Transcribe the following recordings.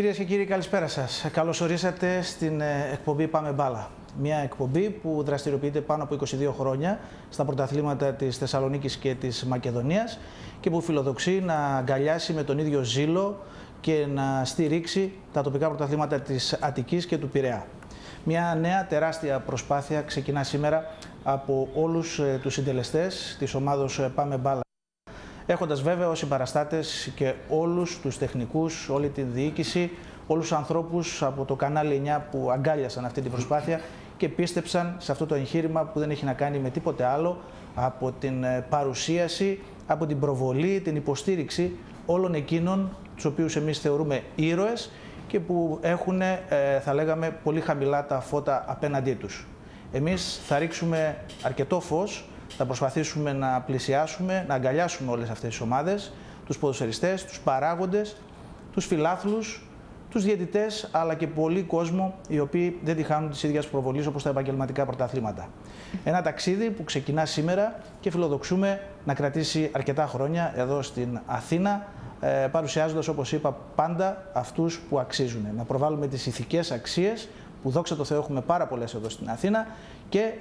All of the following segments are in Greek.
Κυρίες και κύριοι, καλησπέρα σας. Καλώς ορίσατε στην εκπομπή Πάμε Μπάλα. Μια εκπομπή που δραστηριοποιείται πάνω από 22 χρόνια στα πρωταθλήματα της Θεσσαλονίκης και της Μακεδονίας και που φιλοδοξεί να αγκαλιάσει με τον ίδιο ζήλο και να στηρίξει τα τοπικά πρωταθλήματα της Αττικής και του Πειραιά. Μια νέα τεράστια προσπάθεια ξεκινά σήμερα από όλους τους συντελεστές της ομάδος Πάμε Μπάλα, έχοντας βέβαια ως συμπαραστάτες και όλους τους τεχνικούς, όλη την διοίκηση, όλους τους ανθρώπους από το κανάλι 9 που αγκάλιασαν αυτή την προσπάθεια και πίστεψαν σε αυτό το εγχείρημα που δεν έχει να κάνει με τίποτε άλλο από την παρουσίαση, από την προβολή, την υποστήριξη όλων εκείνων τους οποίους εμείς θεωρούμε ήρωες και που έχουν, θα λέγαμε, πολύ χαμηλά τα φώτα απέναντί τους. Εμείς θα ρίξουμε αρκετό φως, θα προσπαθήσουμε να πλησιάσουμε, να αγκαλιάσουμε όλες αυτές τις ομάδες, τους ποδοσφαιριστές, τους παράγοντες, τους φιλάθλους, τους διαιτητές, αλλά και πολλοί κόσμο οι οποίοι δεν τη χάνουν της ίδιας προβολής όπως τα επαγγελματικά πρωταθλήματα. Ένα ταξίδι που ξεκινά σήμερα και φιλοδοξούμε να κρατήσει αρκετά χρόνια εδώ στην Αθήνα, παρουσιάζοντας, όπως είπα, πάντα αυτούς που αξίζουν. Να προβάλλουμε τις ηθικές αξίες που, δόξα τω Θεώ, έχουμε πάρα πολλές εδώ στην Αθήνα και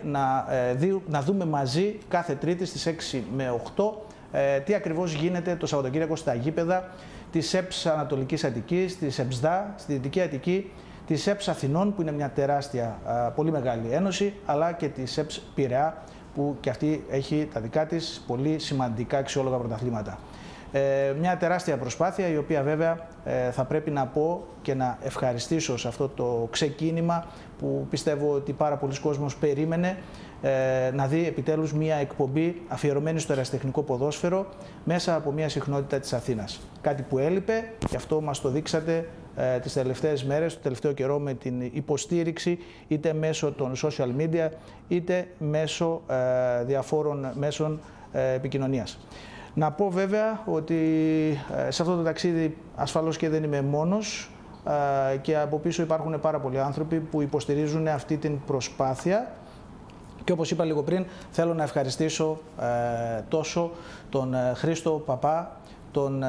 να δούμε μαζί κάθε Τρίτη στις 6 με 8 τι ακριβώς γίνεται το Σαββατοκύριακο στα γήπεδα της ΕΠΣ Ανατολικής Αττικής, της ΕΠΣΔΑ στη Δυτική Αττική, της ΕΠΣ Αθηνών που είναι μια τεράστια, πολύ μεγάλη ένωση, αλλά και της ΕΠΣ Πειραιά που και αυτή έχει τα δικά της πολύ σημαντικά αξιόλογα πρωταθλήματα. Μια τεράστια προσπάθεια η οποία βέβαια θα πρέπει να πω και να ευχαριστήσω σε αυτό το ξεκίνημα που πιστεύω ότι πάρα πολλοί κόσμος περίμενε να δει επιτέλους μια εκπομπή αφιερωμένη στο ερασιτεχνικό ποδόσφαιρο μέσα από μια συχνότητα της Αθήνας. Κάτι που έλειπε και αυτό μας το δείξατε τις τελευταίες μέρες, το τελευταίο καιρό με την υποστήριξη είτε μέσω των social media είτε μέσω διαφόρων μέσων επικοινωνίας. Να πω βέβαια ότι σε αυτό το ταξίδι ασφαλώς και δεν είμαι μόνος και από πίσω υπάρχουν πάρα πολλοί άνθρωποι που υποστηρίζουν αυτή την προσπάθεια και όπως είπα λίγο πριν θέλω να ευχαριστήσω τόσο τον Χρήστο Παπά, τον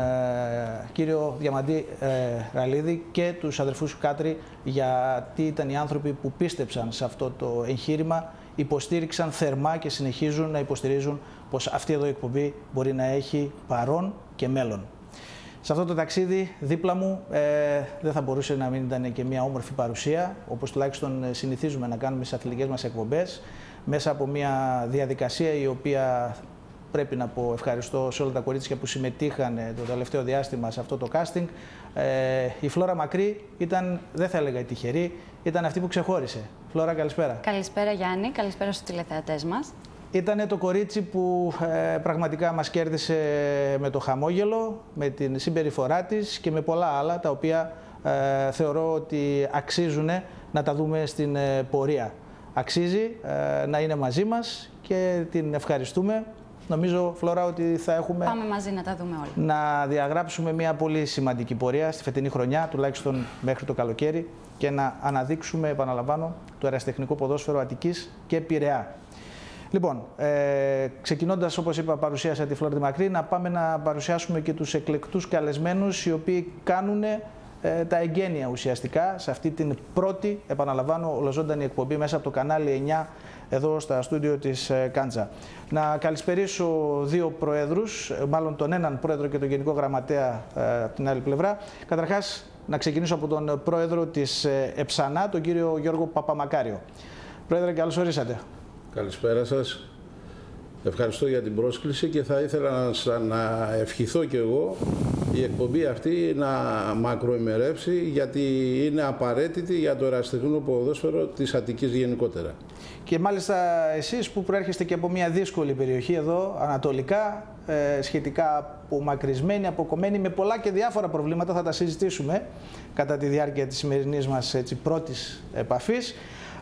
κύριο Διαμαντή Ραλίδη και τους αδερφούς Κάτρη γιατί ήταν οι άνθρωποι που πίστεψαν σε αυτό το εγχείρημα, υποστήριξαν θερμά και συνεχίζουν να υποστηρίζουν πως αυτή εδώ η εκπομπή μπορεί να έχει παρόν και μέλλον. Σε αυτό το ταξίδι δίπλα μου δεν θα μπορούσε να μην ήταν και μια όμορφη παρουσία, όπως τουλάχιστον συνηθίζουμε να κάνουμε στις αθλητικές μας εκπομπές, μέσα από μια διαδικασία η οποία πρέπει να πω ευχαριστώ σε όλα τα κορίτσια που συμμετείχαν το τελευταίο διάστημα σε αυτό το casting. Η Φλόρα Μακρύ ήταν, δεν θα έλεγα τυχερή, ήταν αυτή που ξεχώρισε. Φλόρα, καλησπέρα. Καλησπέρα Γιάννη, καλησπέρα στους τηλεθεατές μας. Ήτανε το κορίτσι που πραγματικά μας κέρδισε με το χαμόγελο, με την συμπεριφορά της και με πολλά άλλα τα οποία θεωρώ ότι αξίζουν να τα δούμε στην πορεία. Αξίζει να είναι μαζί μας και την ευχαριστούμε. Νομίζω, Φλόρα, ότι θα έχουμε... Πάμε μαζί να τα δούμε όλα. Να διαγράψουμε μια πολύ σημαντική πορεία στη φετινή χρονιά, τουλάχιστον μέχρι το καλοκαίρι, και να αναδείξουμε, επαναλαμβάνω, το ερασιτεχνικό ποδόσφαιρο Αττικής και Πειραιά. Λοιπόν, ξεκινώντας, όπως είπα, παρουσίασα τη Φλόρα τη Μακρύ, να πάμε να παρουσιάσουμε και τους εκλεκτούς καλεσμένους οι οποίοι κάνουν τα εγγένεια ουσιαστικά σε αυτή την πρώτη, επαναλαμβάνω, ολοζώντανη εκπομπή μέσα από το κανάλι 9 εδώ στα στούντιο της Κάντζα. Να καλησπερίσω δύο προέδρους, μάλλον τον έναν πρόεδρο και τον γενικό γραμματέα από την άλλη πλευρά. Καταρχάς, να ξεκινήσω από τον πρόεδρο της ΕΠΣΑΝΑ, τον κύριο Γιώργο Παπαμακάριο. Πρόεδρε, καλώς ορίσατε. Καλησπέρα σας. Ευχαριστώ για την πρόσκληση και θα ήθελα να ευχηθώ και εγώ η εκπομπή αυτή να μακροημερεύσει γιατί είναι απαραίτητη για το ερασιτεχνικό ποδόσφαιρο της Αττικής γενικότερα. Και μάλιστα εσείς που προέρχεστε και από μια δύσκολη περιοχή εδώ, ανατολικά, σχετικά απομακρυσμένη, αποκομμένη, με πολλά και διάφορα προβλήματα, θα τα συζητήσουμε κατά τη διάρκεια της σημερινής μας πρώτης επαφής.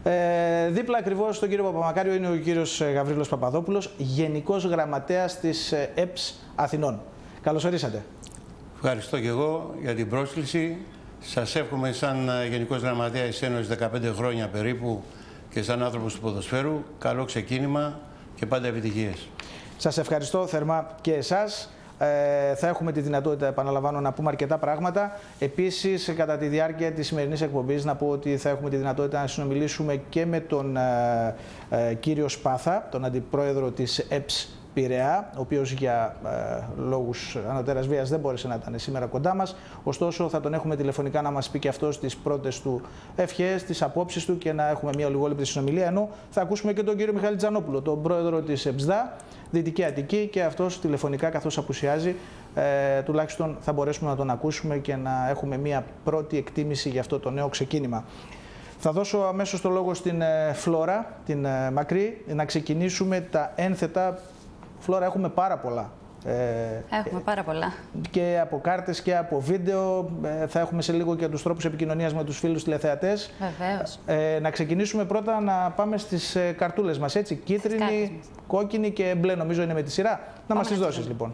Δίπλα ακριβώς στον κύριο Παπαμακάριο είναι ο κύριος Γαβρίλος Παπαδόπουλος, Γενικός Γραμματέας της ΕΠΣ Αθηνών. Καλώς ορίσατε. Ευχαριστώ και εγώ για την πρόσκληση. Σας εύχομαι σαν Γενικός Γραμματέας της Ένωσης 15 χρόνια περίπου και σαν άνθρωπος του ποδοσφαίρου, καλό ξεκίνημα και πάντα επιτυχίες. Σας ευχαριστώ θερμά και εσάς. Θα έχουμε τη δυνατότητα, επαναλαμβάνω, να πούμε αρκετά πράγματα. Επίσης, κατά τη διάρκεια της σημερινής εκπομπής, να πω ότι θα έχουμε τη δυνατότητα να συνομιλήσουμε και με τον κύριο Σπάθα, τον αντιπρόεδρο της ΕΠΣ Πειραιά, ο οποίος για λόγους ανωτέρας βίας δεν μπόρεσε να ήταν σήμερα κοντά μας. Ωστόσο, θα τον έχουμε τηλεφωνικά να μας πει και αυτός τις πρώτες του ευχές, τις απόψεις του και να έχουμε μια λιγόλεπτη συνομιλία. Ενώ θα ακούσουμε και τον κύριο Μιχάλη Τζανόπουλο, τον πρόεδρο της ΕΠΣΔΑ Δυτική Αττική, και αυτός τηλεφωνικά, καθώς απουσιάζει, τουλάχιστον θα μπορέσουμε να τον ακούσουμε και να έχουμε μια πρώτη εκτίμηση για αυτό το νέο ξεκίνημα. Θα δώσω αμέσως το λόγο στην Φλόρα, την Μακρύ, να ξεκινήσουμε τα ένθετα. Φλόρα, έχουμε πάρα πολλά. Έχουμε πάρα πολλά. Και από κάρτες και από βίντεο. Θα έχουμε σε λίγο και τους τρόπους επικοινωνίας με τους φίλους τηλεθεατές. Βεβαίως. Να ξεκινήσουμε πρώτα να πάμε στις καρτούλες μας, έτσι. Κίτρινη, κόκκινη και μπλε, νομίζω είναι με τη σειρά. Να μας τις δώσεις, λοιπόν.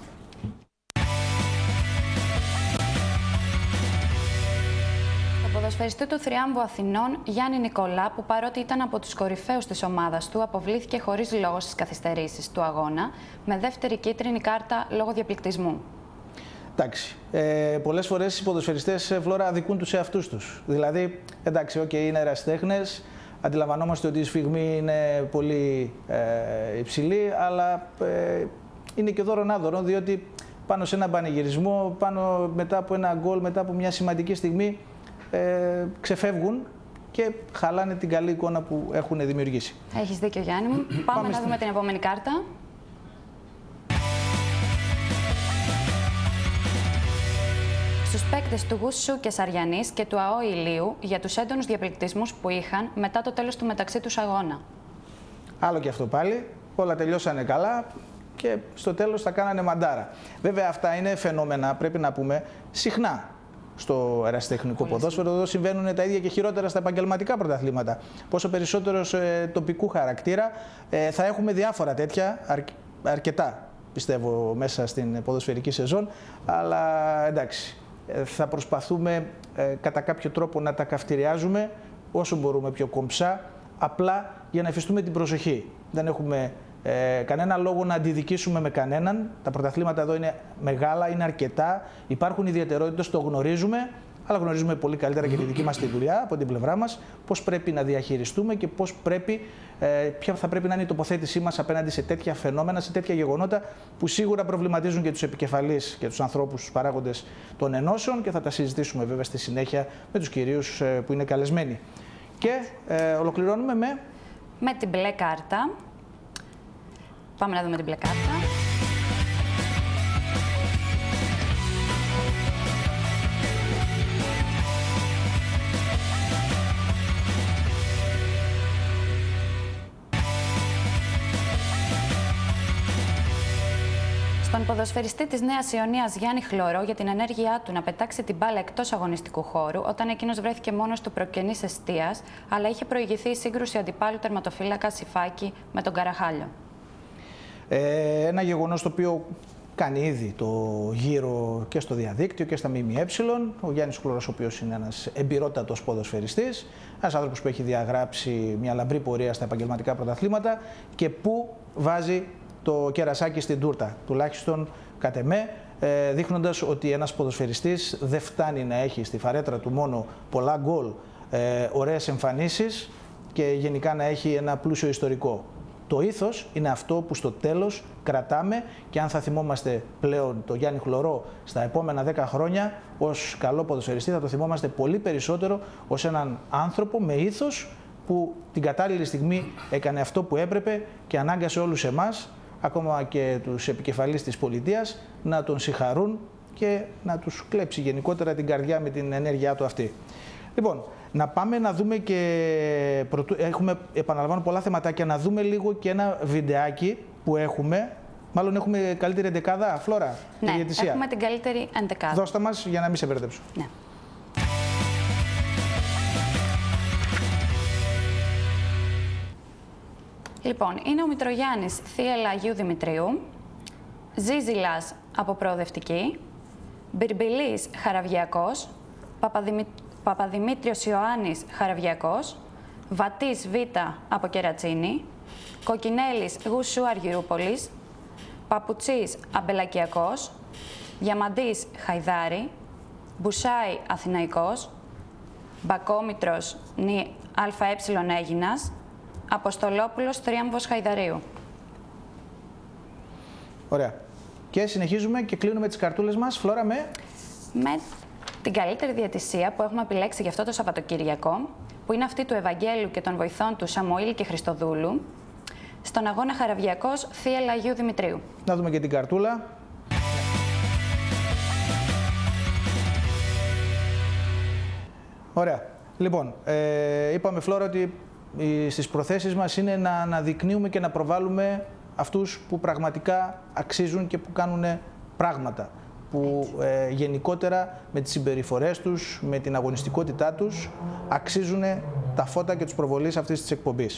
Ποδοσφαιριστή του Θριάμβου Αθηνών, Γιάννη Νικολά, που παρότι ήταν από τους κορυφαίους της ομάδας του, αποβλήθηκε χωρίς λόγο στις καθυστερήσεις του αγώνα, με δεύτερη κίτρινη κάρτα λόγω διαπληκτισμού. Εντάξει. Πολλές φορές οι ποδοσφαιριστές, Φλόρα, αδικούν τους εαυτούς τους. Δηλαδή, εντάξει, είναι ερασιτέχνες, αντιλαμβανόμαστε ότι η σφιγμή είναι πολύ υψηλή, αλλά είναι και δώρο-άδωρο, διότι πάνω σε ένα πανηγυρισμό, μετά από ένα γκολ, μετά από μια σημαντική στιγμή, ξεφεύγουν και χαλάνε την καλή εικόνα που έχουν δημιουργήσει. Έχεις δίκιο, Γιάννη μου. Πάμε να δούμε την επόμενη κάρτα. Στους παίκτες του Γουσού και Σαριανής και του ΑΟ Ηλίου για τους έντονους διαπληκτισμούς που είχαν μετά το τέλος του μεταξύ τους αγώνα. Άλλο και αυτό πάλι. Όλα τελειώσανε καλά και στο τέλος θα κάνανε μαντάρα. Βέβαια, αυτά είναι φαινόμενα, πρέπει να πούμε, συχνά στο ερασιτεχνικό ποδόσφαιρο. Εδώ συμβαίνουν τα ίδια και χειρότερα στα επαγγελματικά πρωταθλήματα. Πόσο περισσότερο τοπικού χαρακτήρα, θα έχουμε διάφορα τέτοια, αρκετά πιστεύω, μέσα στην ποδοσφαιρική σεζόν. Αλλά εντάξει, θα προσπαθούμε κατά κάποιο τρόπο να τα καυτηριάζουμε όσο μπορούμε πιο κομψά, απλά για να εφιστούμε την προσοχή. Δεν έχουμε κανένα λόγο να αντιδικήσουμε με κανέναν. Τα πρωταθλήματα εδώ είναι μεγάλα, είναι αρκετά. Υπάρχουν ιδιαιτερότητες, το γνωρίζουμε, αλλά γνωρίζουμε πολύ καλύτερα και τη δική μας τη δουλειά από την πλευρά μας, πώς πρέπει να διαχειριστούμε και ποια θα πρέπει να είναι η τοποθέτησή μας απέναντι σε τέτοια φαινόμενα, σε τέτοια γεγονότα που σίγουρα προβληματίζουν και τους επικεφαλείς και τους ανθρώπους, τους παράγοντες των ενώσεων, και θα τα συζητήσουμε βέβαια στη συνέχεια με τους κυρίους που είναι καλεσμένοι. Και ολοκληρώνουμε με την μπλε κάρτα. Πάμε να δούμε την μπλε κάρτα. Στον ποδοσφαιριστή της Νέας Ιωνίας Γιάννη Χλωρό για την ενέργειά του να πετάξει την μπάλα εκτός αγωνιστικού χώρου, όταν εκείνος βρέθηκε μόνος του προκενής εστίας, αλλά είχε προηγηθεί η σύγκρουση αντιπάλου τερματοφύλακα Σιφάκη με τον Καραχάλιο. Ένα γεγονός το οποίο κάνει ήδη το γύρο και στο διαδίκτυο και στα ΜΜΕ. Ο Γιάννης Χλωρός, ο οποίος είναι ένας εμπειρότατος ποδοσφαιριστής, ένας άνθρωπος που έχει διαγράψει μια λαμπρή πορεία στα επαγγελματικά πρωταθλήματα και που βάζει το κερασάκι στην τούρτα, τουλάχιστον κατ' εμέ, δείχνοντας ότι ένας ποδοσφαιριστής δεν φτάνει να έχει στη φαρέτρα του μόνο πολλά γκολ, ωραίες εμφανίσεις και γενικά να έχει ένα πλούσιο ιστορικό. Το ήθος είναι αυτό που στο τέλος κρατάμε, και αν θα θυμόμαστε πλέον το Γιάννη Χλωρό στα επόμενα 10 χρόνια ως καλό ποδοσφαιριστή, θα το θυμόμαστε πολύ περισσότερο ως έναν άνθρωπο με ήθος που την κατάλληλη στιγμή έκανε αυτό που έπρεπε και ανάγκασε όλους εμάς, ακόμα και τους επικεφαλείς της πολιτείας, να τον συγχαρούν και να τους κλέψει γενικότερα την καρδιά με την ενέργειά του αυτή. Λοιπόν, να πάμε να δούμε και, έχουμε, επαναλαμβάνω, πολλά θεματάκια, να δούμε λίγο και ένα βιντεάκι που έχουμε. Μάλλον έχουμε καλύτερη εντεκάδα, Φλόρα, ναι, έχουμε την καλύτερη εντεκάδα. Δώστα μας για να μην σε μπερδέψω. Ναι. Λοιπόν, είναι ο Μητρογιάννης Θίελα Αγίου Δημητρίου, Ζίζηλας από Προοδευτική, Μπυρμπιλής Χαραβιακός, Παπαδημήτριος Ιωάννης Χαραβιακός, Βατής Β από Κερατσίνη, Κοκκινέλης Γουσού Αργυρούπολης, Παπουτσής Αμπελακιακός, Διαμαντής Χαϊδάρη, Μπουσάη Αθηναϊκός, Μπακόμητρος Νι ΑΕ Αίγινας, Αποστολόπουλος Τρίαμβος Χαϊδαρίου. Ωραία. Και συνεχίζουμε και κλείνουμε τις καρτούλες μας, Φλόρα, με την καλύτερη διαιτησία που έχουμε επιλέξει για αυτό το Σαββατοκύριακο, που είναι αυτή του Ευαγγέλου και των βοηθών του Σαμουήλ και Χριστοδούλου, στον αγώνα Χαραβιακός Θίελ Αγίου Δημητρίου. Να δούμε και την καρτούλα. Ωραία. Λοιπόν, είπαμε, Φλόρα, ότι στις προθέσεις μας είναι να αναδεικνύουμε και να προβάλλουμε αυτούς που πραγματικά αξίζουν και που κάνουν πράγματα, που γενικότερα με τις συμπεριφορές τους, με την αγωνιστικότητά τους, αξίζουν τα φώτα και τους προβολείς αυτής της εκπομπής.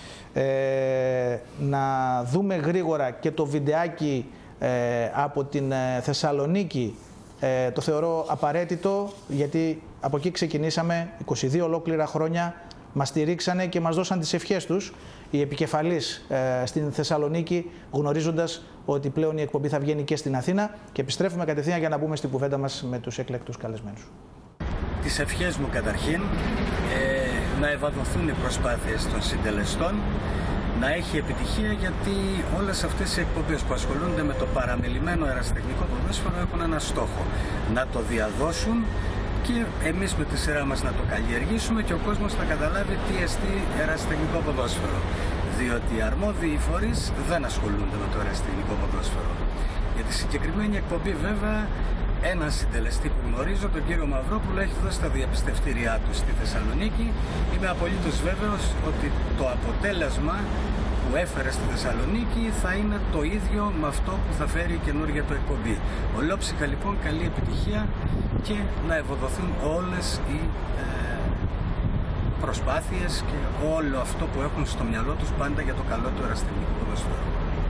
Να δούμε γρήγορα και το βιντεάκι από την Θεσσαλονίκη. Το θεωρώ απαραίτητο, γιατί από εκεί ξεκινήσαμε, 22 ολόκληρα χρόνια μας στηρίξανε και μας δώσαν τις ευχές τους οι επικεφαλείς στην Θεσσαλονίκη, γνωρίζοντας ότι πλέον η εκπομπή θα βγαίνει και στην Αθήνα, και επιστρέφουμε κατευθείαν για να μπούμε στην κουβέντα μας με τους εκλεκτούς καλεσμένους. Τις ευχές μου καταρχήν, να ευαδοθούν οι προσπάθειες των συντελεστών, να έχει επιτυχία, γιατί όλες αυτές οι εκπομπές που ασχολούνται με το παραμελημένο ερασιτεχνικό ποδόσφαιρο έχουν ένα στόχο: να το διαδώσουν και εμείς με τη σειρά μας να το καλλιεργήσουμε και ο κόσμος θα καταλάβει τι εστί ερασιτεχνικό ποδόσφαιρο. Διότι οι αρμόδιοι φορείς δεν ασχολούνται με το ερασιτεχνικό ποδόσφαιρο. Για τη συγκεκριμένη εκπομπή, βέβαια, έναν συντελεστή που γνωρίζω, τον κύριο Μαυρόπουλο, έχει δώσει τα διαπιστευτήριά του στη Θεσσαλονίκη. Είμαι απολύτως βέβαιος ότι το αποτέλεσμα που έφερε στη Θεσσαλονίκη θα είναι το ίδιο με αυτό που θα φέρει η καινούργια του εκπομπή. Ολόψυχα λοιπόν, καλή επιτυχία και να ευοδοθούν όλες οι προσπάθειες και όλο αυτό που έχουν στο μυαλό τους πάντα για το καλό του ερασιτεχνικού ποδοσφαίρου.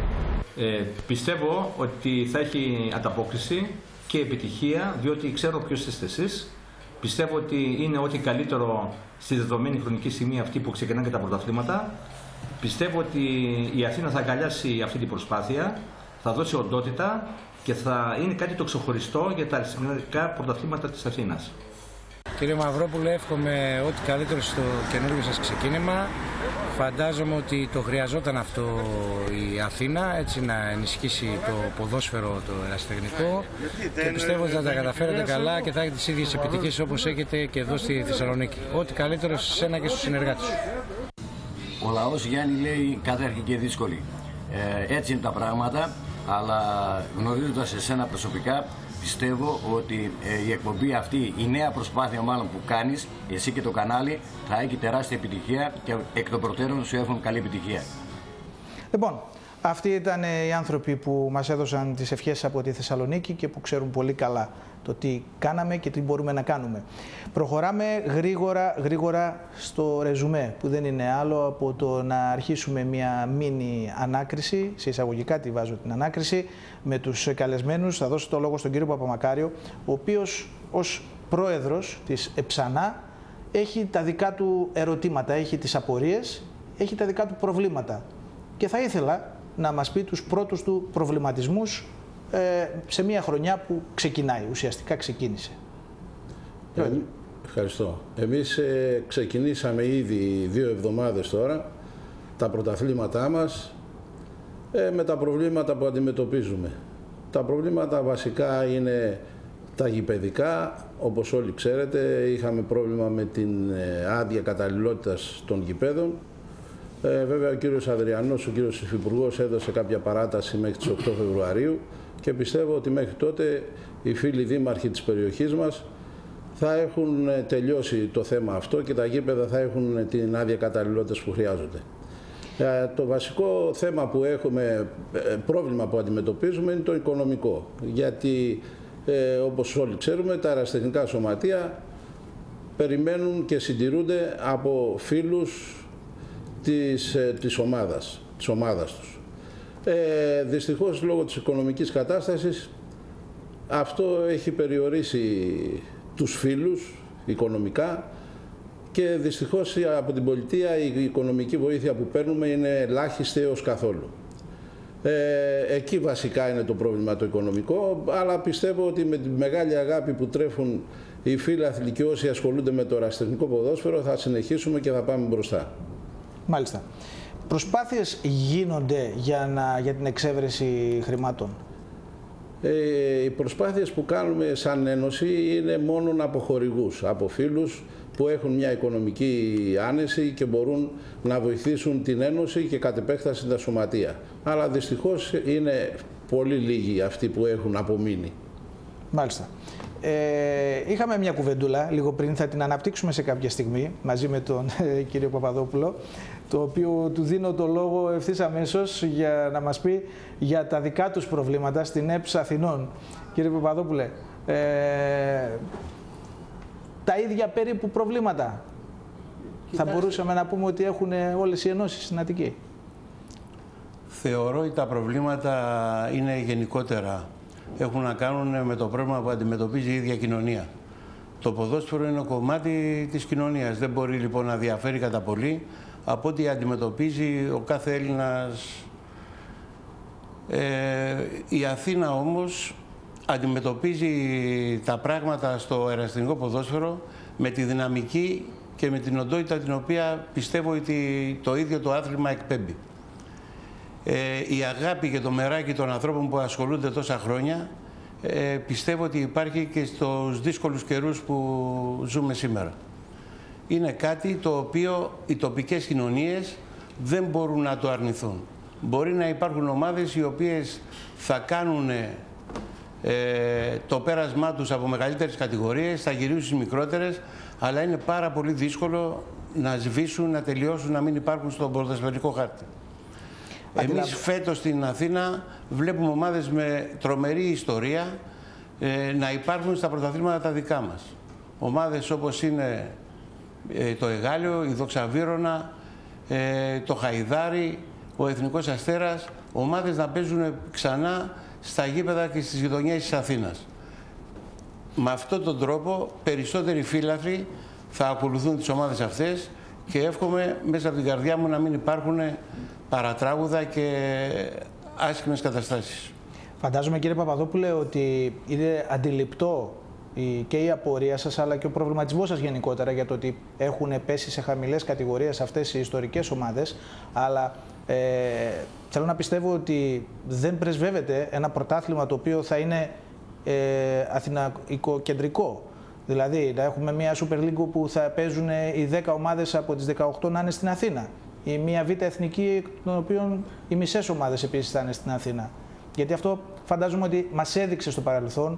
Πιστεύω ότι θα έχει ανταπόκριση και επιτυχία, διότι ξέρω ποιος είστε εσείς. Πιστεύω ότι είναι ό,τι καλύτερο στη δεδομένη χρονική στιγμή αυτή που ξεκινάνε και τα πρωταθλήματα. Πιστεύω ότι η Αθήνα θα αγκαλιάσει αυτή την προσπάθεια, θα δώσει οντότητα και θα είναι κάτι το ξεχωριστό για τα αριστεχνικά πρωταθλήματα της Αθήνας. Κύριε Μαυρόπουλο, εύχομαι ό,τι καλύτερο στο καινούργιο σας ξεκίνημα. Φαντάζομαι ότι το χρειαζόταν αυτό η Αθήνα, έτσι να ενισχύσει το ποδόσφαιρο το ερασιτεχνικό, και πιστεύω ότι θα τα καταφέρετε καλά και θα έχετε τις ίδιες επιτυχίες όπως έχετε και εδώ στη Θεσσαλονίκη. Ό,τι καλύτερο σε εσένα και στους συνεργάτες σου. Ο λαός, Γιάννη, λέει κατέρχη και δύσκολη. Έτσι είναι τα πράγματα, αλλά γνωρίζοντας εσένα προσωπικά, πιστεύω ότι η εκπομπή αυτή, η νέα προσπάθεια μάλλον που κάνεις, εσύ και το κανάλι, θα έχει τεράστια επιτυχία και εκ των προτέρων σου εύχομαι καλή επιτυχία. Λοιπόν, αυτοί ήταν οι άνθρωποι που μας έδωσαν τις ευχές από τη Θεσσαλονίκη και που ξέρουν πολύ καλά το τι κάναμε και τι μπορούμε να κάνουμε. Προχωράμε γρήγορα στο ρεζουμέ, που δεν είναι άλλο από το να αρχίσουμε μια μίνι ανάκριση, σε εισαγωγικά τη βάζω την ανάκριση, με τους καλεσμένους. Θα δώσω το λόγο στον κύριο Παπαμακάριο, ο οποίος ως πρόεδρος της ΕΠΣΑΝΑ έχει τα δικά του ερωτήματα, έχει τις απορίες, έχει τα δικά του προβλήματα. Και θα ήθελα να μας πει τους πρώτους του προβληματισμούς σε μια χρονιά που ξεκινάει, ουσιαστικά ξεκίνησε. Ευχαριστώ. Εμείς ξεκινήσαμε ήδη 2 εβδομάδες τώρα τα πρωταθλήματά μας με τα προβλήματα που αντιμετωπίζουμε. Τα προβλήματα βασικά είναι τα γηπεδικά. Όπως όλοι ξέρετε, είχαμε πρόβλημα με την άδεια καταλληλότητας των γηπέδων. Βέβαια, ο κύριος Αδριανός, ο κύριος Υφυπουργός, έδωσε κάποια παράταση μέχρι τις 8 Φεβρουαρίου και πιστεύω ότι μέχρι τότε οι φίλοι δήμαρχοι της περιοχής μας θα έχουν τελειώσει το θέμα αυτό και τα γήπεδα θα έχουν την άδεια καταλληλότητας που χρειάζονται. Το βασικό θέμα που έχουμε, πρόβλημα που αντιμετωπίζουμε, είναι το οικονομικό. Γιατί, όπως όλοι ξέρουμε, τα ερασιτεχνικά σωματεία περιμένουν και συντηρούνται από φίλους της ομάδας τους. Δυστυχώς, λόγω της οικονομικής κατάστασης, αυτό έχει περιορίσει τους φίλους οικονομικά και δυστυχώς από την πολιτεία η οικονομική βοήθεια που παίρνουμε είναι ελάχιστη έως καθόλου. Εκεί βασικά είναι το πρόβλημα το οικονομικό, αλλά πιστεύω ότι με τη μεγάλη αγάπη που τρέφουν οι φίλαθλοι και όσοι ασχολούνται με το ερασιτεχνικό ποδόσφαιρο θα συνεχίσουμε και θα πάμε μπροστά. Μάλιστα. Προσπάθειες γίνονται για την εξέβρεση χρημάτων? Οι προσπάθειες που κάνουμε σαν Ένωση είναι μόνο από χορηγούς, από φίλους που έχουν μια οικονομική άνεση και μπορούν να βοηθήσουν την Ένωση και κατ' επέκταση τα σωματεία. Αλλά δυστυχώς είναι πολύ λίγοι αυτοί που έχουν απομείνει. Μάλιστα. Είχαμε μια κουβεντούλα λίγο πριν, θα την αναπτύξουμε σε κάποια στιγμή μαζί με τον κύριο Παπαδόπουλο, το οποίο του δίνω το λόγο ευθύς αμέσως για να μας πει για τα δικά τους προβλήματα στην ΕΠΣ Αθηνών. Κύριε Παπαδόπουλε, τα ίδια περίπου προβλήματα θα μπορούσαμε να πούμε ότι έχουν όλες οι ενώσεις στην Αττική? Θεωρώ ότι τα προβλήματα είναι γενικότερα. Έχουν να κάνουν με το πρόβλημα που αντιμετωπίζει η ίδια κοινωνία. Το ποδόσφαιρο είναι κομμάτι της κοινωνίας. Δεν μπορεί λοιπόν να διαφέρει κατά πολύ από ό,τι αντιμετωπίζει ο κάθε Έλληνας. Η Αθήνα όμως αντιμετωπίζει τα πράγματα στο ερασιτεχνικό ποδόσφαιρο με τη δυναμική και με την οντότητα την οποία πιστεύω ότι το ίδιο το άθλημα εκπέμπει. Η αγάπη και το μεράκι των ανθρώπων που ασχολούνται τόσα χρόνια πιστεύω ότι υπάρχει και στους δύσκολους καιρούς που ζούμε σήμερα. Είναι κάτι το οποίο οι τοπικές κοινωνίες δεν μπορούν να το αρνηθούν. Μπορεί να υπάρχουν ομάδες οι οποίες θα κάνουν το πέρασμά τους από μεγαλύτερες κατηγορίες, θα γυρίσουν στις μικρότερες, αλλά είναι πάρα πολύ δύσκολο να σβήσουν, να τελειώσουν, να μην υπάρχουν στον ποδοσφαιρικό χάρτη. Εμείς φέτος στην Αθήνα βλέπουμε ομάδες με τρομερή ιστορία να υπάρχουν στα πρωταθλήματα τα δικά μας. Ομάδες όπως είναι το Εγάλεο, η Δόξα Βύρωνα, το Χαϊδάρι, ο Εθνικός Αστέρας, ομάδες να παίζουν ξανά στα γήπεδα και στις γειτονιές της Αθήνας. Με αυτόν τον τρόπο περισσότεροι φίλαθλοι θα ακολουθούν τις ομάδες αυτές και εύχομαι μέσα από την καρδιά μου να μην υπάρχουν παρατράγουδα και άσχημες καταστάσεις. Φαντάζομαι, κύριε Παπαδόπουλε, ότι είναι αντιληπτό και η απορία σας αλλά και ο προβληματισμός σας γενικότερα για το ότι έχουν πέσει σε χαμηλές κατηγορίες αυτές οι ιστορικές ομάδες, αλλά θέλω να πιστεύω ότι δεν πρεσβεύεται ένα πρωτάθλημα το οποίο θα είναι αθηναϊκοκεντρικό. Δηλαδή να έχουμε μια Super League που θα παίζουν οι 10 ομάδες από τις 18 να είναι στην Αθήνα, ή μια Β' Εθνική των οποίων οι μισές ομάδες επίσης θα είναι στην Αθήνα. Γιατί αυτό φαντάζομαι ότι μας έδειξε στο παρελθόν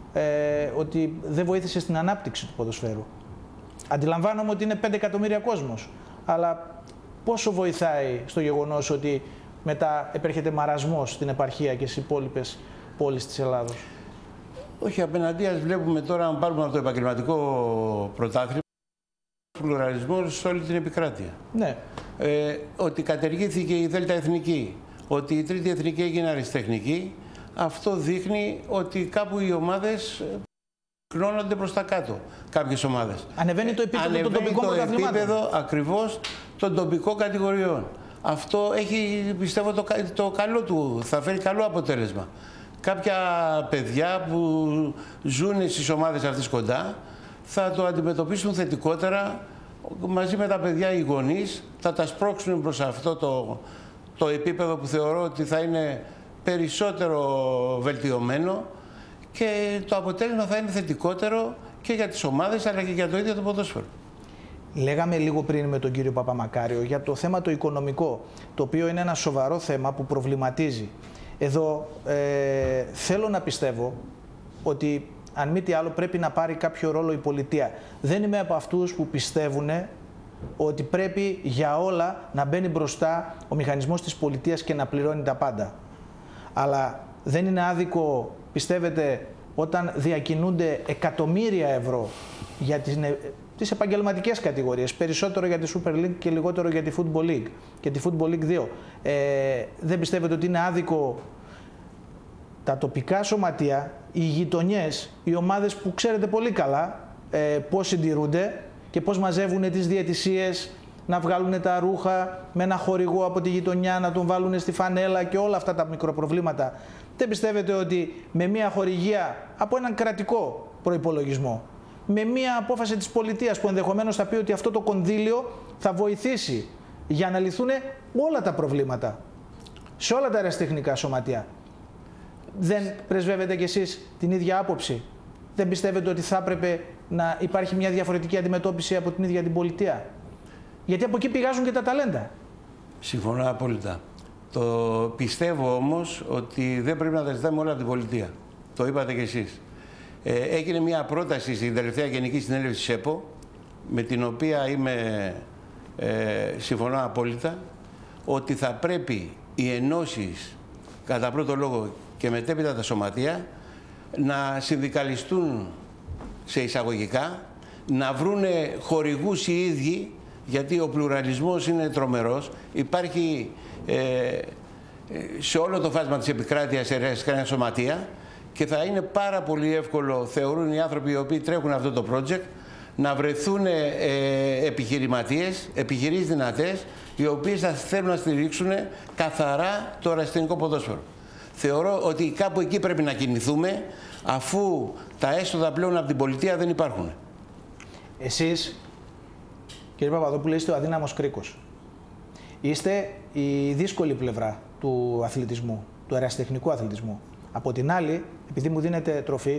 ότι δεν βοήθησε στην ανάπτυξη του ποδοσφαίρου. Αντιλαμβάνομαι ότι είναι 5 εκατομμύρια κόσμος, αλλά πόσο βοηθάει στο γεγονός ότι μετά επέρχεται μαρασμός στην επαρχία και στις υπόλοιπες πόλεις της Ελλάδος? Όχι, απέναντίας βλέπουμε τώρα, αν πάρουμε από το επαγγελματικό πρωτάθλημα, πλουραλισμό σε όλη την επικράτεια. Ναι. Ότι κατεργήθηκε η Δέλτα Εθνική, ότι η Τρίτη Εθνική έγινε αριστεχνική, αυτό δείχνει ότι κάπου οι ομάδες κρίνονται προς τα κάτω. Κάποιες ομάδες. Ανεβαίνει το επίπεδο των τοπικών πρωταθλημάτων. Ανεβαίνει το επίπεδο ακριβώς των τοπικών κατηγοριών. Αυτό έχει, πιστεύω, το καλό του, θα φέρει καλό αποτέλεσμα. Κάποια παιδιά που ζουν στις ομάδες αυτές κοντά θα το αντιμετωπίσουν θετικότερα. Μαζί με τα παιδιά οι γονείς θα τα σπρώξουν προς αυτό το επίπεδο που θεωρώ ότι θα είναι περισσότερο βελτιωμένο και το αποτέλεσμα θα είναι θετικότερο και για τις ομάδες αλλά και για το ίδιο το ποδόσφαιρο. Λέγαμε λίγο πριν με τον κύριο Παπαμακάριο για το θέμα το οικονομικό, το οποίο είναι ένα σοβαρό θέμα που προβληματίζει. Εδώ θέλω να πιστεύω ότι αν μη τι άλλο πρέπει να πάρει κάποιο ρόλο η πολιτεία. Δεν είμαι από αυτούς που πιστεύουν ότι πρέπει για όλα να μπαίνει μπροστά ο μηχανισμός της πολιτείας και να πληρώνει τα πάντα. Αλλά δεν είναι άδικο, πιστεύετε, όταν διακινούνται εκατομμύρια ευρώ για τις επαγγελματικές κατηγορίες, περισσότερο για τη Super League και λιγότερο για τη Football League και τη Football League 2. Δεν πιστεύετε ότι είναι άδικο τα τοπικά σωματεία, οι γειτονιές, οι ομάδες που ξέρετε πολύ καλά πώς συντηρούνται και πώς μαζεύουν τις διαιτησίες, να βγάλουν τα ρούχα με ένα χορηγό από τη γειτονιά, να τον βάλουν στη φανέλα και όλα αυτά τα μικροπροβλήματα. Δεν πιστεύετε ότι με μια χορηγία από έναν κρατικό προϋπολογισμό, με μια απόφαση της πολιτείας που ενδεχομένως θα πει ότι αυτό το κονδύλιο θα βοηθήσει για να λυθούν όλα τα προβλήματα σε όλα τα αεραστεχνικά σωματεία, δεν πρεσβεύετε κι εσείς την ίδια άποψη? Δεν πιστεύετε ότι θα έπρεπε να υπάρχει μια διαφορετική αντιμετώπιση από την ίδια την πολιτεία? Γιατί από εκεί πηγάζουν και τα ταλέντα. Συμφωνώ απόλυτα. Το πιστεύω όμως ότι δεν πρέπει να τα ζητάμε όλα από την πολιτεία. Το είπατε κι εσείς. Έγινε μια πρόταση στην τελευταία Γενική Συνέλευση ΣΕΠΟ, με την οποία συμφωνώ απόλυτα, ότι θα πρέπει οι ενώσεις, κατά πρώτο λόγο και μετέπειτα τα σωματεία, να συνδικαλιστούν σε εισαγωγικά, να βρούνε χορηγούς οι ίδιοι, γιατί ο πλουραλισμός είναι τρομερός. Υπάρχει σε όλο το φάσμα της επικράτειας σε αεραστεχνικά σωματεία και θα είναι πάρα πολύ εύκολο, θεωρούν οι άνθρωποι οι οποίοι τρέχουν αυτό το project, να βρεθούν επιχειρηματίες, επιχειρήσεις δυνατές, οι οποίες θα θέλουν να στηρίξουν καθαρά το αεραστεχνικό ποδόσφαιρο. Θεωρώ ότι κάπου εκεί πρέπει να κινηθούμε, αφού τα έσοδα πλέον από την πολιτεία δεν υπάρχουν. Εσείς, κύριε Παπαδόπουλε, είστε ο αδύναμος κρίκος. Είστε η δύσκολη πλευρά του αθλητισμού, του αεραστεχνικού αθλητισμού. Από την άλλη, επειδή μου δίνετε τροφή,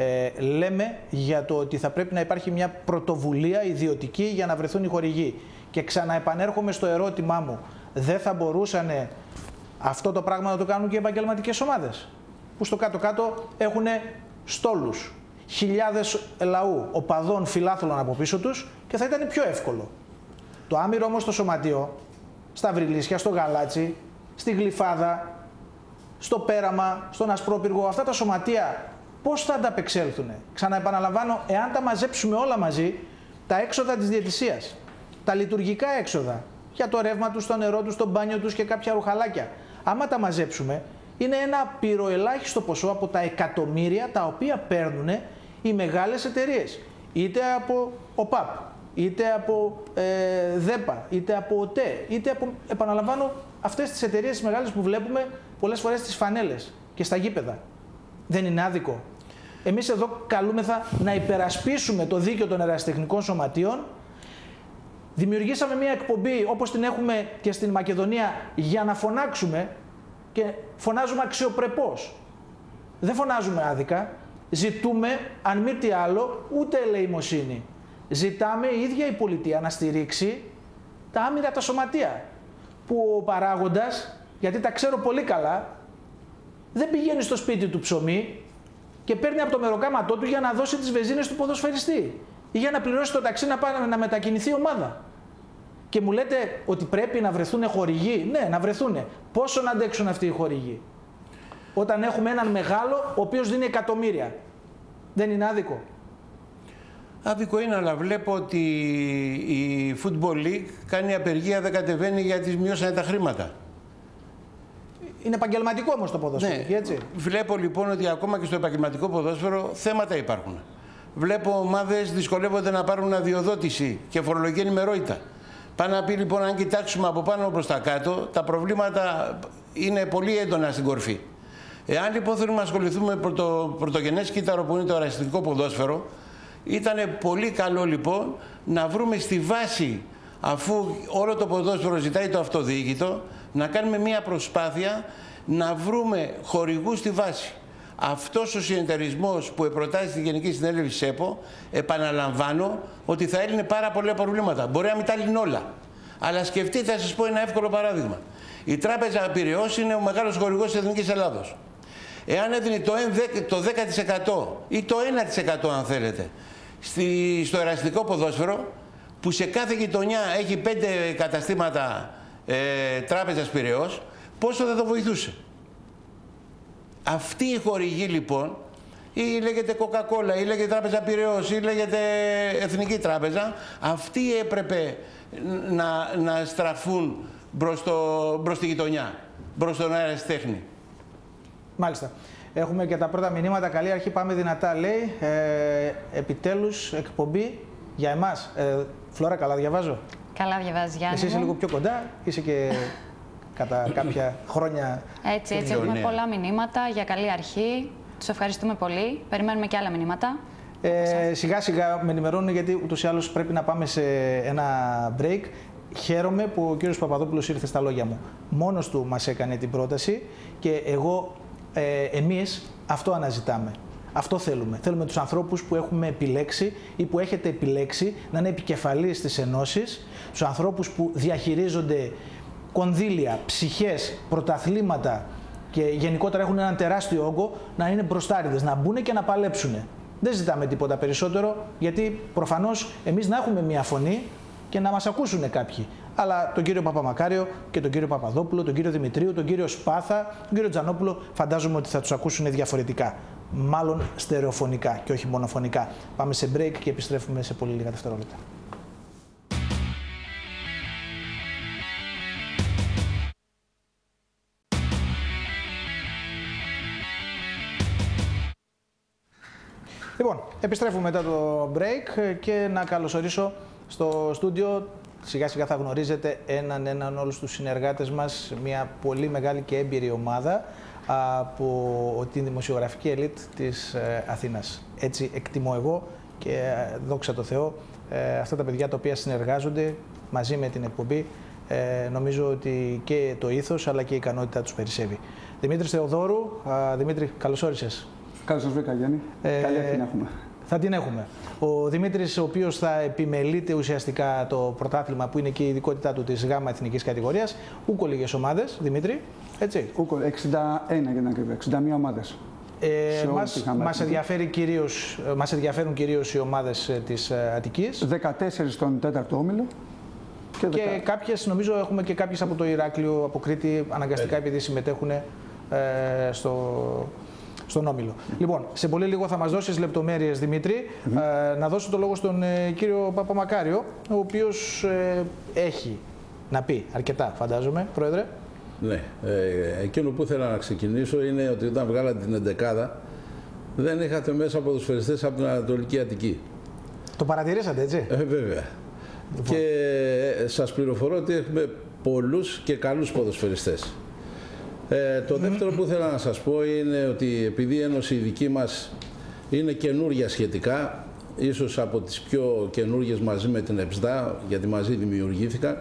λέμε για το ότι θα πρέπει να υπάρχει μια πρωτοβουλία ιδιωτική για να βρεθούν οι χορηγοί. Και ξαναεπανέρχομαι στο ερώτημά μου, δεν θα μπορούσαν αυτό το πράγμα να το κάνουν και οι επαγγελματικές ομάδες, που στο κάτω-κάτω έχουν στόλους, χιλιάδες λαού, οπαδών, φιλάθλων από πίσω τους και θα ήταν πιο εύκολο. Το άμυρο όμως στο σωματείο, στα Βρυλίσια, στο Γαλάτσι, στη Γλυφάδα, στο Πέραμα, στον Ασπρόπυργο, αυτά τα σωματεία πώς θα ανταπεξέλθουν? Ξαναεπαναλαμβάνω, εάν τα μαζέψουμε όλα μαζί, τα έξοδα της διαιτησίας, τα λειτουργικά έξοδα, για το ρεύμα τους, το νερό τους, το μπάνιο τους και κάποια ρουχαλάκια, άμα τα μαζέψουμε, είναι ένα πυροελάχιστο ποσό από τα εκατομμύρια τα οποία παίρνουν οι μεγάλες εταιρείες. Είτε από ΟΠΑΠ, είτε από ΔΕΠΑ, είτε από ΟΤΕ, είτε από, επαναλαμβάνω, αυτές τις εταιρείες μεγάλες που βλέπουμε πολλές φορές στις φανέλες και στα γήπεδα. Δεν είναι άδικο? Εμείς εδώ καλούμεθα να υπερασπίσουμε το δίκαιο των αεραστεχνικών σωματείων. Δημιουργήσαμε μια εκπομπή όπως την έχουμε και στην Μακεδονία για να φωνάξουμε, και φωνάζουμε αξιοπρεπώς. Δεν φωνάζουμε άδικα. Ζητούμε, αν μη τι άλλο, ούτε ελεημοσύνη. Ζητάμε η ίδια η πολιτεία να στηρίξει τα άμυρα τα σωματεία. Που ο παράγοντας, γιατί τα ξέρω πολύ καλά, δεν πηγαίνει στο σπίτι του ψωμί και παίρνει από το μεροκάματό του για να δώσει τις βενζίνες του ποδοσφαιριστή ή για να πληρώσει το ταξί να μετακινηθεί η ομάδα. Και μου λέτε ότι πρέπει να βρεθούν χορηγοί. Ναι, να βρεθούν. Πόσο να αντέξουν αυτοί οι χορηγοί? Όταν έχουμε έναν μεγάλο ο οποίος δίνει εκατομμύρια. Δεν είναι άδικο? Άδικο είναι, αλλά βλέπω ότι η Football League κάνει απεργία, δεν κατεβαίνει γιατί μειώσανε τα χρήματα. Είναι επαγγελματικό όμως το ποδόσφαιρο, ναι, έτσι. Βλέπω λοιπόν ότι ακόμα και στο επαγγελματικό ποδόσφαιρο θέματα υπάρχουν. Βλέπω ομάδες δυσκολεύονται να πάρουν αδειοδότηση και φορολογική ενημερότητα. Πάνω να πει λοιπόν, αν κοιτάξουμε από πάνω προς τα κάτω, τα προβλήματα είναι πολύ έντονα στην κορφή. Εάν λοιπόν θέλουμε να ασχοληθούμε με το πρωτογενές κύτταρο που είναι το αεραστεχνικό ποδόσφαιρο, ήταν πολύ καλό λοιπόν να βρούμε στη βάση, αφού όλο το ποδόσφαιρο ζητάει το αυτοδιοίκητο, να κάνουμε μια προσπάθεια να βρούμε χορηγούς στη βάση. Αυτός ο συνεταιρισμός που προτάσει στη Γενική Συνέλευση ΣΕΠΟ, επαναλαμβάνω ότι θα έλυνε πάρα πολλά προβλήματα. Μπορεί να μην τα λύνει όλα. Αλλά σκεφτείτε, θα σας πω ένα εύκολο παράδειγμα. Η Τράπεζα Πειραιώς είναι ο μεγάλος χορηγός της Εθνικής Ελλάδος. Εάν έδινε το 10% ή το 1% αν θέλετε στο αεραστεχνικό ποδόσφαιρο, που σε κάθε γειτονιά έχει 5 καταστήματα Τράπεζας Πειραιώς, πόσο θα το βοηθούσε? Αυτή η χορηγή λοιπόν, ή λέγεται Coca-Cola, ή λέγεται Τράπεζα Πειραιώς, ή λέγεται Εθνική Τράπεζα, αυτοί έπρεπε να στραφούν προς τη γειτονιά, προς τον αεραστέχνη. Μάλιστα. Έχουμε και τα πρώτα μηνύματα. Καλή αρχή, πάμε δυνατά, λέει. Επιτέλους εκπομπή για εμάς. Φλόρα, καλά διαβάζω? Καλά διαβάζεις, Γιάννη. Εσύ είσαι λίγο πιο κοντά, είσαι και κατά κάποια χρόνια. Έτσι, έχουμε πολλά μηνύματα για καλή αρχή. Τους ευχαριστούμε πολύ. Περιμένουμε και άλλα μηνύματα. Σιγά σιγά με ενημερώνουν, γιατί ούτως ή άλλως πρέπει να πάμε σε ένα break. Χαίρομαι που ο κύριος Παπαδόπουλος ήρθε στα λόγια μου. Μόνος του μας έκανε την πρόταση και εμείς αυτό αναζητάμε. Αυτό θέλουμε. Θέλουμε τους ανθρώπους που έχουμε επιλέξει ή που έχετε επιλέξει να είναι επικεφαλής της ενώσης, τους ανθρώπους που διαχειρίζονται κονδύλια, ψυχές, πρωταθλήματα και γενικότερα έχουν έναν τεράστιο όγκο, να είναι μπροστάριδες, να μπουν και να παλέψουν. Δεν ζητάμε τίποτα περισσότερο, γιατί προφανώς εμείς να έχουμε μια φωνή και να μας ακούσουν κάποιοι. Αλλά τον κύριο Παπαμακάριο και τον κύριο Παπαδόπουλο, τον κύριο Δημητρίου, τον κύριο Σπάθα, τον κύριο Τζανόπουλο, φαντάζομαι ότι θα τους ακούσουν διαφορετικά. Μάλλον στερεοφωνικά και όχι μονοφωνικά. Πάμε σε break και επιστρέφουμε σε πολύ λίγα δευτερόλεπτα. Λοιπόν, επιστρέφουμε μετά το break και να καλωσορίσω στο στούντιο, σιγά σιγά θα γνωρίζετε έναν όλους τους συνεργάτες μας, μια πολύ μεγάλη και έμπειρη ομάδα από την δημοσιογραφική ελίτ της Αθήνας. Έτσι εκτιμώ εγώ και δόξα τω Θεώ αυτά τα παιδιά τα οποία συνεργάζονται μαζί με την εκπομπή, νομίζω ότι και το ήθος αλλά και η ικανότητά τους περισσεύει. Δημήτρης Θεοδόρου, Δημήτρη, καλώς όρισες. Καλώς σας βρήκα, Γιάννη. Καλή αρχή να έχουμε. Θα την έχουμε. Ο Δημήτρης, ο οποίος θα επιμελείται ουσιαστικά το πρωτάθλημα που είναι και η ειδικότητά του της ΓΑΜΑ εθνικής κατηγορίας. Ούκο λίγες ομάδες, Δημήτρη, έτσι. Ούκο, 61 για να ακριβώ, 61 ομάδες. Μας ενδιαφέρουν κυρίως οι ομάδες της Αττικής. 14 στον 4ο όμιλο. Και κάποιες, νομίζω έχουμε και κάποιες από το Ηράκλειο, από Κρήτη, αναγκαστικά επειδή συμμετέχουν στον Όμιλο. Λοιπόν, σε πολύ λίγο θα μας δώσεις λεπτομέρειες, Δημήτρη. Να δώσω το λόγο στον κύριο Παπαμακάριο, ο οποίος έχει να πει αρκετά, φαντάζομαι, Πρόεδρε. Ναι. Εκείνο που ήθελα να ξεκινήσω είναι ότι όταν βγάλατε την 11η, δεν είχατε μέσα ποδοσφαιριστές από την Ανατολική Αττική. Το παρατηρήσατε, έτσι. Βέβαια. Λοιπόν. Και σας πληροφορώ ότι έχουμε πολλούς και καλούς ποδοσφαιριστές. Το δεύτερο που ήθελα να σας πω είναι ότι επειδή η Ένωση δική μας είναι καινούρια σχετικά, ίσως από τις πιο καινούργιες μαζί με την ΕΠΣΔΑ, γιατί μαζί δημιουργήθηκαν,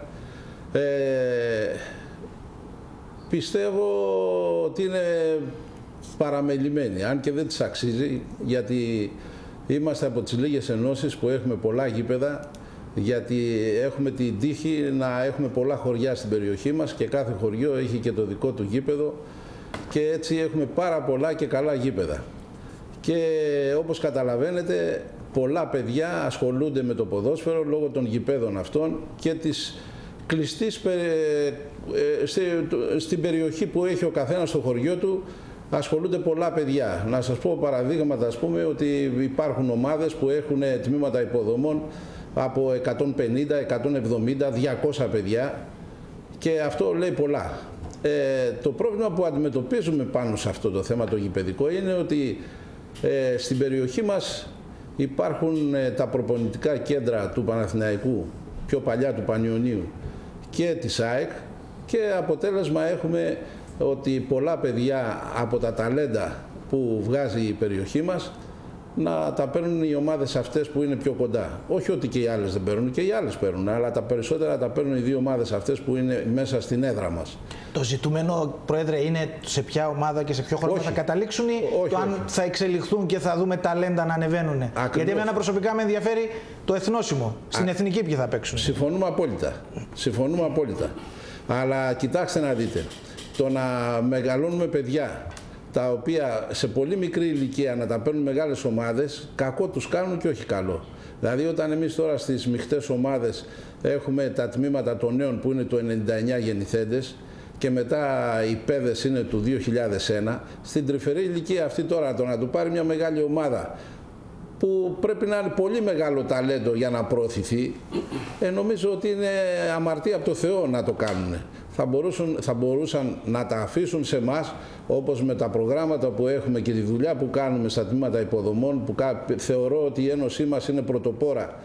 πιστεύω ότι είναι παραμελημένη, αν και δεν της αξίζει, γιατί είμαστε από τις λίγες ενώσεις που έχουμε πολλά γήπεδα, γιατί έχουμε την τύχη να έχουμε πολλά χωριά στην περιοχή μας και κάθε χωριό έχει και το δικό του γήπεδο και έτσι έχουμε πάρα πολλά και καλά γήπεδα. Και όπως καταλαβαίνετε, πολλά παιδιά ασχολούνται με το ποδόσφαιρο λόγω των γηπέδων αυτών και της κλειστής στην περιοχή που έχει ο καθένας στο χωριό του, ασχολούνται πολλά παιδιά. Να σας πω παραδείγματα, ας πούμε, ότι υπάρχουν ομάδες που έχουν τμήματα υποδομών από 150, 170, 200 παιδιά και αυτό λέει πολλά. Το πρόβλημα που αντιμετωπίζουμε πάνω σε αυτό το θέμα το γηπεδικό είναι ότι στην περιοχή μας υπάρχουν τα προπονητικά κέντρα του Παναθηναϊκού, πιο παλιά του Πανιωνίου και της ΑΕΚ και αποτέλεσμα έχουμε ότι πολλά παιδιά από τα ταλέντα που βγάζει η περιοχή μας να τα παίρνουν οι ομάδες αυτές που είναι πιο κοντά. Όχι ότι και οι άλλες δεν παίρνουν, και οι άλλες παίρνουν, αλλά τα περισσότερα τα παίρνουν οι δύο ομάδες αυτές που είναι μέσα στην έδρα μας. Το ζητούμενο, Πρόεδρε, είναι σε ποια ομάδα και σε ποιο χρόνο θα καταλήξουν ή το αν θα εξελιχθούν και θα δούμε ταλέντα να ανεβαίνουν. Ακριβώς. Γιατί εμένα προσωπικά με ενδιαφέρει το εθνόσημο. Στην εθνική ποιοι θα παίξουν. Συμφωνούμε απόλυτα. Συμφωνούμε απόλυτα. Αλλά κοιτάξτε να δείτε. Το να μεγαλώνουμε παιδιά τα οποία σε πολύ μικρή ηλικία να τα παίρνουν μεγάλες ομάδες, κακό τους κάνουν και όχι καλό. Δηλαδή όταν εμείς τώρα στις μειχτές ομάδες έχουμε τα τμήματα των νέων που είναι το 99 γεννηθέντες και μετά οι παιδες είναι του 2001, στην τρυφερή ηλικία αυτή τώρα το να του πάρει μια μεγάλη ομάδα που πρέπει να είναι πολύ μεγάλο ταλέντο για να προωθηθεί, νομίζω ότι είναι αμαρτία από το Θεό να το κάνουν. Θα μπορούσαν να τα αφήσουν σε εμάς, όπως με τα προγράμματα που έχουμε και τη δουλειά που κάνουμε στα τμήματα υποδομών, που θεωρώ ότι η Ένωσή μας είναι πρωτοπόρα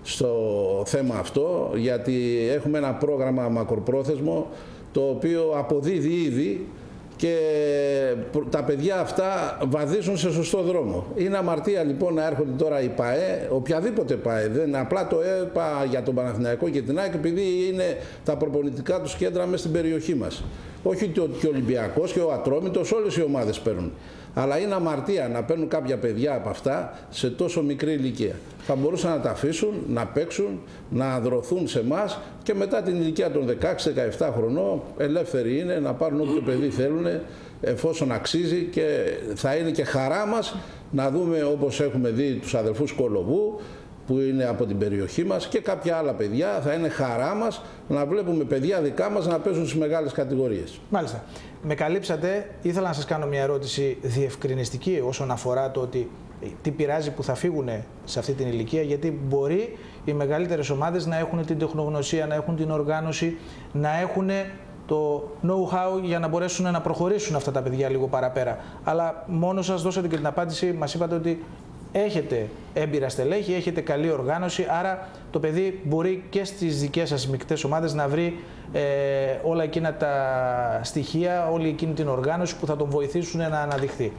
στο θέμα αυτό, γιατί έχουμε ένα πρόγραμμα μακροπρόθεσμο το οποίο αποδίδει ήδη και τα παιδιά αυτά βαδίζουν σε σωστό δρόμο. Είναι αμαρτία λοιπόν να έρχονται τώρα οι ΠΑΕ, οποιαδήποτε ΠΑΕ, δεν είναι απλά το ΕΠΑ για τον Παναθηναϊκό και την ΑΕΚ, επειδή είναι τα προπονητικά τους κέντρα μέσα στην περιοχή μας. Όχι και ο Ολυμπιακός και ο Ατρόμητος, όλες οι ομάδες παίρνουν. Αλλά είναι αμαρτία να παίρνουν κάποια παιδιά από αυτά σε τόσο μικρή ηλικία. Θα μπορούσαν να τα αφήσουν, να παίξουν, να δρωθούν σε εμάς και μετά την ηλικία των 16-17 χρονών ελεύθεροι είναι να πάρουν όποιο παιδί θέλουν, εφόσον αξίζει, και θα είναι και χαρά μας να δούμε, όπως έχουμε δει τους αδελφούς Κολοβού που είναι από την περιοχή μας και κάποια άλλα παιδιά, θα είναι χαρά μας να βλέπουμε παιδιά δικά μας να παίζουν στις μεγάλες κατηγορίες. Μάλιστα. Με καλύψατε. Ήθελα να σας κάνω μια ερώτηση διευκρινιστική όσον αφορά το ότι τι πειράζει που θα φύγουν σε αυτή την ηλικία, γιατί μπορεί οι μεγαλύτερες ομάδες να έχουν την τεχνογνωσία, να έχουν την οργάνωση, να έχουν το know-how για να μπορέσουν να προχωρήσουν αυτά τα παιδιά λίγο παραπέρα. Αλλά μόνο σας δώσατε και την απάντηση, μας είπατε ότι έχετε έμπειρα στελέχη, έχετε καλή οργάνωση, άρα το παιδί μπορεί και στις δικές σας μικτές ομάδες να βρει όλα εκείνα τα στοιχεία, όλη εκείνη την οργάνωση που θα τον βοηθήσουν να αναδειχθεί.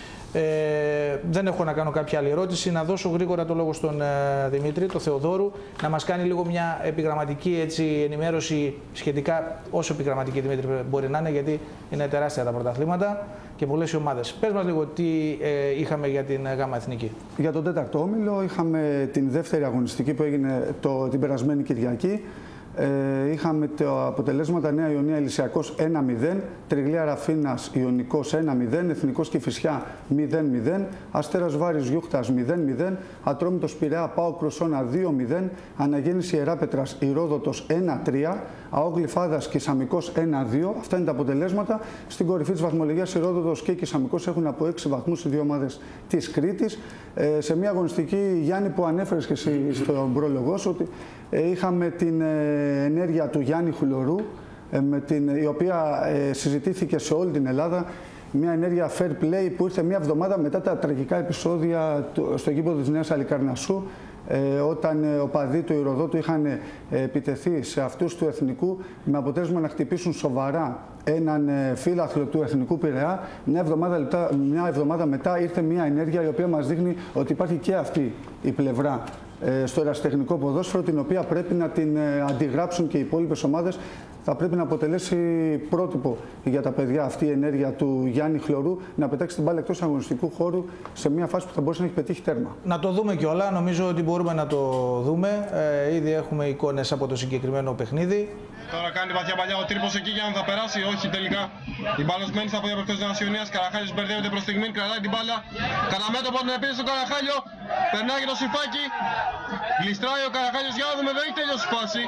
Δεν έχω να κάνω κάποια άλλη ερώτηση. Να δώσω γρήγορα το λόγο στον Δημήτρη, τον Θεοδόρου, να μας κάνει λίγο μια επιγραμματική ενημέρωση σχετικά, όσο επιγραμματική, Δημήτρη, μπορεί να είναι, γιατί είναι τεράστια τα πρωταθλήματα και πολλές οι ομάδες. Πες μας λίγο τι είχαμε για την ΓΑΜΑ Εθνική. Για τον 4ο όμιλο είχαμε την δεύτερη αγωνιστική που έγινε την περασμένη Κυριακή. Είχαμε τα αποτελέσματα: Νέα Ιωνία Ηλυσιακός 1-0, Τριγλία Ραφίνας Ιωνικός 1-0, Εθνικός Κηφισιά 0-0, Αστέρας Βάρης Γιούχτας 0-0, Ατρόμητος Πειραιά ΠΑΟΚ Κροσόνα 2-0, Αναγέννηση Ιεράπετρας Ηρόδοτος 1-3, ΑΟΚ Γλυφάδας Κισαμικός 1-2. Αυτά είναι τα αποτελέσματα. Στην κορυφή της βαθμολογίας Ηρόδοτος και Κισαμικός έχουν από 6 βαθμούς οι δύο ομάδες της Κρήτης. Σε μια αγωνιστική, Γιάννη, που ανέφερες και εσύ στον πρόλογο σου, ότι είχαμε την ενέργεια του Γιάννη Χουλωρού, η οποία συζητήθηκε σε όλη την Ελλάδα. Μια ενέργεια fair play που ήρθε μια εβδομάδα μετά τα τραγικά επεισόδια στο γήπεδο της Νέας Αλικαρνασσού, όταν οπαδοί του Ηροδότου είχαν επιτεθεί σε αυτούς του Εθνικού, με αποτέλεσμα να χτυπήσουν σοβαρά έναν φίλαθλο του Εθνικού Πειραιά. Μια εβδομάδα μετά ήρθε μια ενέργεια η οποία μας δείχνει ότι υπάρχει και αυτή η πλευρά στο ερασιτεχνικό ποδόσφαιρο, την οποία πρέπει να την αντιγράψουν και οι υπόλοιπες ομάδες. Θα πρέπει να αποτελέσει πρότυπο για τα παιδιά αυτή η ενέργεια του Γιάννη Χλωρού, να πετάξει την μπάλα εκτός αγωνιστικού χώρου σε μια φάση που θα μπορούσε να έχει πετύχει τέρμα. Να το δούμε κιόλα. Νομίζω ότι μπορούμε να το δούμε. Ήδη έχουμε εικόνες από το συγκεκριμένο παιχνίδι. Τώρα κάνει βαθιά παλιά ο Τρίπος εκεί για να θα περάσει. Όχι τελικά. Η μπάλα μένει στα πόδια προχθές της Ιωνίας. Καραχάλιος μπερδεύεται προς στιγμή. Κρατάει την μπάλα. Κατά μέτωπο την επίθεση στον Καραχάλιο. Περνάει και το Σιφάκι. Γλιστράει ο Καραχάλιος. Για να δούμε, δεν έχει τελειώσει η φάση.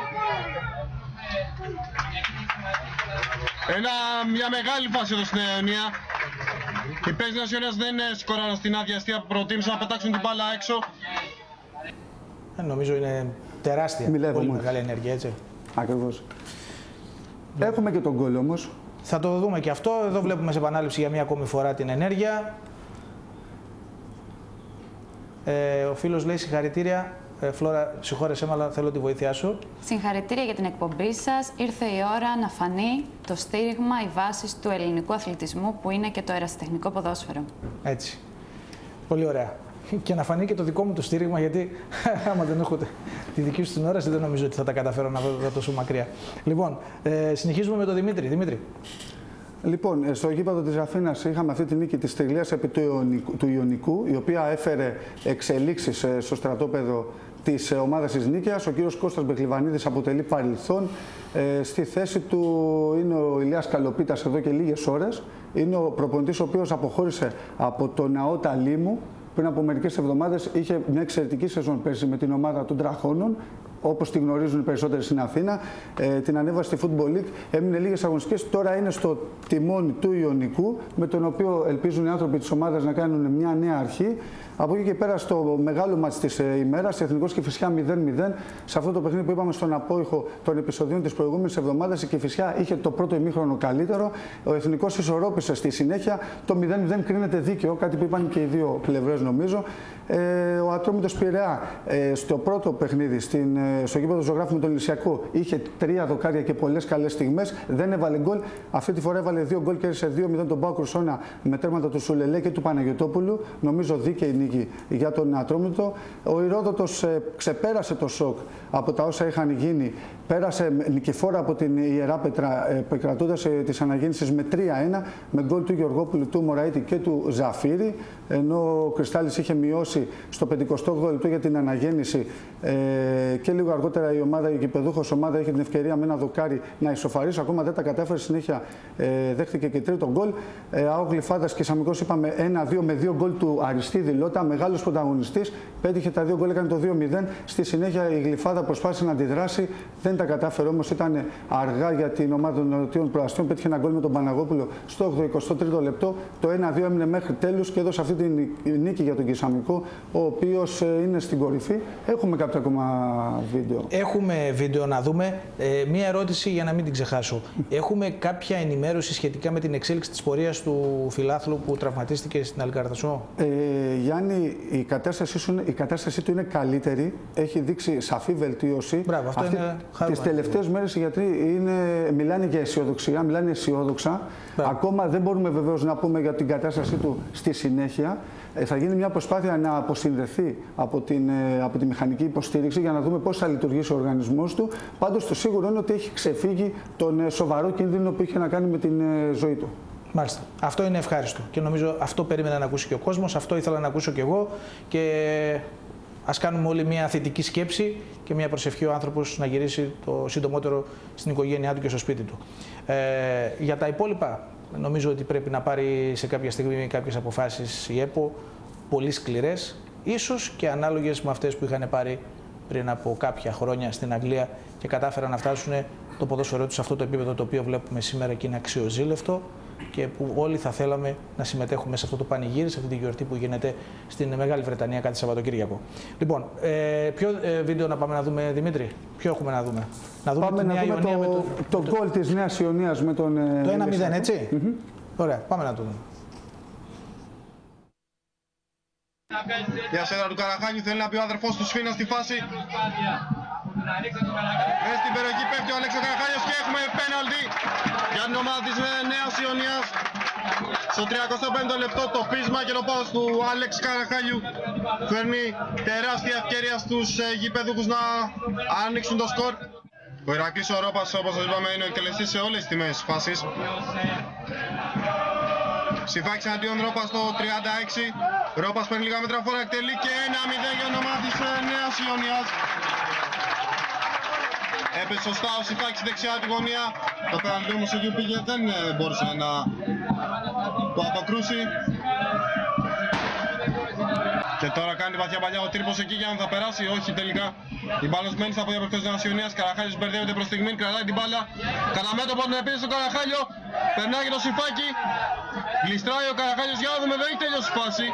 Μια μεγάλη φάση εδώ στην Ιωνία. Οι παίκτες της Ιωνίας δεν σκοράραν στην άδεια αστεία που προτίμησαν να πετάξουν την μπάλα έξω. Νομίζω είναι τεράστια. Πολύ μεγάλη ενέργεια, έτσι. Ακριβώς. Έχουμε και τον γκολ όμως. Θα το δούμε και αυτό. Εδώ βλέπουμε σε επανάληψη για μία ακόμη φορά την ενέργεια. Ο φίλος λέει συγχαρητήρια. Φλόρα, συγχώρεσέ με, αλλά θέλω τη βοήθειά σου. Συγχαρητήρια για την εκπομπή σας. Ήρθε η ώρα να φανεί το στήριγμα, οι βάσεις του ελληνικού αθλητισμού, που είναι και το ερασιτεχνικό ποδόσφαιρο. Έτσι. Πολύ ωραία. Και να φανεί και το δικό μου το στήριγμα, γιατί άμα δεν έχω τη δική σου την όραση, δεν νομίζω ότι θα τα καταφέρω να βρω τόσο μακριά. Λοιπόν, συνεχίζουμε με τον Δημήτρη. Δημήτρη. Λοιπόν, στο γήπεδο της Ραφίνας είχαμε αυτή τη νίκη της Τριγλίας επί του Ιωνικού, η οποία έφερε εξελίξεις στο στρατόπεδο της ομάδας της Νίκαιας. Ο κύριος Κώστας Μπεκλιβανίδης αποτελεί παρελθόν. Στη θέση του είναι ο Ηλιάς Καλοπίτας εδώ και λίγες ώρες. Είναι ο προπονητής ο οποίος αποχώρησε από τον ΑΟΤΑ Λίμου. Πριν από μερικές εβδομάδες είχε μια εξαιρετική σεζόν πέρσι με την ομάδα των Τραχώνων, όπως τη γνωρίζουν οι περισσότεροι στην Αθήνα. Την ανέβασε στη Football League, έμεινε λίγες αγωνιστικές, τώρα είναι στο τιμόνι του Ιωνικού, με τον οποίο ελπίζουν οι άνθρωποι της ομάδας να κάνουν μια νέα αρχή. Από εκεί και πέρα, στο μεγάλο μάτς της ημέρας, Εθνικός Κηφισιά 0-0. Σε αυτό το παιχνίδι που είπαμε στον απόϊχο των επεισοδίων της προηγούμενης εβδομάδας, η Κηφισιά είχε το πρώτο ημίχρονο καλύτερο. Ο Εθνικός ισορρόπησε στη συνέχεια. Το 0-0 κρίνεται δίκαιο, κάτι που είπαν και οι δύο πλευρές νομίζω. Ο Ατρόμητος Πειραιά στο πρώτο παιχνίδι στο γήπεδο Ζωγράφου με τον Ηλυσιακό είχε 3 δοκάρια και πολλές καλές στιγμές. Δεν έβαλε γκολ. Αυτή τη φορά έβαλε 2 γκολ και έρισε 2-0 τον Πάο Κρουσόνα με τέρματα του Σουλελέ και του Παναγιωτόπουλου. Νομίζω δίκαιη νίκη για τον Ατρόμητο. Ο Ηρόδοτος ξεπέρασε το σοκ από τα όσα είχαν γίνει. Πέρασε νικηφόρα από την Ιεράπετρα, επικρατώντας τις αναγέννησεις με 3-1 με γκολ του Γεωργόπουλου, του Μωραήτη και του Ζαφύρη. Ενώ ο Κρυστάλλης είχε μειώσει στο 58ο λεπτό για την αναγέννηση και λίγο αργότερα η γηπεδούχος ομάδα είχε την ευκαιρία με ένα δοκάρι να ισοφαρίσει. Ακόμα δεν τα κατέφερε, συνέχεια δέχτηκε και τρίτο γκολ. ΑΟ Γλυφάδας και Σαμικός είπαμε 1-2 με 2 γκολ του Αριστίδη Λότα, μεγάλος πρωταγωνιστής. Πέτυχε τα 2 γκολ, έκανε το 2-0. Στη συνέχεια η Γλυφάδα προσπάθησε να αντιδράσει, δεν τα κατάφερε όμως, ήταν αργά για την ομάδα των Νοτιών Προαστίων. Πέτυχε ένα γκολ με τον Παναγόπουλο στο 23ο λεπτό. Το 1-2 έμεινε μέχρι τέλους και έδωσε αυτή την νίκη για τον Κισαμικό, ο οποίος είναι στην κορυφή. Έχουμε κάποιο ακόμα βίντεο? Έχουμε βίντεο να δούμε. Μία ερώτηση για να μην την ξεχάσω. Έχουμε κάποια ενημέρωση σχετικά με την εξέλιξη της πορείας του φιλάθλου που τραυματίστηκε στην Αλικαρδασσό? Γιάννη, η κατάστασή του είναι καλύτερη. Έχει δείξει σαφή βελτίωση. Μπράβο, αυτό είναι χαρούμενο. Τις τελευταίες μέρες οι γιατροί μιλάνε για αισιοδοξία, μιλάνε αισιόδοξα. Ακόμα δεν μπορούμε βεβαίως να πούμε για την κατάστασή του στη συνέχεια. Θα γίνει μια προσπάθεια να αποσυνδεθεί από τη μηχανική υποστήριξη για να δούμε πώς θα λειτουργήσει ο οργανισμός του. Πάντως το σίγουρο είναι ότι έχει ξεφύγει τον σοβαρό κίνδυνο που είχε να κάνει με την ζωή του. Μάλιστα. Αυτό είναι ευχάριστο και νομίζω αυτό περίμενα να ακούσει και ο κόσμος, αυτό ήθελα να ακούσω και εγώ και ας κάνουμε όλοι μια θετική σκέψη και μια προσευχή ο άνθρωπος να γυρίσει το συντομότερο στην οικογένειά του και στο σπίτι του. Για τα υπόλοιπα, νομίζω ότι πρέπει να πάρει σε κάποια στιγμή κάποιες αποφάσεις η ΕΠΟ, πολύ σκληρές, ίσως και ανάλογες με αυτές που είχαν πάρει πριν από κάποια χρόνια στην Αγγλία και κατάφεραν να φτάσουν το ποδόσφαιρό τους σε αυτό το επίπεδο το οποίο βλέπουμε σήμερα και είναι αξιοζήλευτο και που όλοι θα θέλαμε να συμμετέχουμε σε αυτό το πανηγύρι, σε αυτή τη γιορτή που γίνεται στην Μεγάλη Βρετανία κάτι Σαββατοκύριακο. Λοιπόν, ποιο βίντεο να πάμε να δούμε, Δημήτρη? Ποιο έχουμε να δούμε? Πάμε να δούμε το γκολ της Νέας Ιωνίας με τον... Το 1-0, έτσι? Ωραία, πάμε να το δούμε. Η ασέδρα του Καραχάνιου θέλει να πει ο αδερφός του Σφίνα στη φάση. Μέσα στην περιοχή πέφτει ο Αλέξος Καραχάνιος και έχουμε πέναλτι για την ομάδα της Νέας Ιωνίας. Στο 35ο λεπτό το πείσμα και το πάθος του Άλεξ Καραχάνιου φέρνει τεράστια ευκαιρία στους γηπεδούχους να ανοίξουν το σκορ. Ο Ηρακλής ο Ρόπας, όπως σας είπαμε, είναι ο εκτελεστής σε όλες τις τιμές φάσεις. Ψηφάκης αντίον Ρόπας στο 36. Ρόπας παίρνει λίγα μέτρα φορά, εκτελεί και 1-0 για όνομα της Νέας Ιωνίας. Έπεσε σωστά ο Ψηφάκης δεξιά τη γωνία. Το πέναλτι όμως εκεί πήγε, δεν μπόρεσε να το αποκρούσει. Και τώρα κάνει βαθιά παλιά ο Τρίπος εκεί για να θα περάσει, όχι τελικά. Η μπάλα μένει στα πόδια προχτές της Νέας Ιωνίας. Καραχάλιος μπερδεύεται προς τη στιγμή, κρατάει την μπάλα. Κατά μέτωπο την επίθεση στο Καραχάλιο. Περνάει και το Συμφάκι. Γλιστράει ο Καραχάλιος, για να δούμε, δεν έχει τελειώσει η φάση.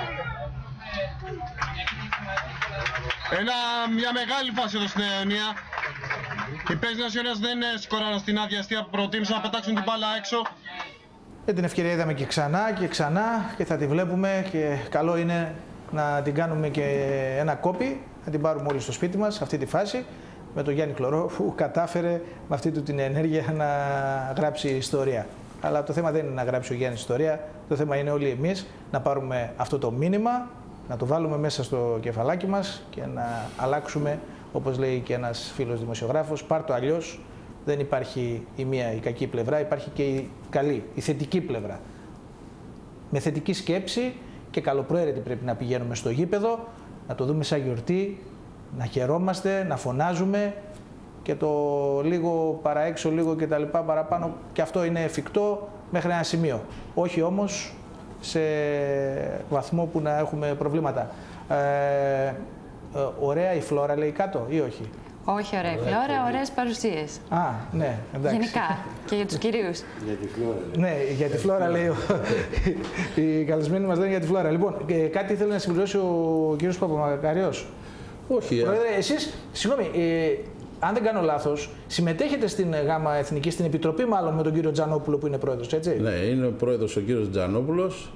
Μια μεγάλη φάση εδώ στην Νέα Ιωνία. Οι παίκτες της Νέας Ιωνίας δεν σηκωράνε στην άδεια αστεία που προτίμησαν να πετάξουν την μπάλα έξω. Την ευκαιρία είδαμε και ξανά και θα τη βλέπουμε και καλό είναι να την κάνουμε και ένα κόπι, να την πάρουμε όλοι στο σπίτι μας αυτή τη φάση με τον Γιάννη Κλωρό που κατάφερε με αυτή του την ενέργεια να γράψει ιστορία. Αλλά το θέμα δεν είναι να γράψει ο Γιάννης ιστορία, το θέμα είναι όλοι εμείς να πάρουμε αυτό το μήνυμα, να το βάλουμε μέσα στο κεφαλάκι μας και να αλλάξουμε, όπως λέει και ένας φίλος δημοσιογράφος, πάρ' το αλλιώς. Δεν υπάρχει η μία η κακή πλευρά, υπάρχει και η καλή, η θετική πλευρά. Με θετική σκέψη και καλοπροαίρετη πρέπει να πηγαίνουμε στο γήπεδο, να το δούμε σαν γιορτή, να χαιρόμαστε, να φωνάζουμε και το λίγο παραέξω, λίγο και τα λοιπά παραπάνω, και αυτό είναι εφικτό μέχρι ένα σημείο. Όχι όμως σε βαθμό που να έχουμε προβλήματα. Ωραία η Φλόρα λέει κάτω ή όχι? Όχι ωραία η Φλόρα, ωραίες παρουσίες. Α, ναι, εντάξει. Γενικά και για τους κυρίους. Για τη Φλόρα. Ναι, για τη Φλόρα λέει. Οι καλεσμένοι μας λένε για τη Φλόρα. Λοιπόν, κάτι ήθελε να συμπληρώσει ο κύριος Παπαμακαριος. Όχι. Πρόεδρε, εσείς, συγγνώμη, αν δεν κάνω λάθος, συμμετέχετε στην ΓΑΜΑ Εθνική, στην Επιτροπή μάλλον με τον κύριο Τζανόπουλο που είναι πρόεδρος, έτσι? Ναι, είναι ο πρόεδρος ο κύριος Τζανόπουλος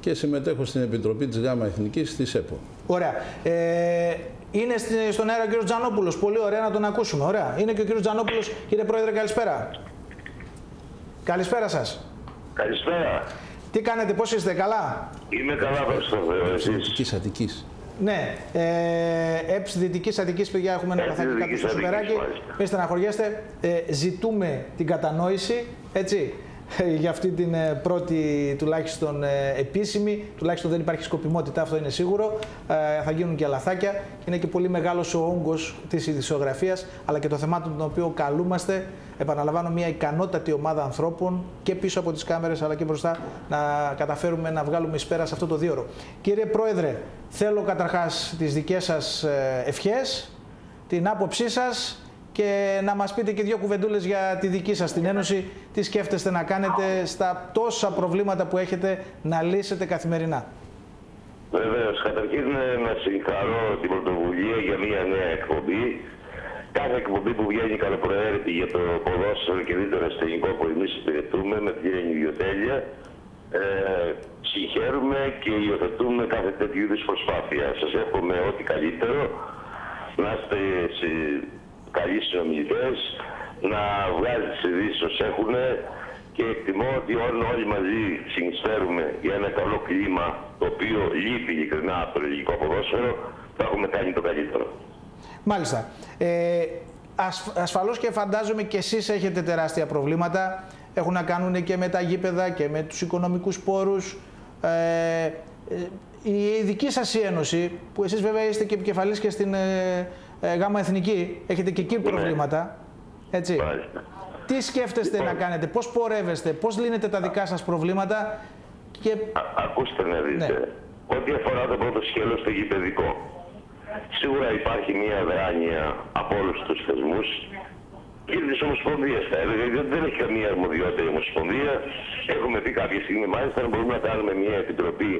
και συμμετέχω στην Επιτροπή της ΓΑΜΑ Εθνικής της ΕΠΟ. Ωραία. Είναι στον αέρα ο κύριος Τζανόπουλος. Πολύ ωραία να τον ακούσουμε. Ωραία. Είναι και ο κύριος Τζανόπουλος. Κύριε Πρόεδρε, καλησπέρα. Καλησπέρα σας. Καλησπέρα. Τι κάνετε, πώς είστε, καλά? Είμαι καλά, προς το Θεό, εσείς? Αττικής. Ναι, ΕΠΣ Δυτικής Αττικής, παιδιά, έχουμε ένα καθάκι κάτω στο σουπεράκι. Μην στεναχωριέστε, ζητούμε την κατανόηση, έτσι, για αυτή την πρώτη τουλάχιστον επίσημη, τουλάχιστον δεν υπάρχει σκοπιμότητα, αυτό είναι σίγουρο, θα γίνουν και λαθάκια. Είναι και πολύ μεγάλος ο όγκος της ειδησιογραφίας, αλλά και το θεμάτων τον οποίο καλούμαστε, επαναλαμβάνω, μια ικανότατη ομάδα ανθρώπων και πίσω από τις κάμερες αλλά και μπροστά να καταφέρουμε να βγάλουμε εις πέρας αυτό το 2ωρο. Κύριε Πρόεδρε, θέλω καταρχάς τις δικές σας ευχές, την άποψή σας και να μας πείτε και δύο κουβεντούλες για τη δική σας την Ένωση. Τι σκέφτεστε να κάνετε στα τόσα προβλήματα που έχετε να λύσετε καθημερινά? Βεβαίως, καταρχήν να συγχαρώ την πρωτοβουλία για μια νέα εκπομπή. Κάθε εκπομπή που βγαίνει καλοπροαίρετη για το ποδόσφαιρο και δίτερο αστυνομικό που εμείς υπηρετούμε με την ιδιοτέλεια, συγχαίρουμε και υιοθετούμε κάθε τέτοιου είδους προσπάθεια. Σας εύχομαι ό,τι καλύτερο, να είστε καλοί συνομιλητές, να βγάζετε τις ειδήσεις όσοι έχουν και εκτιμώ ότι όλοι μαζί συνεισφέρουμε για ένα καλό κλίμα το οποίο λείπει ειλικρινά από το ελληνικό ποδόσφαιρο, θα έχουμε κάνει το καλύτερο. Μάλιστα. Ασφαλώς και φαντάζομαι και εσείς έχετε τεράστια προβλήματα. Έχουν να κάνουν και με τα γήπεδα και με τους οικονομικούς πόρους. Η δική σας η Ένωση, που εσείς βέβαια είστε και επικεφαλής και στην ΓΑΜΑ Εθνική, έχετε και εκεί προβλήματα. Έτσι. Τι σκέφτεστε να κάνετε, πώς πορεύεστε, πώς λύνετε τα δικά σας προβλήματα και... Ακούστε να δείτε, ό,τι αφορά το πρώτο σκέλος το γηπεδικό. Σίγουρα υπάρχει μια αδράνεια από όλους τους θεσμούς και της Ομοσπονδίας, θα έλεγα, γιατί δεν έχει καμία αρμοδιότητα η Ομοσπονδία. Έχουμε πει κάποια στιγμή, μάλιστα, να μπορούμε να κάνουμε μια επιτροπή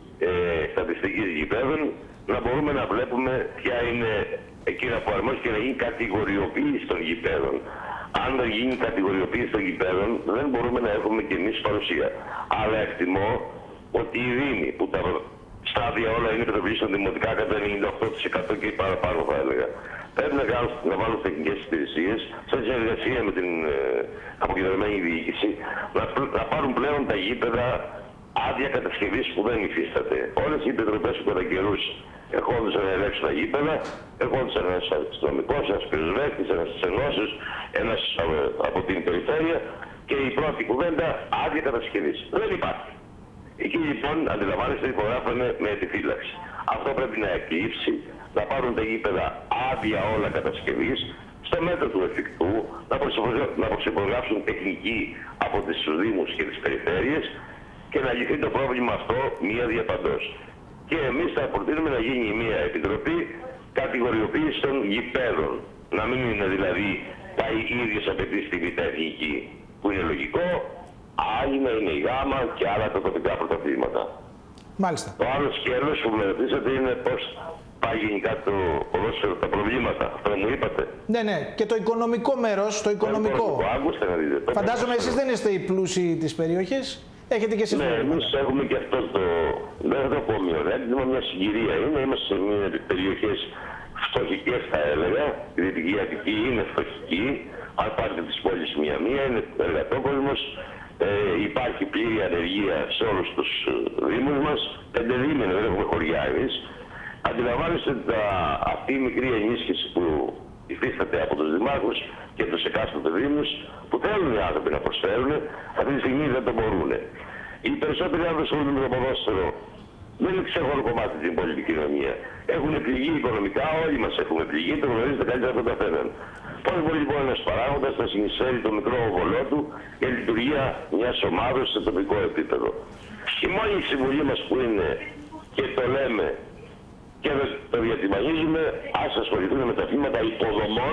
στατιστικής γηπέδων, να μπορούμε να βλέπουμε ποια είναι εκείνα που αρμόζει και να γίνει κατηγοριοποίηση των γηπέδων. Αν δεν γίνει κατηγοριοποίηση των γηπέδων, δεν μπορούμε να έχουμε και εμείς παρουσία. Αλλά εκτιμώ ότι οι Δήμοι, που τα στάδια όλα είναι καταβλήσεων δημοτικά κατά 98% και παραπάνω, θα έλεγα, πρέπει να βάλουν τεχνικές υπηρεσίες σε συνεργασία με την αποκεντρωμένη διοίκηση, να πάρουν πλέον τα γήπεδα άδεια κατασκευής που δεν υφίσταται. Όλες οι επιτροπές που κατά καιρούς ερχόντουσαν να ελέγξουν τα γήπεδα, ερχόντουσαν ένας αστυνομικός, ένας πυροσβέστης, ένας της ενώσεως, ένας από την περιφέρεια και η πρώτη κουβέντα άδεια κατασκευής. Δεν υπάρχει. Εκεί λοιπόν αντιλαμβάνεστε υπογράφανε με επιφύλαξη. Αυτό πρέπει να εκλείψει, να πάρουν τα γήπεδα άδεια όλα κατασκευής, στο μέτρο του εφικτού, να προσυπογράψουν τεχνική από τις Δήμους και τις περιφέρειες και να λυθεί το πρόβλημα αυτό μία διαπαντός. Και εμείς θα προτείνουμε να γίνει μία επιτροπή κατηγοριοποίηση των γηπέδων. Να μην είναι δηλαδή τα ίδιες απαιτήσεις στη Β' Εθνική, που είναι λογικό, άλλη να είναι η ΓΑΜΑ και άλλα τα τοπικά πρωταθλήματα. Μάλιστα. Το άλλο σκέλος που με ρωτήσατε είναι πώς πάει γενικά το ποδόσφαιρο, τα προβλήματα. Αυτό μου είπατε. Ναι, ναι. Και το οικονομικό μέρος, το οικονομικό. Άκουστε να δείτε. Φαντάζομαι εσείς δεν είστε οι πλούσιοι της περιοχής. Έχετε και εσείς. Ναι, εμείς έχουμε και αυτό το, δεν θα το πω μειονέκτημα, μια συγκυρία είναι. Είμαστε σε περιοχές φτωχικές, θα έλεγα. Η Δυτική Αττική είναι φτωχική. Αν πάρετε τις πόλεις μία-μία, είναι εργατόκοσμος. Υπάρχει πλήρη ανεργία σε όλους τους δήμους μας. 5 δήμοι, δεν έχουμε χωριά εμείς. Αντιλαμβάνεστε αυτή η μικρή ενίσχυση που υφίσταται από τους δημάρχους και τους εκάστοτε δήμους που θέλουν οι άνθρωποι να προσφέρουν, αυτή τη στιγμή δεν το μπορούν. Οι περισσότεροι άνθρωποι ασχολούνται με το ποδόσφαιρο δεν είναι ξεχωριστό κομμάτι την πολιτική κοινωνία. Έχουν πληγεί οικονομικά, όλοι μας έχουμε πληγεί, το γνωρίζετε καλύτερα από τον καθέναν. Πώς μπορεί λοιπόν ένας παράγοντας να συνεισφέρει το μικρό όβολό του για τη λειτουργία μιας ομάδας σε τοπικό επίπεδο? Η μόνη συμβουλή μας που είναι, και το λέμε και το διατιμανίζουμε, ας ασχοληθούν με τα θέματα υποδομών,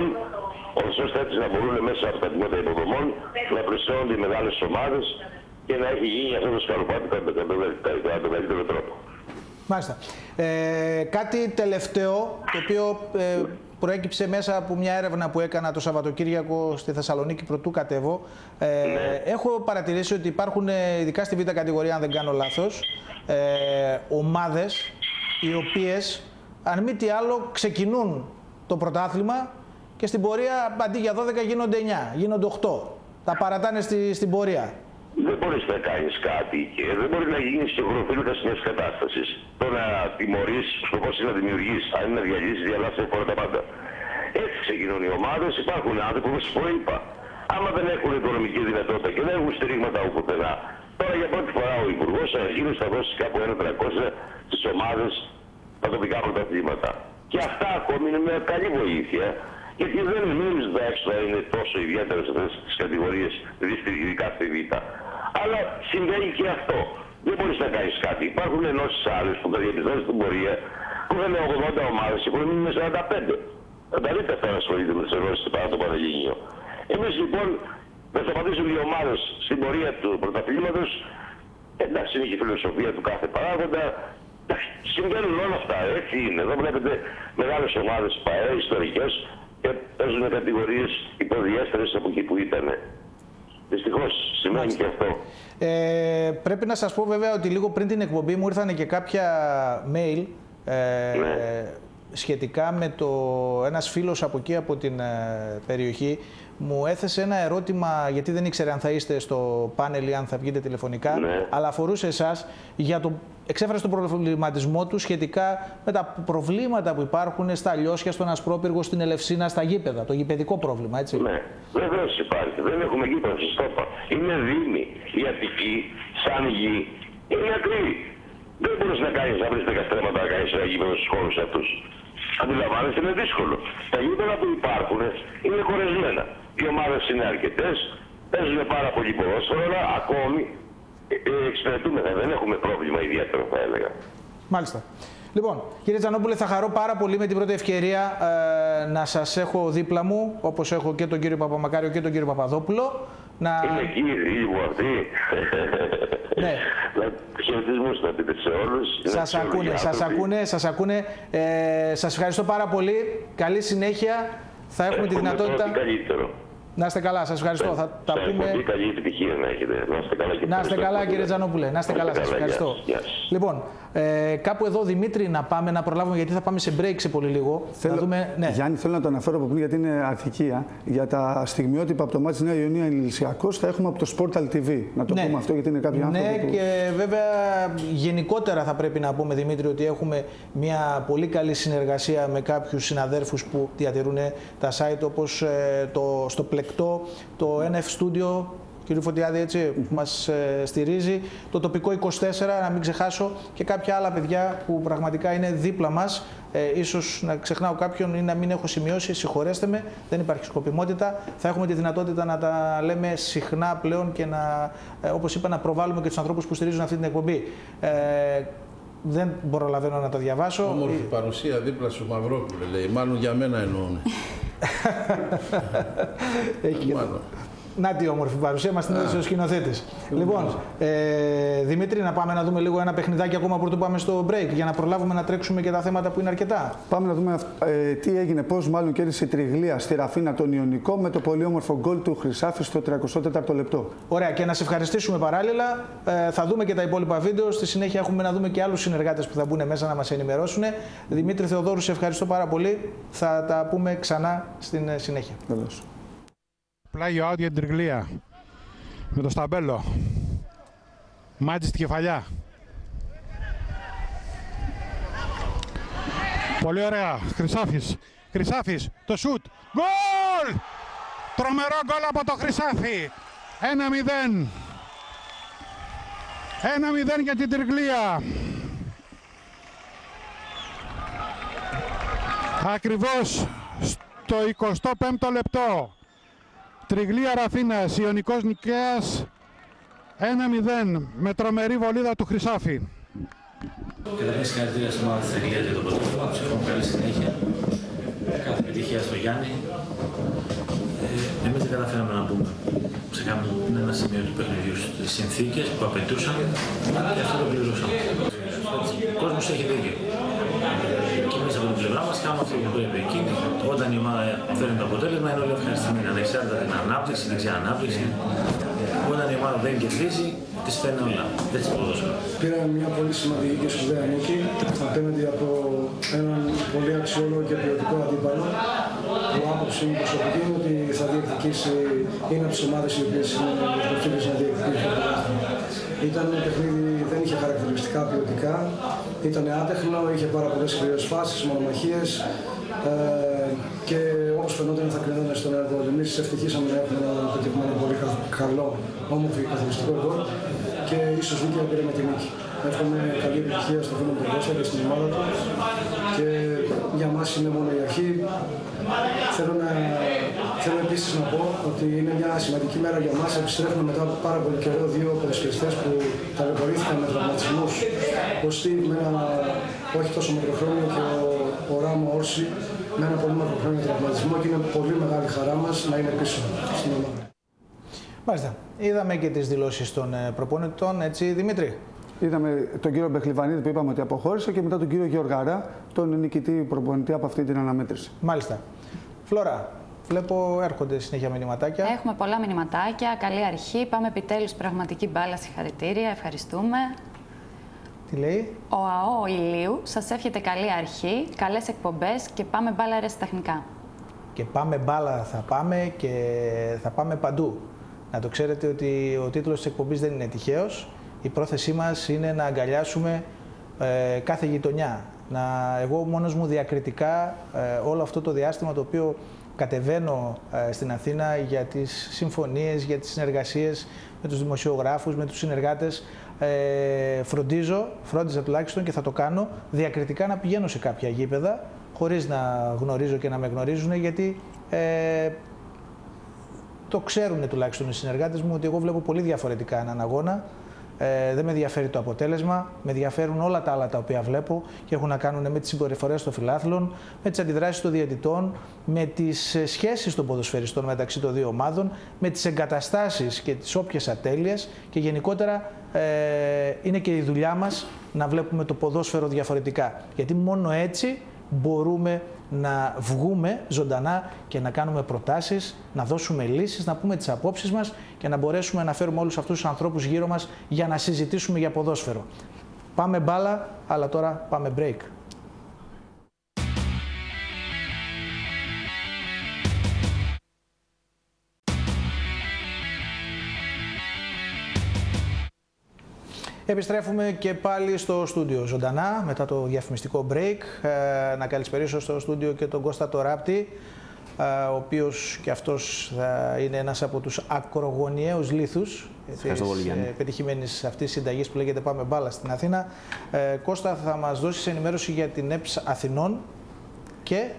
ώστε έτσι να μπορούν μέσα από τα τμήματα υποδομών να προσφέρονται οι μεγάλες ομάδες και να έχει γίνει αυτό το σκαλοπάτι κατά τον καλύτερο τρόπο. Μάλιστα. Κάτι τελευταίο, το οποίο προέκυψε μέσα από μια έρευνα που έκανα το Σαββατοκύριακο στη Θεσσαλονίκη πρωτού κατέβω. Έχω παρατηρήσει ότι υπάρχουν, ειδικά στη β' κατηγορία, αν δεν κάνω λάθος, ομάδες οι οποίες, αν μη τι άλλο, ξεκινούν το πρωτάθλημα και στην πορεία αντί για 12 γίνονται 9, γίνονται 8. Τα παρατάνε στην πορεία. Δεν μπορείς να κάνεις κάτι και δεν μπορεί να γίνεις και χρονοφύλακας μιας κατάστασης. Το να τιμωρείς, σκοπός είναι να δημιουργείς, αν είναι να διαλύσεις, διαλάσεις φορά τα πάντα. Έτσι ξεκινούν οι ομάδες, υπάρχουν άνθρωποι όπως προείπα. Άμα δεν έχουν οικονομική δυνατότητα και δεν έχουν στηρίγματα όπου πουθενά. Τώρα για πρώτη φορά ο Υπουργός Αγγίλης θα δώσει κάπου 1.300 στις ομάδες τα τοπικά πρωταθλήματα. Και αυτά ακόμη είναι μια καλή βοήθεια. Γιατί δεν νομίζω ότι τα έξοδα είναι τόσο ιδιαίτερα σε αυτές τις κατηγορίες, ειδικά στη Β'. Αλλά συμβαίνει και αυτό. Δεν μπορείς να κάνεις κάτι. Υπάρχουν ενώσεις άλλες που τα διαπιστώνεις στην πορεία που δεν είναι 80 ομάδες και μπορεί να είναι 45. Θα τα δείτε αυτά να ασχολείται με τις ενώσεις πάνω το Πανελλήνιο. Εμείς λοιπόν να σταματήσουν οι ομάδες στην πορεία του πρωταθλήματος. Εντάξει, είναι και η φιλοσοφία του κάθε παράγοντα. Συμβαίνουν όλα αυτά. Έτσι είναι. Εδώ βλέπετε μεγάλες ομάδες ΠΑΕ, ιστορικές. Και παίζουν κατηγορίες υποδιέστερες από εκεί που ήταν. Δυστυχώς σημαίνει και αυτό. Πρέπει να σας πω βέβαια ότι λίγο πριν την εκπομπή μου ήρθαν και κάποια mail σχετικά με ένας φίλος από εκεί από την περιοχή μου έθεσε ένα ερώτημα, γιατί δεν ήξερε αν θα είστε στο πάνελ ή αν θα βγείτε τηλεφωνικά, αλλά αφορούσε εσάς, εξέφρασε τον προβληματισμό του σχετικά με τα προβλήματα που υπάρχουν στα Λιώσια, στον Ασπρόπυργο, στην Ελευσίνα, στα γήπεδα, το γηπεδικό πρόβλημα, έτσι. Ναι, βεβαίως υπάρχει. Δεν έχουμε γήπεδα, σας το είπα. Είναι δήμοι. Η Αττική, σαν γη, είναι ακριβή. Δεν μπορείς να κάνεις, να βρεις 10 στρέμματα να κάνεις ένα γήπεδο στους χώρους αυτούς. Αντιλαμβάνεστε, είναι δύσκολο. Τα γήπεδα που υπάρχουν είναι χωρεσμένα. Οι ομάδες είναι αρκετές, παίζουν πάρα πολύ ποδόσφαιρο, αλλά ακόμη εξυπηρετούμε. Δεν έχουμε πρόβλημα ιδιαίτερο, θα έλεγα. Μάλιστα. Λοιπόν, κύριε Τζανόπουλε, θα χαρώ πάρα πολύ με την πρώτη ευκαιρία να σας έχω δίπλα μου, όπως έχω και τον κύριο Παπαμακάριο και τον κύριο Παπαδόπουλο. Είναι εκεί οι φίλοι μου αυτοί. Ναι. Χαιρετισμούς να πείτε σε όλους. Σας ακούνε. Σας ευχαριστώ πάρα πολύ. Καλή συνέχεια. Θα έχουμε τη δυνατότητα. Καλύτερο. Να είστε καλά, σας ευχαριστώ. Θα τα πούμε. Καλή επιτυχία να έχετε. Να είστε καλά, να είστε καλά, κύριε Τζανόπουλε. Να είστε καλά, σας ευχαριστώ. Λοιπόν, κάπου εδώ, Δημήτρη, να πάμε να προλάβουμε, γιατί θα πάμε σε break σε πολύ λίγο. Γιάννη, θέλω να το αναφέρω από πριν, γιατί είναι αρχικία. Για τα στιγμιότυπα από το μάτι Νέα Ιωνία Ηλυσιακός θα έχουμε από το Sportal TV. Να το πούμε αυτό, γιατί είναι κάποιοι άνθρωποι. Ναι, και βέβαια γενικότερα θα πρέπει να πούμε, Δημήτρη, ότι έχουμε μια πολύ καλή συνεργασία με κάποιους συναδέρφους που διατηρούν τα site, όπως στο Πλεκτό, το NF Studio, κύριο Φωτιάδη, έτσι, που μας στηρίζει, το τοπικό 24, να μην ξεχάσω, και κάποια άλλα παιδιά που πραγματικά είναι δίπλα μας. Ίσως να ξεχνάω κάποιον ή να μην έχω σημειώσει, συγχωρέστε με, δεν υπάρχει σκοπιμότητα. Θα έχουμε τη δυνατότητα να τα λέμε συχνά πλέον και να, όπως είπα, να προβάλλουμε και τους ανθρώπους που στηρίζουν αυτή την εκπομπή. Δεν προλαβαίνω να τα διαβάσω. Όμορφη παρουσία δίπλα σου, Μαυρόπουλε, λέει. Μάλλον για μένα εννοούν. Να τι όμορφη παρουσία μας την έδωσε ο σκηνοθέτης. Λοιπόν, Δημήτρη, να πάμε να δούμε λίγο ένα παιχνιδάκι ακόμα πρωτού πάμε στο break, για να προλάβουμε να τρέξουμε και τα θέματα που είναι αρκετά. Πάμε να δούμε τι έγινε, πώς μάλλον κέρδισε η Τριγλία στη Ραφίνα τον Ιωνικό με το πολύ όμορφο γκολ του Χρυσάφη στο 34ο λεπτό. Ωραία, και να σε ευχαριστήσουμε παράλληλα. Θα δούμε και τα υπόλοιπα βίντεο. Στη συνέχεια έχουμε να δούμε και άλλους συνεργάτες που θα μπουν μέσα να μας ενημερώσουν. Δημήτρη Θεοδόρου, σε ευχαριστώ πάρα πολύ. Θα τα πούμε ξανά στην συνέχεια. Βεβαίως. Πλάγιο out για την Τριγλία με το Σταμπέλο. Μάτζι στη κεφαλιά. Πολύ ωραία. Χρυσάφης, το σουτ. Γκολ! Τρομερό γκολ από το Χρυσάφη. 1-0. 1-0 για την Τριγλία. Ακριβώς στο 25ο λεπτό. Τριγλία Ραφίνας, Ιωνικός Νικαίας, 1-0 με τρομερή βολίδα του Χρυσάφη. Καταρχήν συγχαρητήρια στην ομάδα της Τριγλίας για το πρωτόκολλο. Τους εύχομαι καλή συνέχεια. Κάθε επιτυχία στο Γιάννη. Εμείς δεν καταφέραμε να μπούμε σε ένα σημείο του παιχνιδιού στις συνθήκες που απαιτούσαν και αυτό το πληρώσαμε. Ο κόσμος έχει δίκιο. Και εμείς από την πλευρά μας κάνω αυτό που είπε εκείνη. Όταν η ομάδα φέρνει το αποτέλεσμα, είναι όλοι ευχαριστημένοι. Ανεξάρτητα την ανάπτυξη, την ξεανάπτυξη. Όταν η ομάδα δεν κερδίζει, τη φέρνει όλα. Έτσι ποδόσφαιρο. Πήραμε μια πολύ σημαντική και σπουδαία νίκη απέναντι από έναν πολύ αξιόλογο και ποιοτικό αντίπαλο. Η άποψη μου προσωπική είναι ότι θα διεκδικήσει, είναι από τις ομάδες οι οποίες είναι προσφύγες να διεκδικήσει το πρωτάθλημα. Ήταν ένα παιχνίδι, δεν είχε χαρακτηριστικά ποιοτικά, ήταν άτεχνο, είχε πάρα πολλές σκληρές φάσεις, μονομαχίες και όπως φαινόταν θα κρινόταν στον έργο. Εμείς ευτυχήσαμε να έχουμε ένα πετυχημένο πολύ καλό, όμορφο και καθοριστικό γκολ και ίσως δίκαια πήραμε τη νίκη. Εύχομαι καλή επιτυχία στο φίλο του Κώστα και στην ομάδα του και για μας είναι μόνο η αρχή. Θέλω επίσης να πω ότι είναι μια σημαντική μέρα για μας. Επιστρέφουμε μετά από πάρα πολύ καιρό δύο ποδοσφαιριστές που ταλαιπωρήθηκαν με τραυματισμούς. Ο Στίβ με ένα όχι τόσο μακροχρόνιο και ο Ράμο Όρση με ένα πολύ μακροχρόνιο τραυματισμό και είναι πολύ μεγάλη χαρά μας να είναι πίσω στην ομάδα. Μάλιστα. Είδαμε και τις δηλώσεις των προπονητών, έτσι Δημήτρη. Είδαμε τον κύριο Μπεχλιβανίδη που είπαμε ότι αποχώρησε και μετά τον κύριο Γεωργάρα, τον νικητή προπονητή από αυτή την αναμέτρηση. Μάλιστα. Φλόρα, βλέπω έρχονται συνέχεια μηνυματάκια. Έχουμε πολλά μηνυματάκια. Καλή αρχή. Πάμε επιτέλους πραγματική μπάλα. Συγχαρητήρια. Ευχαριστούμε. Τι λέει? Ο ΑΟ Ηλίου σας εύχεται καλή αρχή, καλές εκπομπές και πάμε μπάλα αερασιτεχνικά. Και πάμε μπάλα θα πάμε και θα πάμε παντού. Να το ξέρετε ότι ο τίτλος της εκπομπής δεν είναι τυχαίος. Η πρόθεσή μας είναι να αγκαλιάσουμε κάθε γειτονιά. Εγώ μόνος μου διακριτικά όλο αυτό το διάστημα το οποίο κατεβαίνω στην Αθήνα για τις συμφωνίες, για τις συνεργασίες με τους δημοσιογράφους, με τους συνεργάτες, φρόντιζα τουλάχιστον και θα το κάνω διακριτικά να πηγαίνω σε κάποια γήπεδα χωρίς να γνωρίζω και να με γνωρίζουν, γιατί το ξέρουν τουλάχιστον οι συνεργάτες μου ότι εγώ βλέπω πολύ διαφορετικά έναν αγώνα. Δεν με ενδιαφέρει το αποτέλεσμα, με ενδιαφέρουν όλα τα άλλα τα οποία βλέπω και έχουν να κάνουν με τις συμπεριφορές των φιλάθλων, με τις αντιδράσεις των διαιτητών, με τις σχέσεις των ποδοσφαιριστών μεταξύ των δύο ομάδων, με τις εγκαταστάσεις και τις όποιες ατέλειες και γενικότερα είναι και η δουλειά μας να βλέπουμε το ποδόσφαιρο διαφορετικά. Γιατί μόνο έτσι μπορούμε να βγούμε ζωντανά και να κάνουμε προτάσεις, να δώσουμε λύσεις, να πούμε τις απόψεις μας και να μπορέσουμε να φέρουμε όλους αυτούς τους ανθρώπους γύρω μας για να συζητήσουμε για ποδόσφαιρο. Πάμε μπάλα, αλλά τώρα πάμε break. Επιστρέφουμε και πάλι στο στούντιο ζωντανά μετά το διαφημιστικό break. Να καλησπερίσω στο στούντιο και τον Κώστα Τωράπτη, ο οποίος και αυτός θα είναι ένας από τους ακρογωνιαίους λίθους της πετυχημένης αυτής συνταγής που λέγεται Πάμε Μπάλα στην Αθήνα. Κώστα, θα μας δώσεις ενημέρωση για την ΕΠΣ Αθηνών και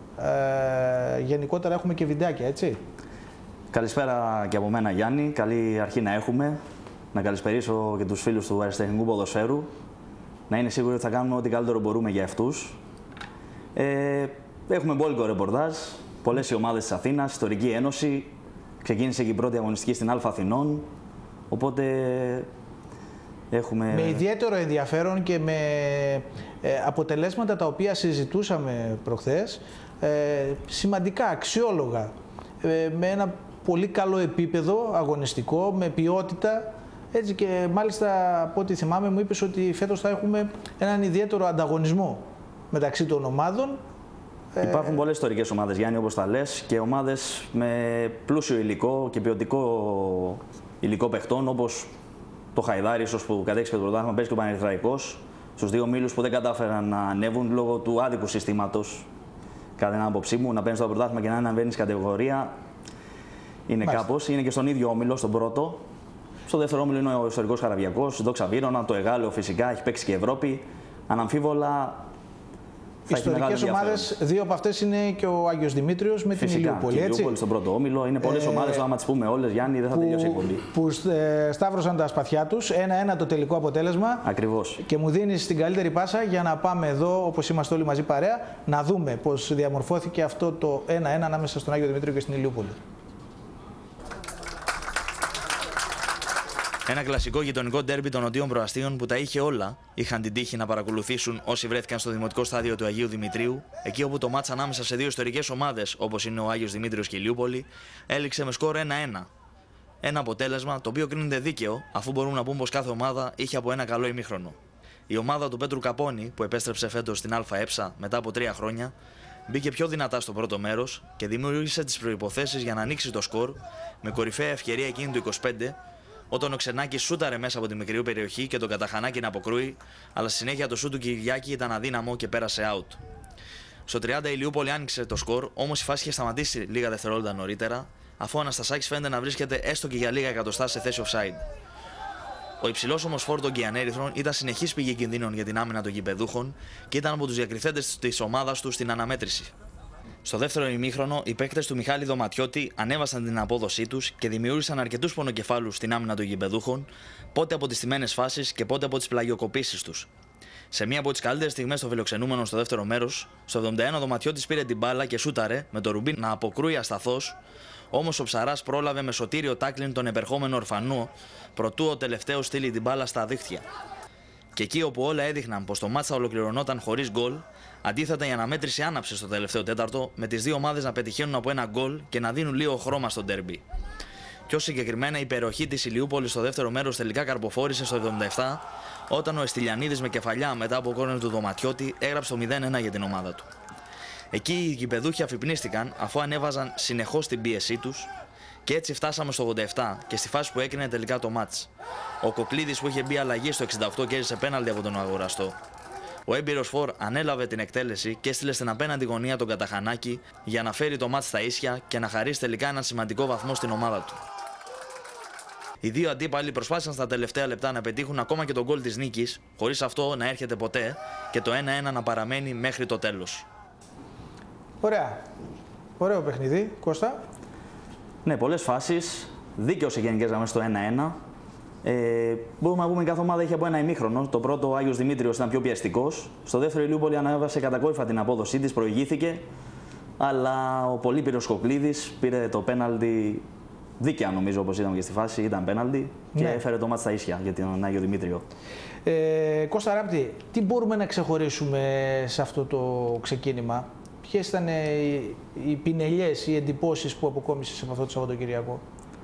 γενικότερα έχουμε και βιντεάκια, έτσι. Καλησπέρα και από μένα, Γιάννη. Καλή αρχή να έχουμε. Να καλησπερίσω και τους φίλους του αεραστεχνικού ποδοσφαίρου. Να είναι σίγουροι ότι θα κάνουμε ό,τι καλύτερο μπορούμε για αυτούς. Έχουμε μπόλικο ρεπορτάζ. Πολλές οι ομάδες της Αθήνας, Ιστορική Ένωση. Ξεκίνησε και η πρώτη αγωνιστική στην Α Αθηνών. Οπότε έχουμε... Με ιδιαίτερο ενδιαφέρον και με αποτελέσματα τα οποία συζητούσαμε προχθές. Σημαντικά, αξιόλογα. Με ένα πολύ καλό επίπεδο αγωνιστικό, με ποιότητα. Έτσι και μάλιστα από ό,τι θυμάμαι μου είπες ότι φέτος θα έχουμε έναν ιδιαίτερο ανταγωνισμό μεταξύ των ομάδων. Υπάρχουν πολλές ιστορικές ομάδες, Γιάννη, όπως τα λες, και ομάδες με πλούσιο υλικό και ποιοτικό υλικό παιχτών, όπως το Χαϊδάρι, ίσως που κατέξε το πρωτάθλημα, παίζει και ο Πανερθραϊκός, στους δύο μήλους που δεν κατάφεραν να ανέβουν λόγω του άδικου συστήματος. Κατά την άποψή μου, να παίρνει το πρωτάθλημα και να ανεβαίνει κατηγορία είναι κάπως. Είναι και στον ίδιο όμιλο, στον πρώτο. Στο δεύτερο όμιλο είναι ο ιστορικός Χαραβιακός, Δόξα Βύρωνα, το Εγάλεο φυσικά, έχει παίξει και η Ευρώπη. Αναμφίβολα. Ιστορικές ομάδες, δύο από αυτές είναι και ο Άγιος Δημήτριος με φυσικά, την Ηλιούπολη. Φυσικά, η Ηλιούπολη στον πρώτο όμιλο. Είναι πολλές ομάδες, άμα τις πούμε όλες, Γιάννη, δεν θα τελειώσει η εκπομπή. Που σταύρωσαν τα σπαθιά τους, 1-1 το τελικό αποτέλεσμα. Ακριβώς. Και μου δίνεις την καλύτερη πάσα για να πάμε εδώ, όπως είμαστε όλοι μαζί παρέα, να δούμε πώς διαμορφώθηκε αυτό το 1-1 ανάμεσα στον Άγιο Δημήτριο και στην Ηλιούπολη. Ένα κλασικό γειτονικό ντέρμπι των Νοτίων Προαστίων που τα είχε όλα είχαν την τύχη να παρακολουθήσουν όσοι βρέθηκαν στο δημοτικό στάδιο του Αγίου Δημητρίου, εκεί όπου το μάτς ανάμεσα σε δύο ιστορικές ομάδες όπως είναι ο Άγιος Δημήτριος και η Ηλιούπολη έληξε με σκορ 1-1. Ένα αποτέλεσμα το οποίο κρίνεται δίκαιο, αφού μπορούμε να πούμε πως κάθε ομάδα είχε από ένα καλό ημίχρονο. Η ομάδα του Πέτρου Καπώνη, που επέστρεψε φέτος στην ΑΕ μετά από 3 χρόνια, μπήκε πιο δυνατά στο πρώτο μέρος και δημιούργησε τις προϋποθέσεις για να ανοίξει το σκορ με κορυφαία ευκαιρία εκείνη του 25, όταν ο Ξενάκης σούταρε μέσα από τη μικρή περιοχή και τον Καταχανάκη να αποκρούει, αλλά στη συνέχεια το σούτ του Κυριάκη ήταν αδύναμο και πέρασε out. Στο 30 η Ηλιούπολη άνοιξε το σκορ, όμως η φάση είχε σταματήσει λίγα δευτερόλεπτα νωρίτερα, αφού ο Αναστασάκης φαίνεται να βρίσκεται έστω και για λίγα εκατοστά σε θέση offside. Ο υψηλός όμως φόρ των Κιανέριθρων ήταν συνεχής πηγή κινδύνων για την άμυνα των γηπεδούχων και ήταν από τους διακριθέντες της ομάδας του στην αναμέτρηση. Στο δεύτερο ημίχρονο, οι παίκτες του Μιχάλη Δωματιώτη ανέβασαν την απόδοσή τους και δημιούργησαν αρκετούς πονοκεφάλους στην άμυνα των γηπεδούχων, πότε από τις στημένες φάσεις και πότε από τις πλαγιοκοπήσεις τους. Σε μία από τις καλύτερες στιγμές των φιλοξενούμενων στο δεύτερο μέρος, στο 71 ο Δωματιώτης πήρε την μπάλα και σούταρε με το Ρουμπίν να αποκρούει ασταθώς, όμως ο Ψαράς πρόλαβε με σωτήριο τάκλιν τον επερχόμενο Ορφανό, προτού ο τελευταίος στείλει την μπάλα στα δίχτυα. Και εκεί όπου όλα έδειχναν πως το μάτς θα ολοκληρωνόταν χωρίς γκολ, αντίθετα η αναμέτρηση άναψε στο τελευταίο τέταρτο, με τις δύο ομάδες να πετυχαίνουν από ένα γκολ και να δίνουν λίγο χρώμα στο ντέρμπι. Πιο συγκεκριμένα, η υπεροχή της Ηλιούπολης στο δεύτερο μέρος τελικά καρποφόρησε στο 77, όταν ο Εστυλιανίδης με κεφαλιά μετά από κόρνερ του Δωματιώτη έγραψε το 0-1 για την ομάδα του. Εκεί οι γηπεδούχοι αφυπνίστηκαν αφού ανέβαζαν συνεχώς την πίεσή τους και έτσι φτάσαμε στο 87 και στη φάση που έκρινε τελικά το μάτς. Ο Κοκλίδης που είχε μπει αλλαγή στο 68 κέρδισε πέναλτι από τον αγοραστό. Ο έμπειρος φορ ανέλαβε την εκτέλεση και έστειλε στην απέναντι γωνία τον Καταχανάκη για να φέρει το μάτς στα ίσια και να χαρίσει τελικά έναν σημαντικό βαθμό στην ομάδα του. Οι δύο αντίπαλοι προσπάθησαν στα τελευταία λεπτά να πετύχουν ακόμα και τον γκολ της νίκης, χωρίς αυτό να έρχεται ποτέ και το 1-1 να παραμένει μέχρι το τέλος. Ωραία. Ωραίο παιχνίδι. Κώστα. Ναι, πολλές φάσεις. Δίκαιο σε γενικές γραμμές στο 1-1. Μπορούμε να πούμε κάθε ομάδα είχε από ένα ημίχρονο. Το πρώτο, ο Άγιος Δημήτριος, ήταν πιο πιεστικός. Στο δεύτερο, η Ηλιούπολη ανέβασε κατακόρυφα την απόδοσή της, προηγήθηκε. Αλλά ο πολύπειρος Κοκλίδης πήρε το πέναλτι δίκαια, νομίζω, όπως είδαμε και στη φάση. Ήταν πέναλτι και έφερε το μάτς στα ίσια για τον Άγιο Δημήτριο. Κώστα Ράπτη, τι μπορούμε να ξεχωρίσουμε σε αυτό το ξεκίνημα? Ποιες ήταν οι πινελιές, οι εντυπώσεις που αποκόμισες από αυτό το Σαββατοκυριακό?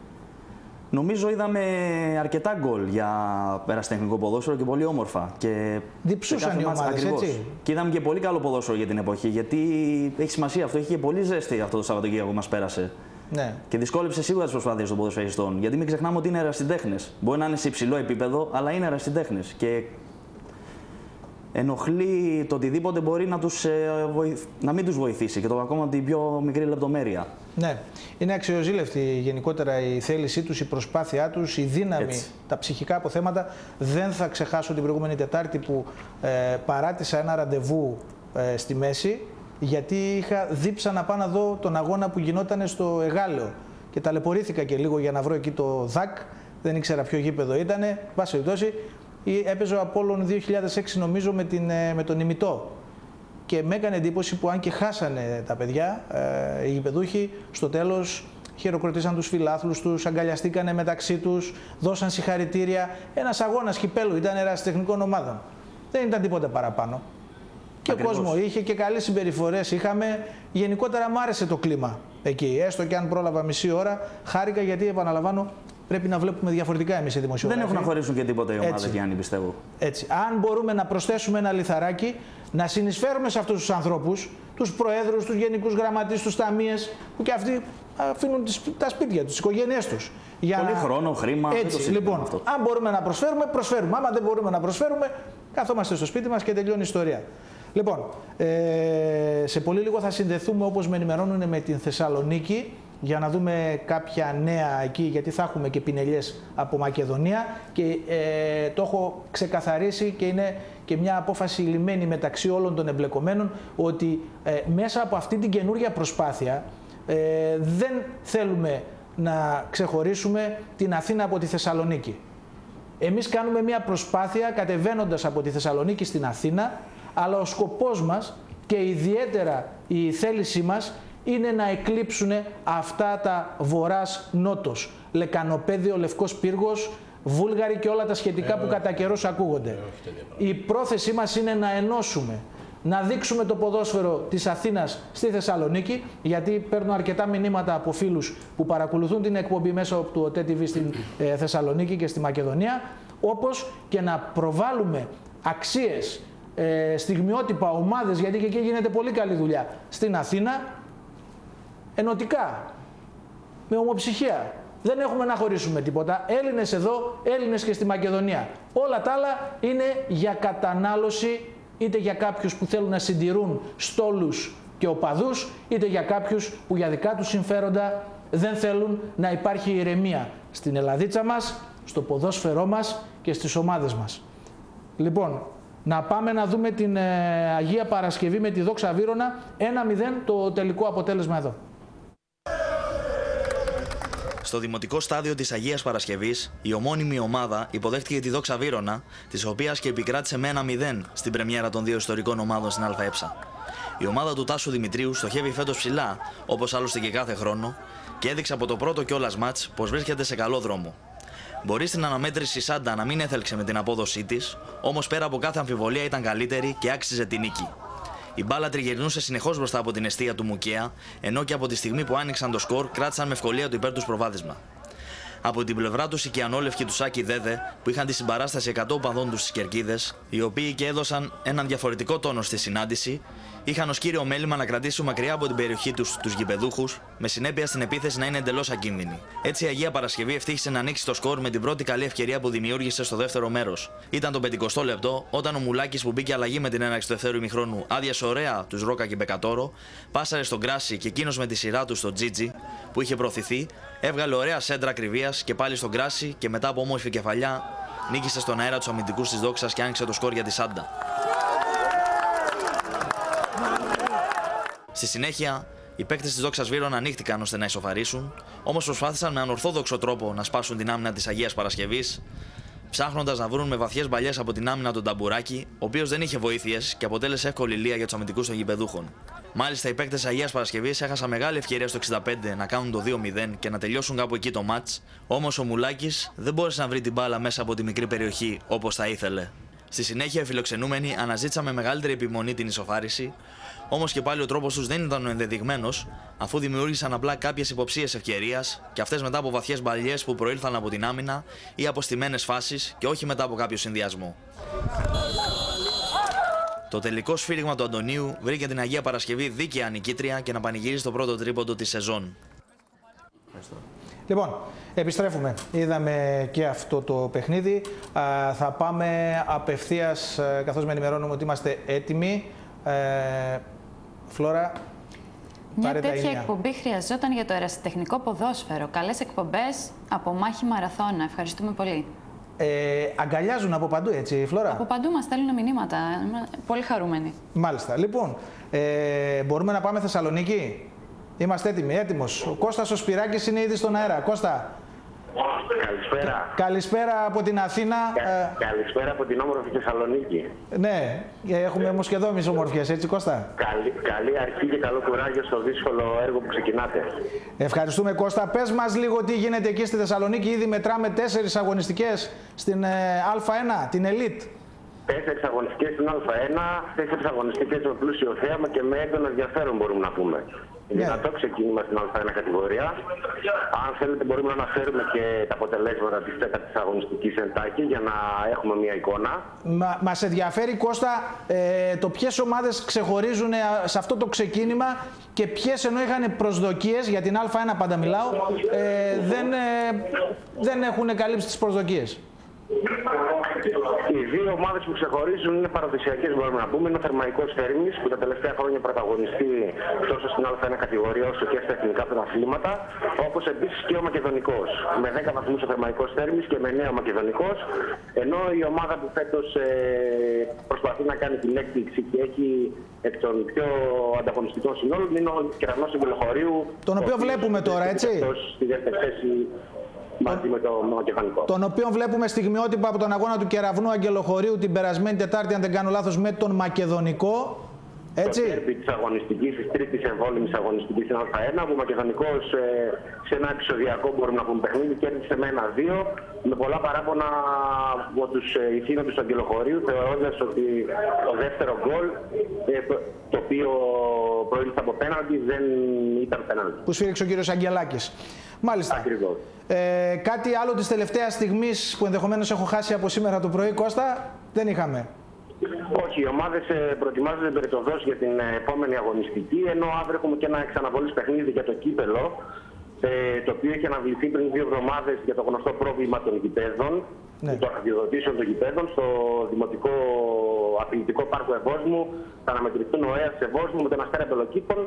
Νομίζω είδαμε αρκετά γκολ για ερασιτεχνικό ποδόσφαιρο και πολύ όμορφα. Και διψούσαν οι ομάδες, έτσι. Και είδαμε και πολύ καλό ποδόσφαιρο για την εποχή, γιατί έχει σημασία αυτό. Έχει και πολύ ζέστη αυτό το Σαββατοκύριακο που μας πέρασε. Ναι. Και δυσκόλεψε σίγουρα τις προσπάθειες των ποδοσφαιριστών. Γιατί μην ξεχνάμε ότι είναι ερασιτέχνες. Μπορεί να είναι σε υψηλό επίπεδο, αλλά είναι ερασιτέχνες. Και ενοχλεί το οτιδήποτε μπορεί να μην τους βοηθήσει και το ακόμα την πιο μικρή λεπτομέρεια. Ναι, είναι αξιοζήλευτη γενικότερα η θέλησή τους, η προσπάθειά τους, η δύναμη, τα ψυχικά αποθέματα. Δεν θα ξεχάσω την προηγούμενη Τετάρτη που παράτησα ένα ραντεβού στη μέση, γιατί είχα δίψα να πάω να δω τον αγώνα που γινόταν στο Εγάλεο και ταλαιπωρήθηκα και λίγο για να βρω εκεί το ΔΑΚ, δεν ήξερα ποιο γήπεδο ήτανε, πάση περιπτώσει. Έπαιζε ο Απόλλων 2006 νομίζω με τον ημιτό και με έκανε εντύπωση που αν και χάσανε τα παιδιά, οι γηπεδούχοι, στο τέλος χειροκροτήσαν τους φιλάθλους τους, αγκαλιαστήκανε μεταξύ τους, δώσαν συγχαρητήρια. Ένας αγώνας κυπέλου ήταν ερασιτεχνικών ομάδων. Δεν ήταν τίποτα παραπάνω. Και ο κόσμο είχε και καλές συμπεριφορές είχαμε. Γενικότερα μου άρεσε το κλίμα εκεί. Έστω και αν πρόλαβα μισή ώρα, χάρηκα γιατί, επαναλαμβάνω, πρέπει να βλέπουμε διαφορετικά εμείς οι δημοσιογράφοι. Δεν έχουν να χωρίσουν και τίποτα οι ομάδες, Γιάννη, πιστεύω. Έτσι. Αν μπορούμε να προσθέσουμε ένα λιθαράκι, να συνεισφέρουμε σε αυτούς τους ανθρώπους, τους προέδρους, τους γενικούς γραμματείς, τους ταμείες, που και αυτοί αφήνουν τα σπίτια τους, τις οικογένειές τους. Πολύ χρόνο, χρήμα. Έτσι. Λοιπόν, αν μπορούμε να προσφέρουμε, προσφέρουμε. Άμα δεν μπορούμε να προσφέρουμε, καθόμαστε στο σπίτι μας και τελειώνει η ιστορία. Λοιπόν, σε πολύ λίγο θα συνδεθούμε, όπως με ενημερώνουν, με την Θεσσαλονίκη για να δούμε κάποια νέα εκεί, γιατί θα έχουμε και πινελιές από Μακεδονία και το έχω ξεκαθαρίσει και είναι και μια απόφαση λυμμένη μεταξύ όλων των εμπλεκομένων ότι μέσα από αυτή την καινούργια προσπάθεια δεν θέλουμε να ξεχωρίσουμε την Αθήνα από τη Θεσσαλονίκη. Εμείς κάνουμε μια προσπάθεια κατεβαίνοντας από τη Θεσσαλονίκη στην Αθήνα, αλλά ο σκοπός μας και ιδιαίτερα η θέλησή μας είναι να εκλείψουν αυτά τα βορράς νότος. Λεκανοπέδιο, Λευκός Πύργος, Βούλγαροι και όλα τα σχετικά που κατά καιρούς ακούγονται. Η πρόθεσή μας είναι να ενώσουμε, να δείξουμε το ποδόσφαιρο της Αθήνας στη Θεσσαλονίκη, γιατί παίρνω αρκετά μηνύματα από φίλους που παρακολουθούν την εκπομπή μέσω του ΟΤΕ TV στην Θεσσαλονίκη και στη Μακεδονία, όπως και να προβάλλουμε αξίες, στιγμιότυπα, ομάδες, γιατί και εκεί γίνεται πολύ καλή δουλειά, στην Αθήνα, ενωτικά, με ομοψυχία. Δεν έχουμε να χωρίσουμε τίποτα. Έλληνες εδώ, Έλληνες και στη Μακεδονία. Όλα τα άλλα είναι για κατανάλωση, είτε για κάποιους που θέλουν να συντηρούν στόλους και οπαδούς, είτε για κάποιους που για δικά τους συμφέροντα δεν θέλουν να υπάρχει ηρεμία στην Ελλαδίτσα μας, στο ποδόσφαιρό μας και στις ομάδες μας. Λοιπόν, να πάμε να δούμε την Αγία Παρασκευή με τη Δόξα Βύρωνα, 1-0 το τελικό αποτέλεσμα εδώ. Στο δημοτικό στάδιο της Αγίας Παρασκευής, η ομώνυμη ομάδα υποδέχτηκε τη Δόξα Βύρωνα, της οποίας και επικράτησε με 1-0 στην πρεμιέρα των δύο ιστορικών ομάδων στην ΑΕ. Η ομάδα του Τάσου Δημητρίου στοχεύει φέτος ψηλά, όπως άλλωστε και κάθε χρόνο, και έδειξε από το πρώτο κιόλας μάτς πως βρίσκεται σε καλό δρόμο. Μπορεί στην αναμέτρηση η Σάντα να μην έθελξε με την απόδοσή της, όμως πέρα από κάθε αμφιβολία ήταν καλύτερη και άξιζε τη νίκη. Η μπάλα τριγυρνούσε συνεχώς μπροστά από την εστία του Μουκαία, ενώ και από τη στιγμή που άνοιξαν το σκορ κράτησαν με ευκολία το υπέρ τους προβάδισμα. Από την πλευρά τους οι κιανόλευκοι του Σάκη Δέδε, που είχαν τη συμπαράσταση 100 οπαδών τους στις κερκίδες, οι οποίοι και έδωσαν έναν διαφορετικό τόνο στη συνάντηση, είχαν ως κύριο μέλημα να κρατήσουν μακριά από την περιοχή τους γηπεδούχους, με συνέπεια στην επίθεση να είναι εντελώς ακίνδυνη. Έτσι η Αγία Παρασκευή ευτύχησε να ανοίξει το σκορ με την πρώτη καλή ευκαιρία που δημιούργησε στο δεύτερο μέρος. Ήταν το 50ο λεπτό, όταν ο Μουλάκης, που μπήκε αλλαγή με την έναρξη του δεύτερου ημιχρόνου, άδειασε ωραία τους Ρόκα και Μπεκατόρο, πάσαρε στον Κράση και εκείνος με τη σειρά του στο Τζίτζι, που είχε προωθηθεί, έβγαλε ωραία σέντρα ακριβίας και πάλι στον Κράση και μετά από όμορφη κεφαλιά νίκησε στον αέρα τους αμυντικούς της Δόξας και άνοιξε το σκορ για τη Σάντα. Στη συνέχεια, οι παίκτες της Δόξας Βύρωνα ανοίχτηκαν ώστε να ισοφαρίσουν, όμως προσπάθησαν με ανορθόδοξο τρόπο να σπάσουν την άμυνα της Αγίας Παρασκευής, ψάχνοντας να βρουν με βαθιές μπαλιές από την άμυνα τον Ταμπουράκη, ο οποίος δεν είχε βοήθειες και αποτέλεσε εύκολη λία για τους αμυντικούς των γηπεδούχων. Μάλιστα, οι παίκτες της Αγίας Παρασκευής έχασαν μεγάλη ευκαιρία στο 65 να κάνουν το 2-0 και να τελειώσουν κάπου εκεί το μάτς, όμως ο Μουλάκης δεν μπόρεσε να βρει την μπάλα μέσα από τη μικρή περιοχή όπως θα ήθελε. Στη συνέχεια, οι φιλοξενούμενοι αναζήτησαν με μεγαλύτερη επιμονή την ισοφάριση, όμως και πάλι ο τρόπος τους δεν ήταν ο ενδεδειγμένος, αφού δημιούργησαν απλά κάποιες υποψίες ευκαιρίας και αυτές μετά από βαθιές μπαλιές που προήλθαν από την άμυνα ή από στημένες φάσεις και όχι μετά από κάποιο συνδυασμό. Το τελικό σφύριγμα του Αντωνίου βρήκε την Αγία Παρασκευή δίκαια νικήτρια και να πανηγυρίζει το πρώτο τρίποντο της σεζόν. Λοιπόν, επιστρέφουμε. Είδαμε και αυτό το παιχνίδι. Θα πάμε απευθείας, καθώς με ενημερώνουμε ότι είμαστε έτοιμοι. Φλόρα, μια τέτοια εκπομπή χρειαζόταν για το ερασιτεχνικό ποδόσφαιρο. Καλές εκπομπές από μάχη μαραθώνα. Ευχαριστούμε πολύ. Αγκαλιάζουν από παντού, έτσι, Φλόρα. Από παντού μας στέλνουν μηνύματα. Πολύ χαρούμενοι. Μάλιστα. Λοιπόν, μπορούμε να πάμε Θεσσαλονίκη. Είμαστε έτοιμοι, έτοιμος. Ο Κώστας ο Σπυράκης είναι ήδη στον αέρα. Κώστα. Καλησπέρα. Καλησπέρα από την Αθήνα. Καλησπέρα από την όμορφη Θεσσαλονίκη. Ναι, έχουμε όμως και εδώ εμείς ομορφιές, έτσι Κώστα. Καλή αρχή και καλό κουράγιο στο δύσκολο έργο που ξεκινάτε. Ευχαριστούμε Κώστα. Πες μας λίγο τι γίνεται εκεί στη Θεσσαλονίκη. Ήδη μετράμε 4 αγωνιστικές στην Α1, την Elite. 4 αγωνιστικές στην Α1, 4 αγωνιστικές με πλούσιο θέαμα και με έντονο ενδιαφέρον μπορούμε να πούμε. Δυνατό ξεκίνημα στην Α1 κατηγορία. Αν θέλετε μπορούμε να αναφέρουμε και τα αποτελέσματα της 4ης αγωνιστικής εντάκη για να έχουμε μια εικόνα. Μας ενδιαφέρει Κώστα το ποιες ομάδες ξεχωρίζουν σε αυτό το ξεκίνημα και ποιες ενώ είχαν προσδοκίες, για την Α1 πάντα μιλάω, δεν έχουν καλύψει τις προσδοκίες. Οι δύο ομάδες που ξεχωρίζουν είναι παραδοσιακές, μπορούμε να πούμε. Είναι ο Θερμαϊκός Θέρμης, που τα τελευταία χρόνια πρωταγωνιστεί τόσο στην Α1 κατηγορία όσο και στα εθνικά πρωταθλήματα. Όπως επίσης και ο Μακεδονικός. Με 10 βαθμούς ο Θερμαϊκός Θέρμης και με 9 ο Μακεδονικός. Ενώ η ομάδα που φέτος προσπαθεί να κάνει την έκπληξη και έχει εκ των πιο ανταγωνιστικών συνόλων είναι ο Κεραυνός Αγγελοχωρίου. Τον οποίο βλέπουμε τώρα, έτσι. Στη δεύτερη θέση. Μαζί με το Μακεδονικό. Τον οποίο βλέπουμε στιγμιότυπα από τον αγώνα του Κεραυνού Αγγελοχωρίου την περασμένη Τετάρτη, αν δεν κάνω λάθος, με τον Μακεδονικό. Έτσι. Το τέρμπι της αγωνιστικής, της τρίτης εμβόλυμης αγωνιστικής στην Α1, που ο Μακεδονικός σε ένα επεισοδιακό, μπορούμε να πούμε, παιχνίδι κέρδισε με 1-2, με πολλά παράπονα από τους ηθήνοντες του Αγγελοχωρίου, θεωρώντας ότι το δεύτερο γκολ, το οποίο προήλθε από πέναλτι, δεν ήταν πέναλτι. Που σφύριξε ο κύριος Αγγελάκης. Μάλιστα. Ακριβώς. Κάτι άλλο της τελευταίας στιγμής που ενδεχομένως έχω χάσει από σήμερα το πρωί, Κώστα, δεν είχαμε. Όχι, οι ομάδες προετοιμάζονται περιττοδός για την επόμενη αγωνιστική, ενώ αύριο έχουμε και ένα εξαναβολής παιχνίδι για το κύπελο, το οποίο έχει αναβληθεί πριν 2 εβδομάδες για το γνωστό πρόβλημα των γηπέδων, των αδειοδοτήσεων των γηπέδων, στο Δημοτικό Αθλητικό Πάρκο Ευόσμου. Θα αναμετρηθούν ο ΕΑΣ Ευόσμου με τον Αστέρα Πελοκήπων.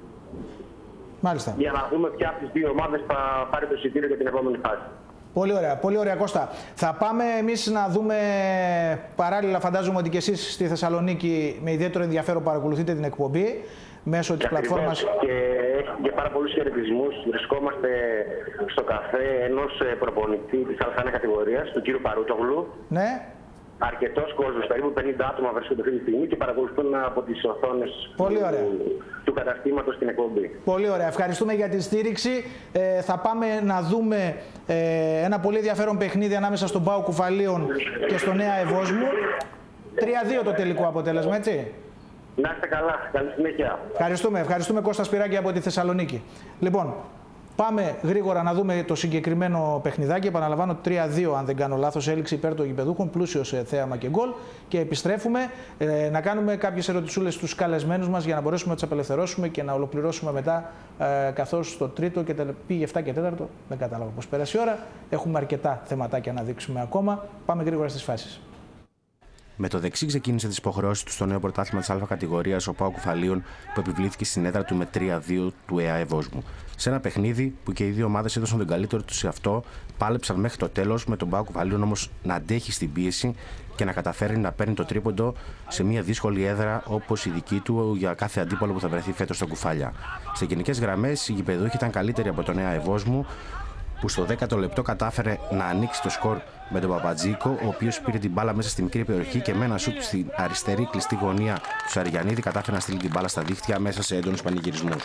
Μάλιστα. Για να δούμε ποια από τις 2 ομάδες θα πάρει το εισιτήριο για την επόμενη φάση. Πολύ ωραία Κώστα. Θα πάμε εμείς να δούμε παράλληλα, φαντάζομαι ότι και εσείς στη Θεσσαλονίκη με ιδιαίτερο ενδιαφέρον παρακολουθείτε την εκπομπή μέσω της πλατφόρμας. Και έχει και πάρα πολλούς χαιρετισμούς. Βρισκόμαστε στο καφέ ενός προπονητή της Α1 κατηγορίας, του κύριου Παρούτογλου. Ναι. Αρκετός κόσμος, περίπου 50 άτομα βρίσκονται αυτή τη στιγμή και παρακολουθούν από τις οθόνες του καταστήματος στην εκπομπή. Πολύ ωραία. Ευχαριστούμε για τη στήριξη. Θα πάμε να δούμε ένα πολύ ενδιαφέρον παιχνίδι ανάμεσα στον ΠΑΟΚ Κουφαλίων και στο Νέα Ευόσμου. 3-2 το τελικό αποτέλεσμα, έτσι. Να είστε καλά. Καλή συνέχεια. Ευχαριστούμε Κώστα Σπυράκη από τη Θεσσαλονίκη. Λοιπόν, πάμε γρήγορα να δούμε το συγκεκριμένο παιχνιδάκι. Επαναλαμβάνω, 3-2 αν δεν κάνω λάθος, έληξη υπέρ των γηπεδούχων, πλούσιο σε θέαμα και γκολ. Και επιστρέφουμε να κάνουμε κάποιες ερωτησούλες στους καλεσμένους μας για να μπορέσουμε να τους απελευθερώσουμε και να ολοκληρώσουμε μετά, καθώς στο τρίτο και πήγε 7 και 4, δεν κατάλαβα πώς πέρασε η ώρα. Έχουμε αρκετά θεματάκια να δείξουμε ακόμα. Πάμε γρήγορα στις φάσεις. Με το δεξί ξεκίνησε τις υποχρεώσεις του στο νέο πρωτάθλημα της Α κατηγορίας ο ΠΑΟΚ Κουφαλίων, που επιβλήθηκε στην έδρα του με 3-2 του ΕΑ Ευόσμου. Σε ένα παιχνίδι που και οι δύο ομάδες έδωσαν τον καλύτερο τους σε αυτό, πάλεψαν μέχρι το τέλος, με τον ΠΑΟΚ Κουφαλίων όμως να αντέχει στην πίεση και να καταφέρει να παίρνει το τρίποντο σε μια δύσκολη έδρα όπως η δική του για κάθε αντίπαλο που θα βρεθεί φέτος στα κουφάλια. Σε γενικές γραμμές, οι γηπεδούχοι ήταν καλύτεροι από τον ΕΑ Ευόσμου, που στο 10ο λεπτό κατάφερε να ανοίξει το σκορ με τον Παπατζίκο, ο οποίος πήρε την μπάλα μέσα στη μικρή περιοχή και με ένα σουτ στην αριστερή κλειστή γωνία του Σαριανίδη κατάφερε να στείλει την μπάλα στα δίχτυα μέσα σε έντονους πανηγυρισμούς.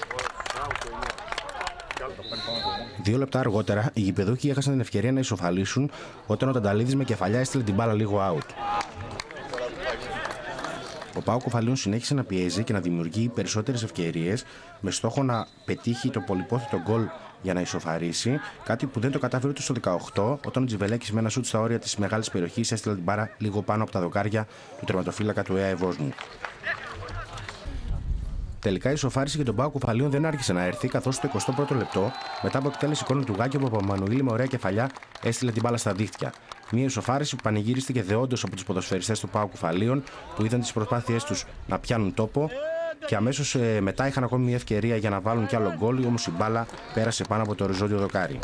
2 λεπτά αργότερα, οι γηπεδούχοι έχασαν την ευκαιρία να ισοφαλίσουν όταν ο Τανταλίδης με κεφαλιά έστειλε την μπάλα λίγο out. Ο ΠΑΟΚ Κουφαλίων συνέχισε να πιέζει και να δημιουργεί περισσότερες ευκαιρίες με στόχο να πετύχει το πολυπόθητο γκολ για να ισοφαρίσει, κάτι που δεν το κατάφερε ούτε στο 18, όταν ο Τζιβελέκης με ένα σουτ στα όρια της μεγάλης περιοχής έστειλε την μπάρα λίγο πάνω από τα δοκάρια του τερματοφύλακα του ΕΑ Ευόσμου. Τελικά η ισοφάριση για τον ΠΑΟΚ Κουφαλίων δεν άρχισε να έρθει, καθώς στο 21ο λεπτό, μετά από εκτέλεση κόρνερ του Γάκη, ο Παπαμανουήλ με ωραία κεφαλιά έστειλε την μπάλα στα δίχτυα. Μια ισοφάριση που πανηγύριστηκε δεόντως από τους ποδοσφαιριστές του ΠΑΟΚ Κουφαλίων, που είδαν τις προσπάθειές τους να πιάνουν τόπο και αμέσως μετά είχαν ακόμη μια ευκαιρία για να βάλουν κι άλλο γκολ, όμως η μπάλα πέρασε πάνω από το οριζόντιο δοκάρι.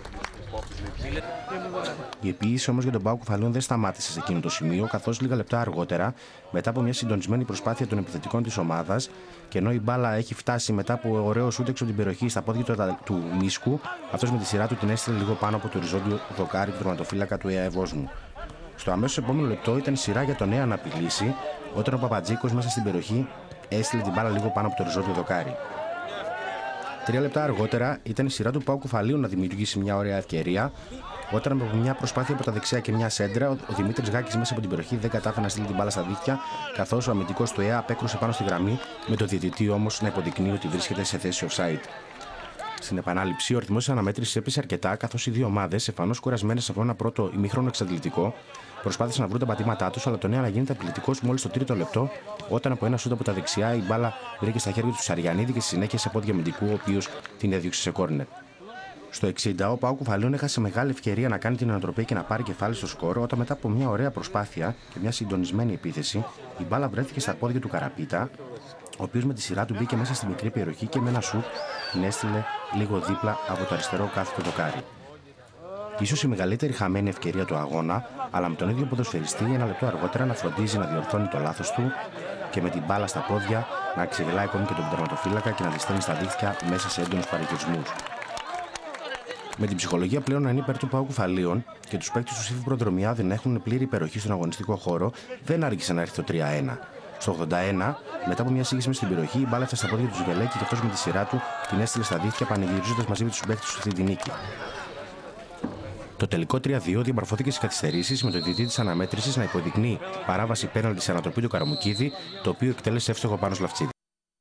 Η επίηση όμως για τον ΠΑΟΚ Κουφαλίων δεν σταμάτησε σε εκείνο το σημείο, καθώς λίγα λεπτά αργότερα, μετά από μια συντονισμένη προσπάθεια των επιθετικών της ομάδας, και ενώ η μπάλα έχει φτάσει μετά από ωραίο σούτ έξω από την περιοχή στα πόδια του Μίσκου, αυτός με τη σειρά του την έστειλε λίγο πάνω από το οριζόντιο δοκάρι του τερματοφύλακα του ΕΑ Ευόσμου. Στο αμέσως επόμενο λεπτό ήταν σειρά για τον ΕΑ να απειλήσει, όταν ο Παπατζίκος μέσα στην περιοχή έστειλε την μπάλα λίγο πάνω από το οριζόντιο δοκάρι. 3 λεπτά αργότερα ήταν η σειρά του ΠΑΟΚ Κουφαλίων να δημιουργήσει μια ωραία ευκαιρία, όταν από μια προσπάθεια από τα δεξιά και μια σέντρα, ο Δημήτρης Γάκης μέσα από την περιοχή δεν κατάφερε να στείλει την μπάλα στα δίχτυα, καθώς ο αμυντικός του ΕΑ απέκρουσε πάνω στη γραμμή, με το διαιτητή όμως να υποδεικνύει ότι βρίσκεται σε θέση offside. Στην επανάληψη, ο ρυθμός της αναμέτρησης έπεσε αρκετά, καθώς οι δύο ομάδες, εμφανώς κουρασμένες από ένα πρώτο ημίχρονο εξαντλητικό, προσπάθησαν να βρουν τα πατήματά τους, αλλά τον ΕΑ να γίνεται απειλητικός μόλις το 3ο λεπτό, όταν από ένα σούτ από τα δεξιά η μπάλα βρήκε στα χέρια του Σαριανίδη και στη συνέχεια σε πόδια αμυντικού, ο οποίος την έδιωξε σε κόρνερ. Στο 60, ο ΠΑΟΚ Κουφαλίων έχασε μεγάλη ευκαιρία να κάνει την ανατροπή και να πάρει κεφάλι στο σκορ, όταν μετά από μια ωραία προσπάθεια και μια συντονισμένη επίθεση, η μπάλα βρέθηκε στα πόδια του Καραπίτα, ο οποίος με τη σειρά του μπήκε μέσα στη μικρή περιοχή και με ένα σουτ την έστειλε λίγο δίπλα από το αριστερό κάθετο δοκάρι. Ίσως η μεγαλύτερη χαμένη ευκαιρία του αγώνα, αλλά με τον ίδιο ποδοσφαιριστή ένα λεπτό αργότερα να φροντίζει να διορθώνει το λάθος του και με την μπάλα στα πόδια να ξεγελάει ακόμη και τον τερματοφύλακα και να τη στέλνει στα δίχτυα μέσα σε έντονους παρηγυρισμούς. Με την ψυχολογία πλέον να είναι υπέρ του ΠΑΟΚ Κουφαλίων και τους παίκτες του Σύφου Προδρομιά δεν έχουν πλήρη υπεροχή στον αγωνιστικό χώρο, δεν άργησε να έρθει το 3-1. Στο 81, μετά από μια σύγκριση με στην περιοχή, η μπάλα έφτασε στα πόδια του Ζουβελέκη και αυτός με τη σειρά του την έστειλε στα δίχτυα, πανηγυρίζοντας μαζί με τους συμπαίκτες του αυτή τη νίκη. Το τελικό 3-2 διαμορφώθηκε στις καθυστερήσεις με τον διαιτητή της αναμέτρησης να υποδεικνύει παράβαση πέναλτι σε ανατροπή του Καραμουκίδη, το οποίο εκτέλεσε εύστοχο πάνω στο Λαφτσίδη.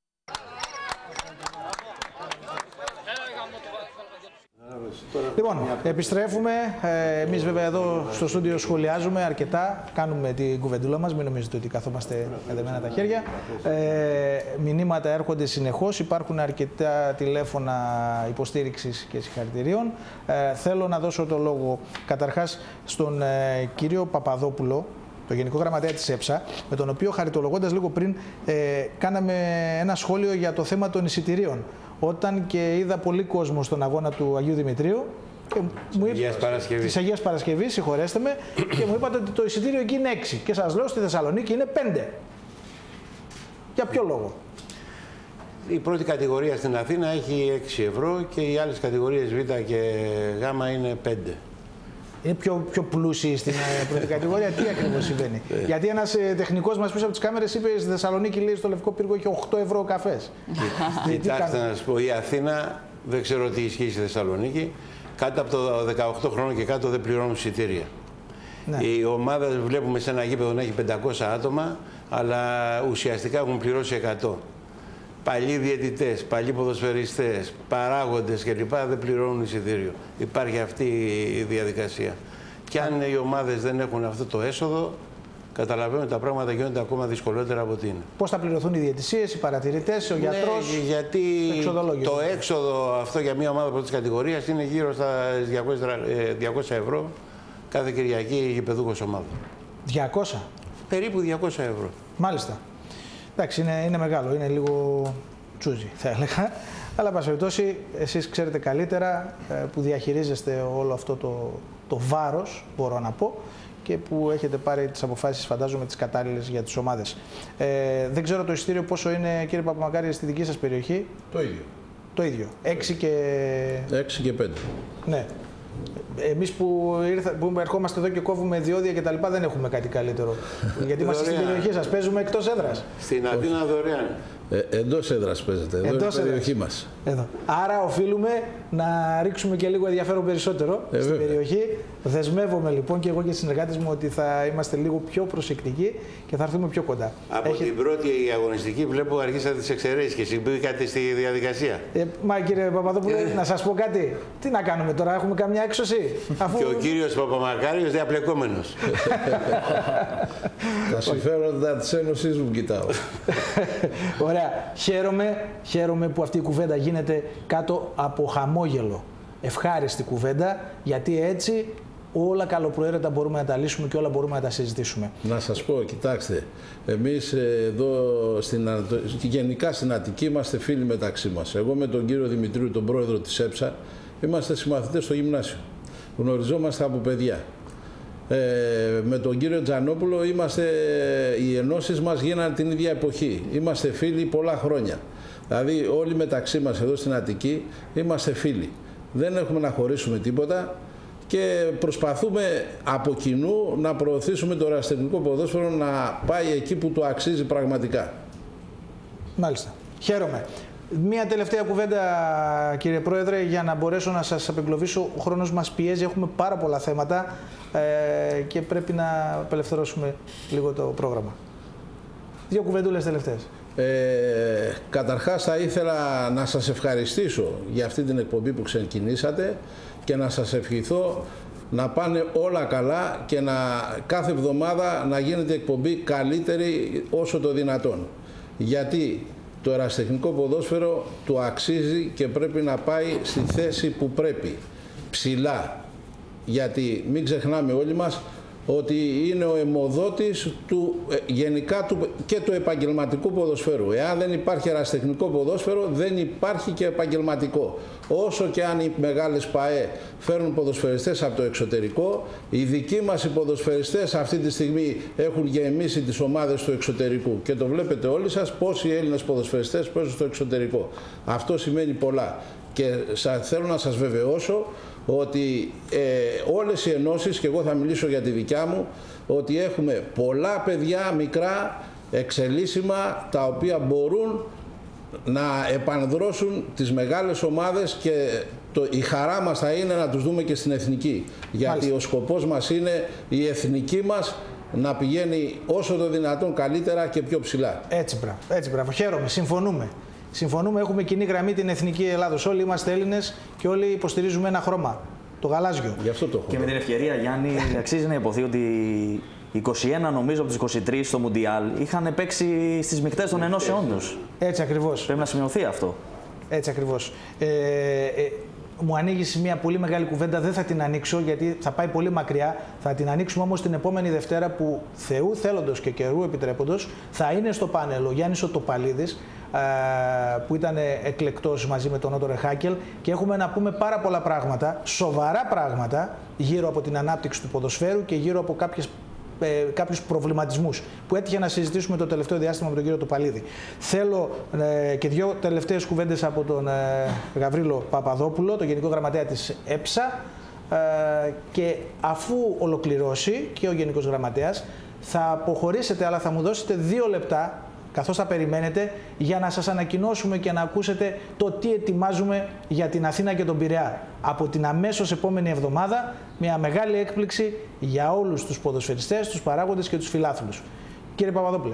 Λοιπόν, επιστρέφουμε. Εμείς βέβαια εδώ στο στούντιο σχολιάζουμε αρκετά. Κάνουμε την κουβεντούλα μας, μην νομίζετε ότι καθόμαστε κατεμένα τα χέρια. Μηνύματα έρχονται συνεχώς. Υπάρχουν αρκετά τηλέφωνα υποστήριξης και συγχαρητηρίων. Θέλω να δώσω το λόγο καταρχάς στον κύριο Παπαδόπουλο, το Γενικό Γραμματέα της ΕΠΣΑ, με τον οποίο χαριτολογώντας λίγο πριν κάναμε ένα σχόλιο για το θέμα των εισιτηρίων. Όταν και είδα πολύ κόσμο στον αγώνα του Αγίου Δημητρίου της Αγίας Παρασκευής, συγχωρέστε με, και μου είπατε ότι το εισιτήριο εκεί είναι 6 και σας λέω στη Θεσσαλονίκη είναι 5. Για ποιο λόγο? Η πρώτη κατηγορία στην Αθήνα έχει 6 ευρώ και οι άλλες κατηγορίες Β και Γ είναι 5. Είναι πιο πλούσιοι στην πρώτη κατηγορία. Τι ακριβώς συμβαίνει? Γιατί ένας τεχνικός μας πίσω από τις κάμερες είπε στη Θεσσαλονίκη, λέει, στο Λευκό Πύργο έχει 8 ευρώ ο καφές. Κοιτάξτε να σας πω, η Αθήνα, δεν ξέρω τι ισχύει στη Θεσσαλονίκη, κάτω από το 18 χρόνο και κάτω δεν πληρώνουν εισιτήρια. Ναι. Η ομάδα βλέπουμε σε ένα γήπεδο να έχει 500 άτομα, αλλά ουσιαστικά έχουν πληρώσει 100. Παλιοί διαιτητές, παλιοί ποδοσφαιριστές, παράγοντες κλπ. Δεν πληρώνουν εισιτήριο. Υπάρχει αυτή η διαδικασία. Και αν οι ομάδες δεν έχουν αυτό το έσοδο, καταλαβαίνω ότι τα πράγματα γίνονται ακόμα δυσκολότερα από ό,τι είναι. Πώς θα πληρωθούν οι διαιτησίες, οι παρατηρητές, ο γιατρός, γιατί το έξοδο αυτό για μια ομάδα πρώτης κατηγορίας είναι γύρω στα 200 ευρώ κάθε Κυριακή γηπεδούχος ομάδα. 200? Περίπου 200 ευρώ. Μάλιστα. Εντάξει, είναι μεγάλο, είναι λίγο τσούζι θα έλεγα, αλλά πάση περιπτώσει εσείς ξέρετε καλύτερα που διαχειρίζεστε όλο αυτό το βάρος, μπορώ να πω, και που έχετε πάρει τις αποφάσεις, φαντάζομαι, τις κατάλληλες για τις ομάδες. Δεν ξέρω το εισιτήριο πόσο είναι, κύριε Παπαμακάρη, στη δική σας περιοχή? Το ίδιο. Το ίδιο, 6 και 5. Ναι. Εμείς που ερχόμαστε εδώ και κόβουμε διόδια και τα λοιπά δεν έχουμε κάτι καλύτερο. Γιατί είμαστε στην περιοχή σας, παίζουμε εκτός έδρας. Στην Αθήνα δωρεάν. Εντός έδρας παίζετε, εδώ είναι η περιοχή μας. Εδώ. Άρα οφείλουμε να ρίξουμε και λίγο ενδιαφέρον περισσότερο στην περιοχή. Δεσμεύομαι λοιπόν και εγώ και οι συνεργάτες μου ότι θα είμαστε λίγο πιο προσεκτικοί και θα έρθουμε πιο κοντά. Από την πρώτη αγωνιστική βλέπω αρχίσατε τις εξαιρέσεις και συμπήκατε στη διαδικασία. Μα κύριε Παπαδόπουλο, να σας πω κάτι. Τι να κάνουμε τώρα, έχουμε καμιά έξωση? Αφού... Και ο κύριος Παπαμακάριος διαπλεκόμενος. Τα συμφέροντα της Ένωσης μου κοιτάω. Ωραία. Χαίρομαι που αυτή η κουβέντα γίνεται κάτω από χαμόγελο. Ευχάριστη κουβέντα, γιατί έτσι όλα καλοπροαίρετα μπορούμε να τα λύσουμε και όλα μπορούμε να τα συζητήσουμε. Να σας πω, κοιτάξτε, εμείς εδώ γενικά στην Αττική είμαστε φίλοι μεταξύ μας. Εγώ με τον κύριο Δημητρίου, τον πρόεδρο της ΕΠΣΑ, είμαστε συμμαθητές στο γυμνάσιο. Γνωριζόμαστε από παιδιά. Με τον κύριο Τζανόπουλο οι ενώσεις μας γίνανε την ίδια εποχή. Είμαστε φίλοι πολλά χρόνια. Δηλαδή όλοι μεταξύ μας εδώ στην Αττική είμαστε φίλοι. Δεν έχουμε να χωρίσουμε τίποτα και προσπαθούμε από κοινού να προωθήσουμε το ερασιτεχνικό ποδόσφαιρο να πάει εκεί που το αξίζει πραγματικά. Μάλιστα. Χαίρομαι. Μία τελευταία κουβέντα, κύριε Πρόεδρε, για να μπορέσω να σας απεγκλωβίσω. Ο χρόνος μας πιέζει, έχουμε πάρα πολλά θέματα και πρέπει να απελευθερώσουμε λίγο το πρόγραμμα. Δύο κουβεντούλες τελευταίες. Καταρχάς θα ήθελα να σας ευχαριστήσω για αυτή την εκπομπή που ξεκινήσατε και να σας ευχηθώ να πάνε όλα καλά και κάθε εβδομάδα να γίνεται εκπομπή καλύτερη όσο το δυνατόν. Γιατί το ερασιτεχνικό ποδόσφαιρο του αξίζει και πρέπει να πάει στη θέση που πρέπει, ψηλά. Γιατί μην ξεχνάμε όλοι μας ότι είναι ο αιμοδότης γενικά και του επαγγελματικού ποδοσφαίρου. Εάν δεν υπάρχει ερασιτεχνικό ποδόσφαιρο, δεν υπάρχει και επαγγελματικό. Όσο και αν οι μεγάλες ΠΑΕ φέρνουν ποδοσφαιριστές από το εξωτερικό, οι δικοί μας οι ποδοσφαιριστές αυτή τη στιγμή έχουν γεμίσει τις ομάδες του εξωτερικού. Και το βλέπετε όλοι σας πόσοι Έλληνες ποδοσφαιριστές παίζουν στο εξωτερικό. Αυτό σημαίνει πολλά. Και θέλω να σας βεβαιώσω ότι όλες οι ενώσεις, και εγώ θα μιλήσω για τη δικιά μου, ότι έχουμε πολλά παιδιά μικρά εξελίσσιμα τα οποία μπορούν να επανδρώσουν τις μεγάλες ομάδες και η χαρά μας θα είναι να τους δούμε και στην εθνική. Γιατί μάλιστα, ο σκοπός μας είναι η εθνική μας να πηγαίνει όσο το δυνατόν καλύτερα και πιο ψηλά. Έτσι μπράβο. Χαίρομαι. Συμφωνούμε, έχουμε κοινή γραμμή την εθνική Ελλάδος. Όλοι είμαστε Έλληνες και όλοι υποστηρίζουμε ένα χρώμα. Το γαλάζιο. Γι' αυτό το έχω. Και με την ευκαιρία, Γιάννη, αξίζει να υποθεί ότι 21 νομίζω από τους 23 στο Μουντιάλ είχαν παίξει στις μεικτές των ενώσεών τους. Έτσι ακριβώς. Πρέπει να σημειωθεί αυτό. Έτσι ακριβώς. Μου ανοίγεις μια πολύ μεγάλη κουβέντα, δεν θα την ανοίξω γιατί θα πάει πολύ μακριά. Θα την ανοίξουμε όμως την επόμενη Δευτέρα που Θεού θέλοντος και καιρού επιτρέποντος θα είναι στο πάνελ ο Γιάννης ο Τοπαλίδης, που ήταν εκλεκτός μαζί με τον Ότο Ρεχάκελ και έχουμε να πούμε πάρα πολλά πράγματα, σοβαρά πράγματα γύρω από την ανάπτυξη του ποδοσφαίρου και γύρω από κάποιους προβληματισμούς που έτυχε να συζητήσουμε το τελευταίο διάστημα με τον κύριο Τοπαλίδη. Θέλω και δύο τελευταίες κουβέντες από τον Γαβρίλο Παπαδόπουλο, τον Γενικό Γραμματέα της ΕΠΣΑ, και αφού ολοκληρώσει και ο Γενικός Γραμματέας θα αποχωρήσετε, αλλά θα μου δώσετε 2 λεπτά καθώς θα περιμένετε για να σας ανακοινώσουμε και να ακούσετε το τι ετοιμάζουμε για την Αθήνα και τον Πειραιά. Από την αμέσως επόμενη εβδομάδα, μια μεγάλη έκπληξη για όλους τους ποδοσφαιριστές, τους παράγοντες και τους φιλάθλους. Κύριε Παπαδόπουλε.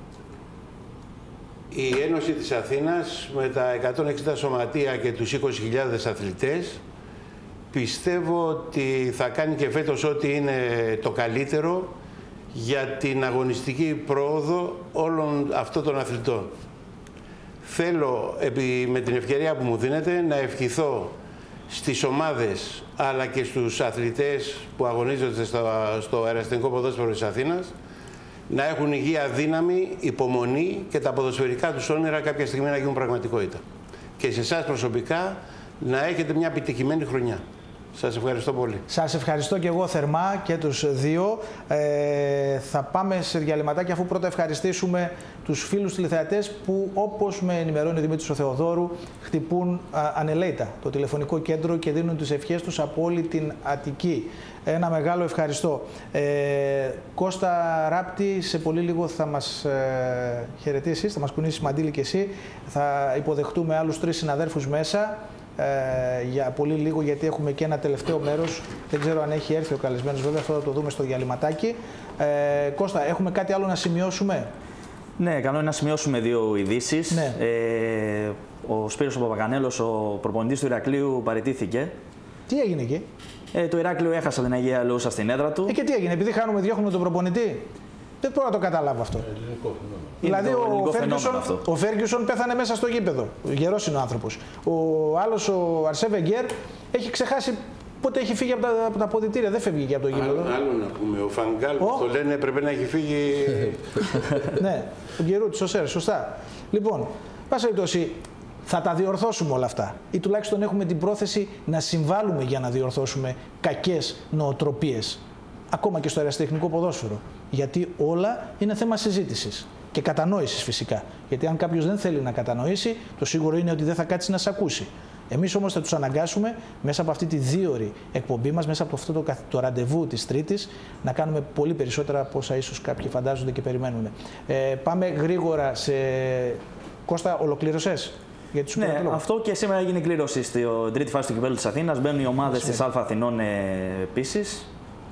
Η Ένωση της Αθήνας με τα 160 σωματεία και τους 20.000 αθλητές πιστεύω ότι θα κάνει και φέτος ό,τι είναι το καλύτερο για την αγωνιστική πρόοδο όλων αυτών των αθλητών. Θέλω, με την ευκαιρία που μου δίνετε, να ευχηθώ στις ομάδες αλλά και στους αθλητές που αγωνίζονται στο αεραστεχνικό ποδόσφαιρο της Αθήνας να έχουν υγεία, δύναμη, υπομονή και τα ποδοσφαιρικά τους όνειρα κάποια στιγμή να γίνουν πραγματικότητα. Και σε εσάς προσωπικά να έχετε μια επιτυχημένη χρονιά. Σας ευχαριστώ πολύ. Σας ευχαριστώ και εγώ θερμά και τους δύο. Θα πάμε σε διαλυματάκι αφού πρώτα ευχαριστήσουμε τους φίλους τηλεθεατές που, όπως με ενημερώνει ο Δημήτρης ο Θεοδόρου, χτυπούν ανελαίητα το τηλεφωνικό κέντρο και δίνουν τις ευχές τους από όλη την Αττική. Ένα μεγάλο ευχαριστώ. Κώστα Ράπτη, σε πολύ λίγο θα μας χαιρετήσεις, θα μας κουνήσεις μαντίλι και εσύ. Θα υποδεχτούμε άλλους 3 συναδέρφους μέσα. Για πολύ λίγο, γιατί έχουμε και ένα τελευταίο μέρος. Δεν ξέρω αν έχει έρθει ο καλεσμένος, βέβαια αυτό θα το δούμε στο διαλυματάκι. Κώστα, έχουμε κάτι άλλο να σημειώσουμε? Ναι, καλό είναι να σημειώσουμε 2 ειδήσεις. Ναι. Ο Σπύρος ο Παπακανέλος, ο προπονητής του Ηρακλείου, παραιτήθηκε. Τι έγινε εκεί? Το Ηράκλειο έχασε την Αγία Λεούσα στην έδρα του. Και τι έγινε, επειδή διώχνουμε τον προπονητή? Δεν μπορώ να το καταλάβω αυτό. Δηλαδή ο Φέργκιουσον πέθανε μέσα στο γήπεδο. Γερός είναι ο άνθρωπος. Ο άλλος, ο Αρσέ Βενγκέρ, έχει ξεχάσει πότε έχει φύγει από τα αποδυτήρια. Δεν φεύγει και από το γήπεδο. Άλλο να πούμε. Ο Φανγκάλ που το λένε πρέπει να έχει φύγει. Ναι, ο Γκερούτης, ο Σέρ, σωστά. Λοιπόν, πάση περιπτώσει, θα τα διορθώσουμε όλα αυτά. Ή τουλάχιστον έχουμε την πρόθεση να συμβάλλουμε για να διορθώσουμε κακές νοοτροπίες. Ακόμα και στο αεραστεχνικό ποδόσφαιρο. Γιατί όλα είναι θέμα συζήτησης και κατανόησης φυσικά. Γιατί αν κάποιος δεν θέλει να κατανοήσει, το σίγουρο είναι ότι δεν θα κάτσει να σε ακούσει. Εμείς όμως θα τους αναγκάσουμε μέσα από αυτή τη 2ωρη εκπομπή μας, μέσα από αυτό το ραντεβού της Τρίτης, να κάνουμε πολύ περισσότερα από όσα ίσως κάποιοι φαντάζονται και περιμένουν. Πάμε γρήγορα σε... Κώστα, ολοκλήρωσες? Ναι, αυτό και σήμερα έγινε κλήρωση στην τρίτη φάση του κυπέλλου της Αθήνας. Μπαίνουν οι ομάδες της Α Αθηνών επίσης.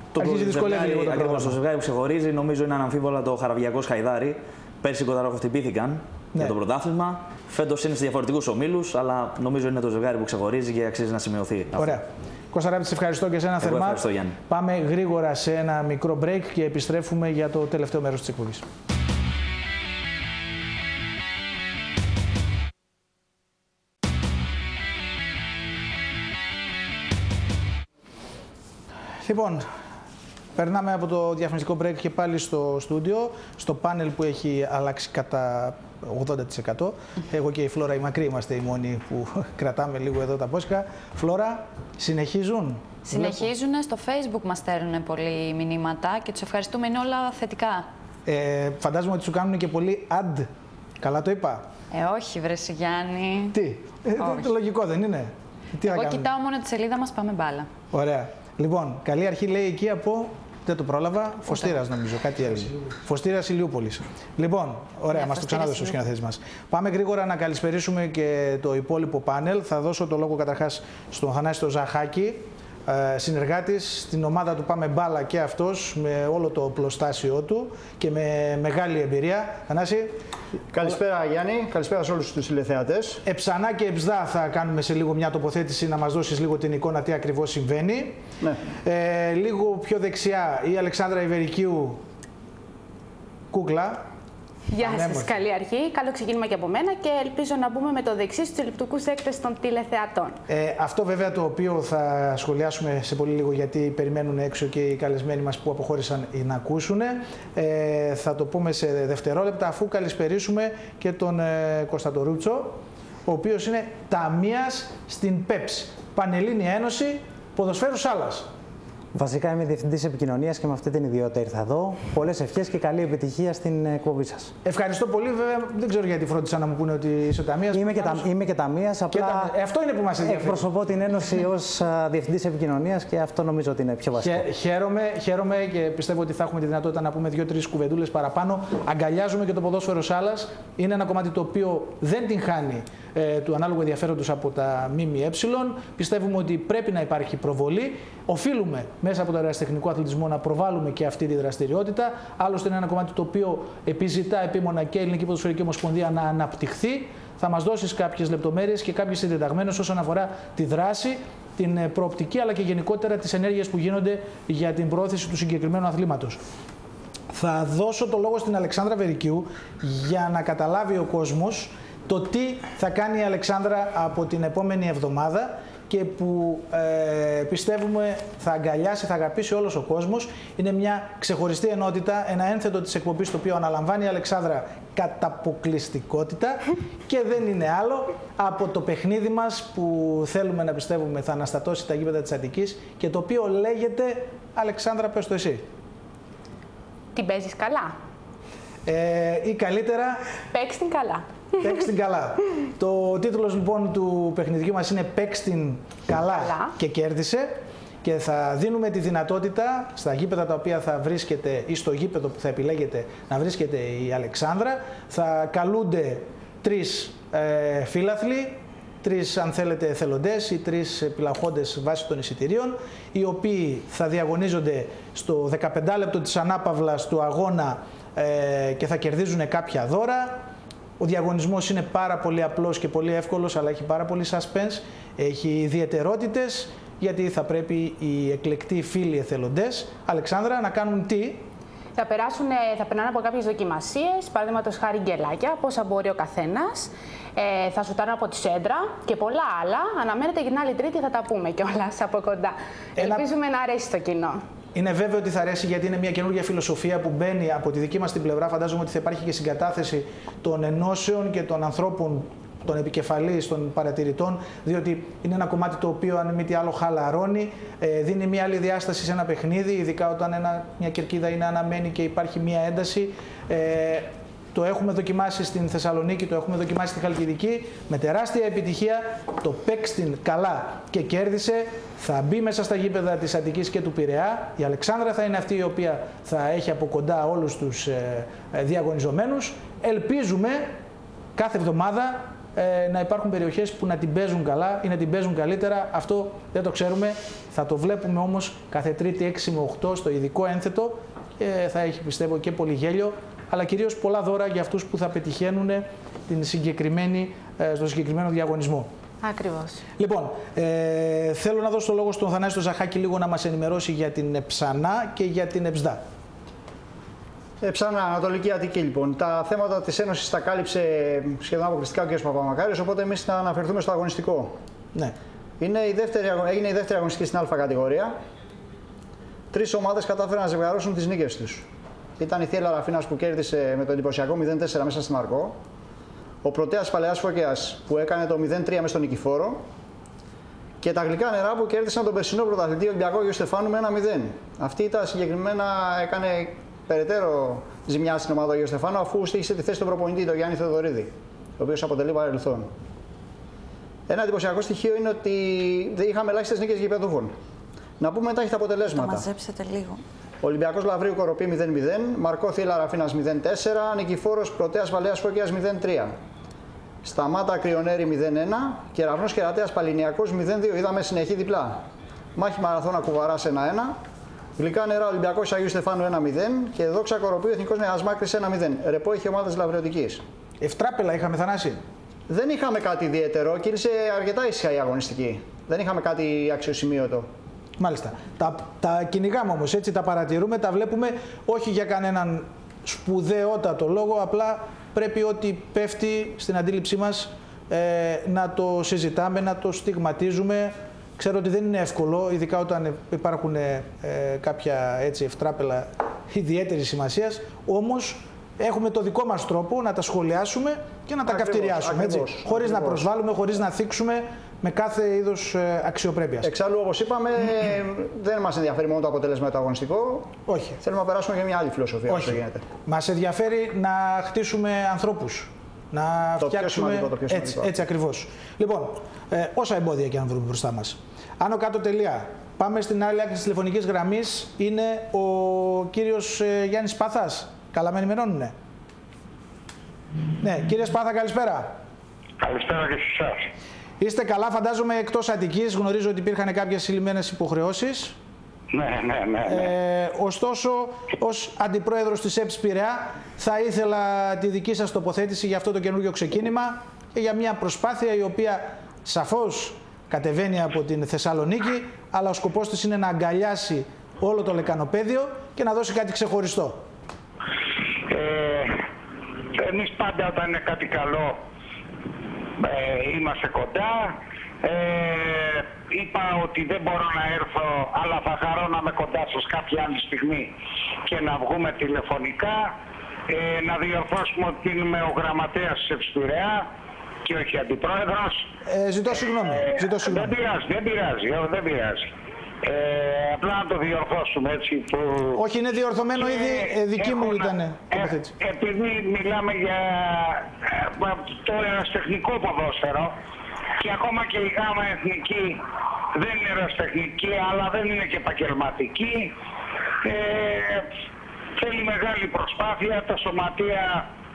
Το ζευγάρι που ξεχωρίζει νομίζω είναι αναμφίβολα το Χαραβιακός Χαϊδάρι. Πέρσι κονταροχτυπήθηκαν για το πρωτάθλημα. Φέτος είναι σε διαφορετικούς ομίλους, αλλά νομίζω είναι το ζευγάρι που ξεχωρίζει και αξίζει να σημειωθεί. Ωραία. Κώστα Ράπτη, σε ευχαριστώ και εσένα θερμά. Ευχαριστώ, Γιάννη. Πάμε γρήγορα σε ένα μικρό break και επιστρέφουμε για το τελευταίο μέρος της εκπομπής. Λοιπόν, περνάμε από το διαφημιστικό break και πάλι στο στούντιο, στο πάνελ που έχει αλλάξει κατά 80%. Εγώ και η Φλόρα η Μακρύ είμαστε οι μόνοι που κρατάμε λίγο εδώ τα πόσικα. Φλόρα, συνεχίζουν? Συνεχίζουν, στο Facebook μας στέλνουν πολλοί μηνύματα και τους ευχαριστούμε, είναι όλα θετικά. Φαντάζομαι ότι σου κάνουν και πολύ ad. Καλά το είπα? Όχι βρε Γιάννη. Τι, λογικό δεν είναι? Εγώ κοιτάω μόνο τη σελίδα μας, πάμε μπάλα. Ωραία. Λοιπόν, καλή αρχή λέει εκεί από Δεν το πρόλαβα. Φωστήρας νομίζω, κάτι έλεγε. Φωστήρας Ηλιούπολης. Λοιπόν, ωραία, μας το ξανάδωσε ο σκηνοθέτης μας. Πάμε γρήγορα να καλησπερίσουμε και το υπόλοιπο πάνελ. Θα δώσω το λόγο καταρχάς στον Θανάση το Ζαχάκη, συνεργάτης στην ομάδα του Πάμε Μπάλα και αυτός, με όλο το πλωστάσιο του και με μεγάλη εμπειρία. Θανάση. Καλησπέρα Γιάννη, καλησπέρα σε όλους τους τηλεθεατές. Εψανά και Εψδά θα κάνουμε σε λίγο μια τοποθέτηση, να μας δώσεις λίγο την εικόνα τι ακριβώς συμβαίνει. Ναι. Λίγο πιο δεξιά η Αλεξάνδρα Ιβερικίου, κούκλα. Γεια σας, καλή αρχή. Καλό ξεκίνημα και από μένα και ελπίζω να μπούμε με το δεξί στους ελλειπτικούς έκτες των τηλεθεατών. Αυτό βέβαια το οποίο θα σχολιάσουμε σε πολύ λίγο, γιατί περιμένουν έξω και οι καλεσμένοι μας που αποχώρησαν να ακούσουν. Θα το πούμε σε δευτερόλεπτα, αφού καλησπερίσουμε και τον Κωνσταντορούτσο, ο οποίος είναι ταμείας στην ΠΕΠΣ, Πανελλήνια Ένωση Ποδοσφαίρου Σάλας. Βασικά είμαι διευθυντής επικοινωνίας και με αυτή την ιδιότητα ήρθα εδώ. Πολλές ευχές και καλή επιτυχία στην εκπομπή σας. Ευχαριστώ πολύ. Βέβαια, δεν ξέρω γιατί φρόντισαν να μου πούνε ότι είσαι ταμείας. Είμαι και ταμείας. Απλά αυτό είναι που μας ενδιαφέρει. Εκπροσωπώ την Ένωση ως διευθυντής επικοινωνίας και αυτό νομίζω ότι είναι πιο βασικό. Χαίρομαι και πιστεύω ότι θα έχουμε τη δυνατότητα να πούμε 2-3 κουβεντούλες παραπάνω. Αγκαλιάζουμε και το ποδόσφαιρο Σάλας. Είναι ένα κομμάτι το οποίο δεν την χάνει του ανάλογου ενδιαφέροντος από τα ΜΜΕ. Πιστεύουμε ότι πρέπει να υπάρχει προβολή. Οφείλουμε μέσα από το ερασιτεχνικό αθλητισμό να προβάλλουμε και αυτή τη δραστηριότητα. Άλλωστε, είναι ένα κομμάτι το οποίο επιζητά επίμονα και η Ελληνική Ποδοσφαιρική Ομοσπονδία να αναπτυχθεί. Θα μας δώσεις κάποιες λεπτομέρειες και κάποιες συντεταγμένες όσον αφορά τη δράση, την προοπτική αλλά και γενικότερα τις ενέργειες που γίνονται για την προώθηση του συγκεκριμένου αθλήματος. Θα δώσω το λόγο στην Αλεξάνδρα Βερικίου για να καταλάβει ο κόσμος το τι θα κάνει η Αλεξάνδρα από την επόμενη εβδομάδα και που πιστεύουμε θα αγκαλιάσει, θα αγαπήσει όλος ο κόσμος. Είναι μια ξεχωριστή ενότητα, ένα ένθετο της εκπομπής το οποίο αναλαμβάνει η Αλεξάνδρα κατά αποκλειστικότητα και δεν είναι άλλο από το παιχνίδι μας που θέλουμε να πιστεύουμε θα αναστατώσει τα γήπεδα της Αττικής και το οποίο λέγεται, Αλεξάνδρα, πες το εσύ. Την παίζεις καλά. Ή καλύτερα... Παίξ' την καλά. Παίξ' την καλά. Το τίτλος λοιπόν του παιχνιδιού μας είναι «Παίξ' την καλά και κέρδισε» και θα δίνουμε τη δυνατότητα στα γήπεδα τα οποία θα βρίσκεται ή στο γήπεδο που θα επιλέγετε να βρίσκεται η Αλεξάνδρα. Θα καλούνται 3 φίλαθλοι, 3 αν θέλετε εθελοντές ή 3 επιλαχόντες βάσει των εισιτηρίων, οι οποίοι θα διαγωνίζονται στο 15 λεπτό της ανάπαυλας του αγώνα και θα κερδίζουν κάποια δώρα. Ο διαγωνισμός είναι πάρα πολύ απλός και πολύ εύκολος, αλλά έχει πάρα πολύ suspense, έχει ιδιαιτερότητες, γιατί θα πρέπει οι εκλεκτοί φίλοι εθελοντές, Αλεξάνδρα, να κάνουν τι? Θα περνάνε από κάποιες δοκιμασίες, παραδείγματος χάρη γκελάκια, πόσα μπορεί ο καθένας. Θα σουτάρουν από τη σέντρα και πολλά άλλα. Αναμένεται για την άλλη Τρίτη, θα τα πούμε κιόλας από κοντά. Ελπίζουμε να αρέσει στο κοινό. Είναι βέβαιο ότι θα αρέσει, γιατί είναι μια καινούργια φιλοσοφία που μπαίνει από τη δική μας την πλευρά. Φαντάζομαι ότι θα υπάρχει και συγκατάθεση των ενώσεων και των ανθρώπων, των επικεφαλής, των παρατηρητών, διότι είναι ένα κομμάτι το οποίο, αν μη τι άλλο, χαλαρώνει, δίνει μια άλλη διάσταση σε ένα παιχνίδι, ειδικά όταν μια κερκίδα είναι αναμένη και υπάρχει μια ένταση. Το έχουμε δοκιμάσει στην Θεσσαλονίκη, το έχουμε δοκιμάσει στη Χαλκιδική με τεράστια επιτυχία. Το «Παίξ' την καλά και κέρδισε» θα μπει μέσα στα γήπεδα της Αττικής και του Πειραιά. Η Αλεξάνδρα θα είναι αυτή η οποία θα έχει από κοντά όλους τους διαγωνιζομένους. Ελπίζουμε κάθε εβδομάδα να υπάρχουν περιοχές που να την παίζουν καλά ή να την παίζουν καλύτερα. Αυτό δεν το ξέρουμε. Θα το βλέπουμε όμως κάθε Τρίτη 6 με 8 στο ειδικό ένθετο και θα έχει, πιστεύω, και πολύ γέλιο, αλλά κυρίως πολλά δώρα για αυτούς που θα πετυχαίνουν στο συγκεκριμένο διαγωνισμό. Ακριβώς. Λοιπόν, θέλω να δώσω το λόγο στον Θανάση τον Ζαχάκη λίγο να μας ενημερώσει για την Εψανά και για την Εψδά. Εψανά, Ανατολική Αττική λοιπόν. Τα θέματα της Ένωσης τα κάλυψε σχεδόν αποκλειστικά ο κ. Παπαμακάριος, οπότε εμείς θα αναφερθούμε στο αγωνιστικό. Ναι. Έγινε η δεύτερη αγωνιστική στην Α κατηγορία. 3 ομάδες κατάφεραν να ζευγαρώσουν τις νίκες τους. Ήταν η Θύελλα Ραφίνας που κέρδισε με το εντυπωσιακό 0-4 μέσα στην Αρκό. Ο Πρωτέας Παλαιάς Φώκιας που έκανε το 0-3 μέσα στον Νικηφόρο. Και τα Γλυκά Νερά που κέρδισαν τον περσινό πρωταθλητή Ολυμπιακό Αγίου Στεφάνου με 1-0. Αυτή ήταν συγκεκριμένα, έκανε περαιτέρω ζημιά στην ομάδα του Αγίου Στεφάνου, αφού στήχησε τη θέση του προπονητή, τον Γιάννη Θεοδωρίδη, ο οποίος αποτελεί παρελθόν. Ένα εντυπωσιακό στοιχείο είναι ότι δεν είχαμε ελάχιστες νίκες γηπεδούχων. Να πούμε μετά έχει τα αποτελέσματα. Το μαζέψετε λίγο. Ολυμπιακός Λαβρίου Κοροπή 0-0, Μαρκό Θήλα Ραφίνας 0-4, Νικηφόρος Πρωτέας Βαλέας Φώκιας 0-3. Σταμάτα Κρυονέρη 0-1, Κεραυνός Κερατέας Παληνιακός 0-2. Είδαμε συνεχή διπλά. Μάχη Μαραθώνα Κουβαράς 1-1. Γλυκά Νερά Ολυμπιακός Αγίου Στεφάνου 1-0 και Δόξα Κοροπίου Εθνικός Νέας Μάκρης 1-0. Ρεπό είχε ομάδες Λαβρεωτικής. Ευτράπελα είχαμε, Θανάση. Δεν είχαμε κάτι ιδιαίτερο, κύλησε αρκετά ήσυχα η αγωνιστική. Δεν είχαμε κάτι αξιοσημείωτο. Μάλιστα. Τα κυνηγάμε όμως, έτσι, τα παρατηρούμε, τα βλέπουμε, όχι για κανέναν σπουδαιότατο λόγο, απλά πρέπει ό,τι πέφτει στην αντίληψή μας να το συζητάμε, να το στιγματίζουμε. Ξέρω ότι δεν είναι εύκολο, ειδικά όταν υπάρχουν κάποια έτσι ευτράπελα ιδιαίτερης σημασίας, όμως έχουμε το δικό μας τρόπο να τα σχολιάσουμε και να τα καυτηριάσουμε, έτσι, χωρίς να προσβάλλουμε, χωρίς να θίξουμε, με κάθε είδος αξιοπρέπειας. Εξάλλου, όπως είπαμε, δεν μας ενδιαφέρει μόνο το αποτέλεσμα το αγωνιστικό. Όχι. Θέλουμε να περάσουμε για μια άλλη φιλοσοφία. Όχι. Γίνεται. Μας ενδιαφέρει να χτίσουμε ανθρώπους. Να φτιάξουμε. Έτσι ακριβώς. Λοιπόν, όσα εμπόδια και αν βρούμε μπροστά μας. Άνω κάτω τελεία. Πάμε στην άλλη άκρη της τηλεφωνικής γραμμής. Είναι ο κύριος Γιάννης Πάθας. Καλά με ενημερώνουνε. Ναι, κύριε Σπάθα, καλησπέρα. Καλησπέρα και σε εσάς. Είστε καλά, φαντάζομαι, εκτός Αττικής. Γνωρίζω ότι υπήρχαν κάποιες συλλημμένες υποχρεώσεις. Ναι. Ωστόσο, ως αντιπρόεδρος της ΕΠΣ Πειραιά, θα ήθελα τη δική σας τοποθέτηση για αυτό το καινούργιο ξεκίνημα και για μια προσπάθεια η οποία σαφώς κατεβαίνει από την Θεσσαλονίκη, αλλά ο σκοπός της είναι να αγκαλιάσει όλο το λεκανοπέδιο και να δώσει κάτι ξεχωριστό. Εμείς πάντα όταν είναι κάτι καλό είμαστε κοντά. Είπα ότι δεν μπορώ να έρθω, αλλά θα χαρώ να είμαι κοντά σας κάποια άλλη στιγμή και να βγούμε τηλεφωνικά. Να διορθώσουμε ότι είμαι ο γραμματέας της ΕΠΣ Πειραιά και όχι αντιπρόεδρος. Ζητώ συγγνώμη. Δεν πειράζει. Απλά να το διορθώσουμε έτσι. Όχι, είναι διορθωμένο ήδη, δική μου ήταν. Επειδή μιλάμε για το ερασιτεχνικό ποδόσφαιρο και ακόμα και η γάμα εθνική δεν είναι ερασιτεχνική, αλλά δεν είναι και επαγγελματική, θέλει μεγάλη προσπάθεια. Τα σωματεία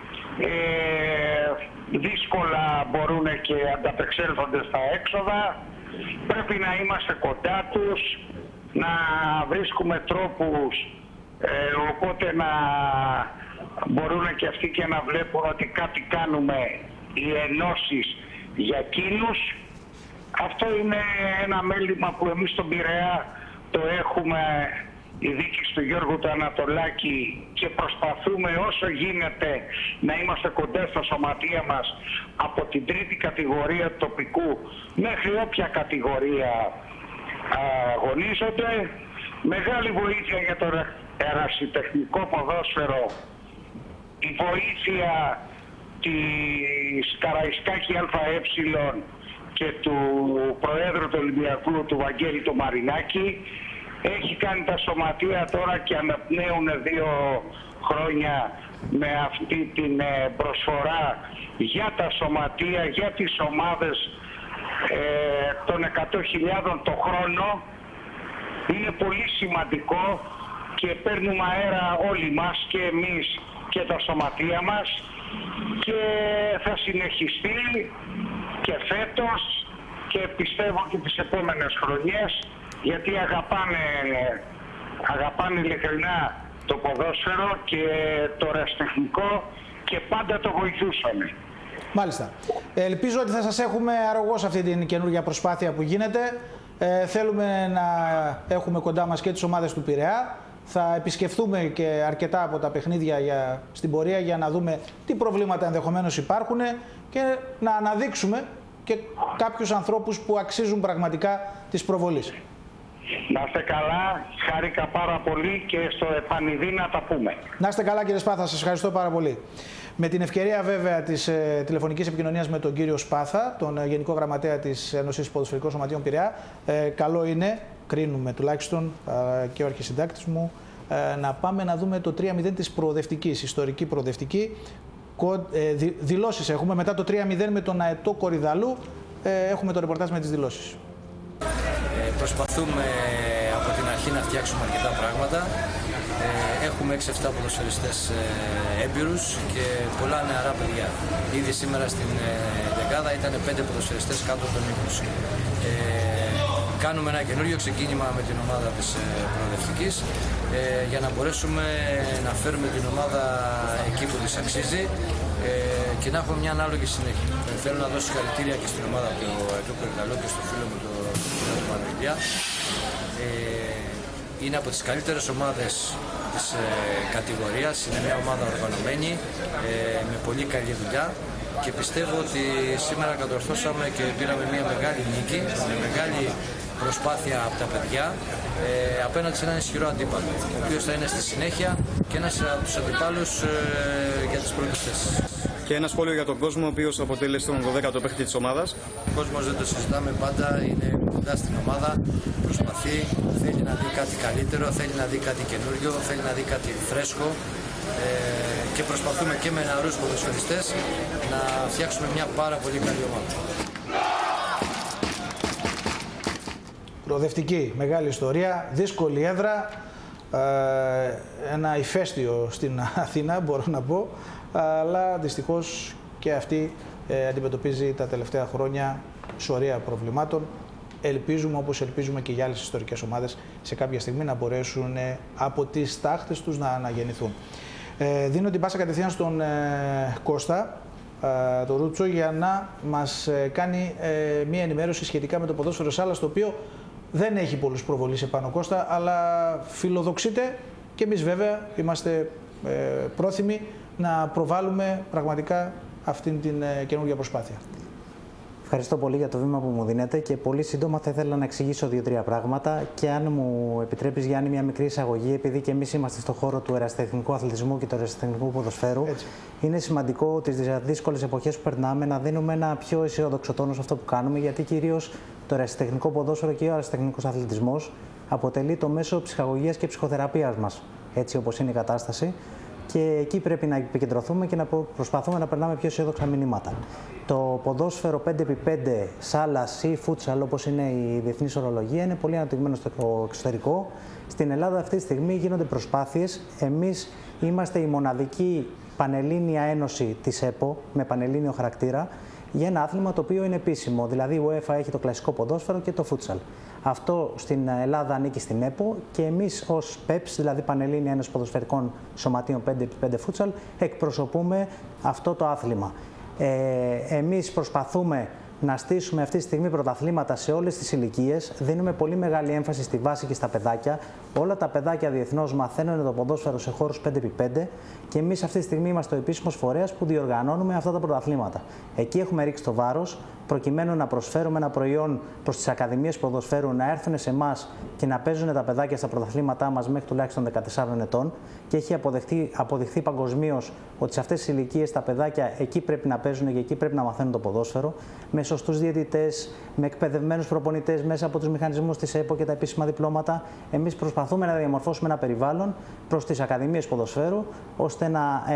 δύσκολα μπορούν και ανταπεξέλθονται στα έξοδα. Πρέπει να είμαστε κοντά τους, να βρίσκουμε τρόπους, οπότε να μπορούν και αυτοί και να βλέπουν ότι κάτι κάνουμε οι ενώσεις για εκείνους. Αυτό είναι ένα μέλημα που εμείς στον Πειραιά το έχουμε, η δίκηση του Γιώργου του Ανατολάκη, και προσπαθούμε όσο γίνεται να είμαστε κοντά στα σωματεία μας από την τρίτη κατηγορία τοπικού μέχρι όποια κατηγορία αγωνίζονται. Μεγάλη βοήθεια για το ερασιτεχνικό ποδόσφαιρο, η βοήθεια της Καραϊσκάκη ΑΕ και του Προέδρου του Ολυμπιακού, του Βαγγέλη του Μαρινάκη. Έχει κάνει τα σωματεία τώρα και αναπνέουν 2 χρόνια με αυτή την προσφορά για τα σωματεία, για τις ομάδες των 100.000 το χρόνο. Είναι πολύ σημαντικό και παίρνουμε αέρα όλοι μας, και εμείς και τα σωματεία μας, και θα συνεχιστεί και φέτος και πιστεύω και τις επόμενες χρονιές, γιατί αγαπάνε ειλικρινά το ποδόσφαιρο και το ερασιτεχνικό και πάντα το βοηθούσαμε. Μάλιστα. Ελπίζω ότι θα σας έχουμε αρρωγό σε αυτή την καινούργια προσπάθεια που γίνεται. Θέλουμε να έχουμε κοντά μας και τις ομάδες του Πειραιά. Θα επισκεφθούμε και αρκετά από τα παιχνίδια στην πορεία για να δούμε τι προβλήματα ενδεχομένως υπάρχουν και να αναδείξουμε και κάποιους ανθρώπους που αξίζουν πραγματικά της προβολής. Να είστε καλά, χάρηκα πάρα πολύ και στο επανειδή να τα πούμε. Να είστε καλά, κύριε Σπάθα, σας ευχαριστώ πάρα πολύ. Με την ευκαιρία βέβαια της τηλεφωνικής επικοινωνίας με τον κύριο Σπάθα, τον Γενικό Γραμματέα της Ένωσης Ποδοσφαιρικών Σωματείων Πειραιά, καλό είναι, κρίνουμε τουλάχιστον και ο αρχισυντάκτης μου, να πάμε να δούμε το 3-0 της προοδευτικής, ιστορική προοδευτική. Δηλώσεις έχουμε μετά το 3-0 με τον Αετό Κορυδαλού. Έχουμε το ρεπορτάζ με τις δηλώσεις. Προσπαθούμε από την αρχή εκεί να φτιάξουμε αρκετά πράγματα. Έχουμε 6-7 ποδοσφαιριστές έμπειρους και πολλά νεαρά παιδιά. Ήδη σήμερα στην δεκάδα ήταν 5 ποδοσφαιριστές κάτω από τον 20. Κάνουμε ένα καινούριο ξεκίνημα με την ομάδα της προοδευτικής για να μπορέσουμε να φέρουμε την ομάδα εκεί που της αξίζει και να έχουμε μια ανάλογη συνέχεια. Θέλω να δώσω συγχαρητήρια και στην ομάδα του Περδαλό και στο φίλο μου τον Μανδριλιά. Είναι από τις καλύτερες ομάδες της κατηγορίας, είναι μια ομάδα οργανωμένη, με πολύ καλή δουλειά και πιστεύω ότι σήμερα κατορθώσαμε και πήραμε μια μεγάλη νίκη, με μεγάλη προσπάθεια από τα παιδιά απέναντι σε έναν ισχυρό αντίπαλο, ο οποίος θα είναι στη συνέχεια και ένας από τους αντιπάλους για τις πρώτες θέσεις. Και ένα σχόλιο για τον κόσμο, ο οποίος αποτέλεσε τον 12ο παίκτη της ομάδας. Ο κόσμος δεν το συζητάμε πάντα, είναι κοντά στην ομάδα, προσπαθεί, θέλει να δει κάτι καλύτερο, θέλει να δει κάτι καινούριο, θέλει να δει κάτι φρέσκο και προσπαθούμε και με νεαρούς ποδοσφαιριστές να φτιάξουμε μια πάρα πολύ καλή ομάδα. Προοδευτική, μεγάλη ιστορία, δύσκολη έδρα, ένα ηφαίστειο στην Αθήνα μπορώ να πω, αλλά δυστυχώς και αυτή αντιμετωπίζει τα τελευταία χρόνια σωρία προβλημάτων. Ελπίζουμε, όπως ελπίζουμε και για άλλες ιστορικές ομάδες, σε κάποια στιγμή να μπορέσουν από τις τάχτες τους να αναγεννηθούν. Δίνω την πάσα κατευθείαν στον Κώστα, το Ρούτσο, για να μας κάνει μία ενημέρωση σχετικά με το ποδόσφαιρο σάλας, το οποίο δεν έχει πολλούς προβολείς επάνω, Κώστα, αλλά φιλοδοξείτε και εμείς βέβαια είμαστε πρόθυμοι να προβάλλουμε πραγματικά αυτήν την καινούργια προσπάθεια. Ευχαριστώ πολύ για το βήμα που μου δίνετε και πολύ σύντομα θα ήθελα να εξηγήσω 2-3 πράγματα και αν μου επιτρέπεις, Γιάννη, μια μικρή εισαγωγή, επειδή και εμείς είμαστε στον χώρο του ερασιτεχνικού αθλητισμού και του ερασιτεχνικού ποδοσφαίρου. Έτσι. Είναι σημαντικό τις δύσκολες εποχές που περνάμε να δίνουμε ένα πιο αισιόδοξο τόνο σε αυτό που κάνουμε, γιατί κυρίως το ερασιτεχνικό ποδόσφαιρο και ο ερασιτεχνικός αθλητισμός αποτελεί το μέσο ψυχαγωγίας και ψυχοθεραπείας μας, έτσι όπως είναι η κατάσταση. Και εκεί πρέπει να επικεντρωθούμε και να προσπαθούμε να περνάμε πιο αισιόδοξα μηνύματα. Το ποδόσφαιρο 5x5 σάλας ή φούτσαλ, όπως είναι η διεθνής ορολογία, είναι πολύ αναπτυγμένο στο εξωτερικό. Στην Ελλάδα αυτή τη στιγμή γίνονται προσπάθειες. Εμείς είμαστε η μοναδική πανελλήνια ένωση της ΕΠΟ, με πανελλήνιο χαρακτήρα, για ένα άθλημα το οποίο είναι επίσημο. Δηλαδή η UEFA έχει το κλασικό ποδόσφαιρο και το φούτσαλ. Αυτό στην Ελλάδα ανήκει στην ΕΠΟ και εμείς ως ΠΕΠΣ, δηλαδή Πανελλήνια Ένωση Ποδοσφαιρικών Σωματείων 5x5 φούτσαλ, εκπροσωπούμε αυτό το άθλημα. Εμείς προσπαθούμε να στήσουμε αυτή τη στιγμή πρωταθλήματα σε όλες τις ηλικίες. Δίνουμε πολύ μεγάλη έμφαση στη βάση και στα παιδάκια. Όλα τα παιδάκια διεθνώς μαθαίνουν το ποδόσφαιρο σε χώρους 5x5 και εμείς αυτή τη στιγμή είμαστε ο επίσημος φορέας που διοργανώνουμε αυτά τα πρωταθλήματα. Εκεί έχουμε ρίξει το βάρος προκειμένου να προσφέρουμε ένα προϊόν προς τις ακαδημίες ποδοσφαίρου να έρθουν σε εμάς και να παίζουν τα παιδάκια στα πρωταθλήματά μας μέχρι τουλάχιστον 14 ετών. Και έχει αποδειχθεί παγκοσμίως ότι σε αυτές τις ηλικίες τα παιδάκια εκεί πρέπει να παίζουν και εκεί πρέπει να μαθαίνουν το ποδόσφαιρο, με σωστούς διαιτητές, με εκπαιδευμένους προπονητές μέσα από τους μηχανισμούς της ΕΠΟ και τα επίσημα διπλώματα. Εμείς προσπαθούμε να διαμορφώσουμε ένα περιβάλλον προς τις ακαδημίες ποδοσφαίρου, ώστε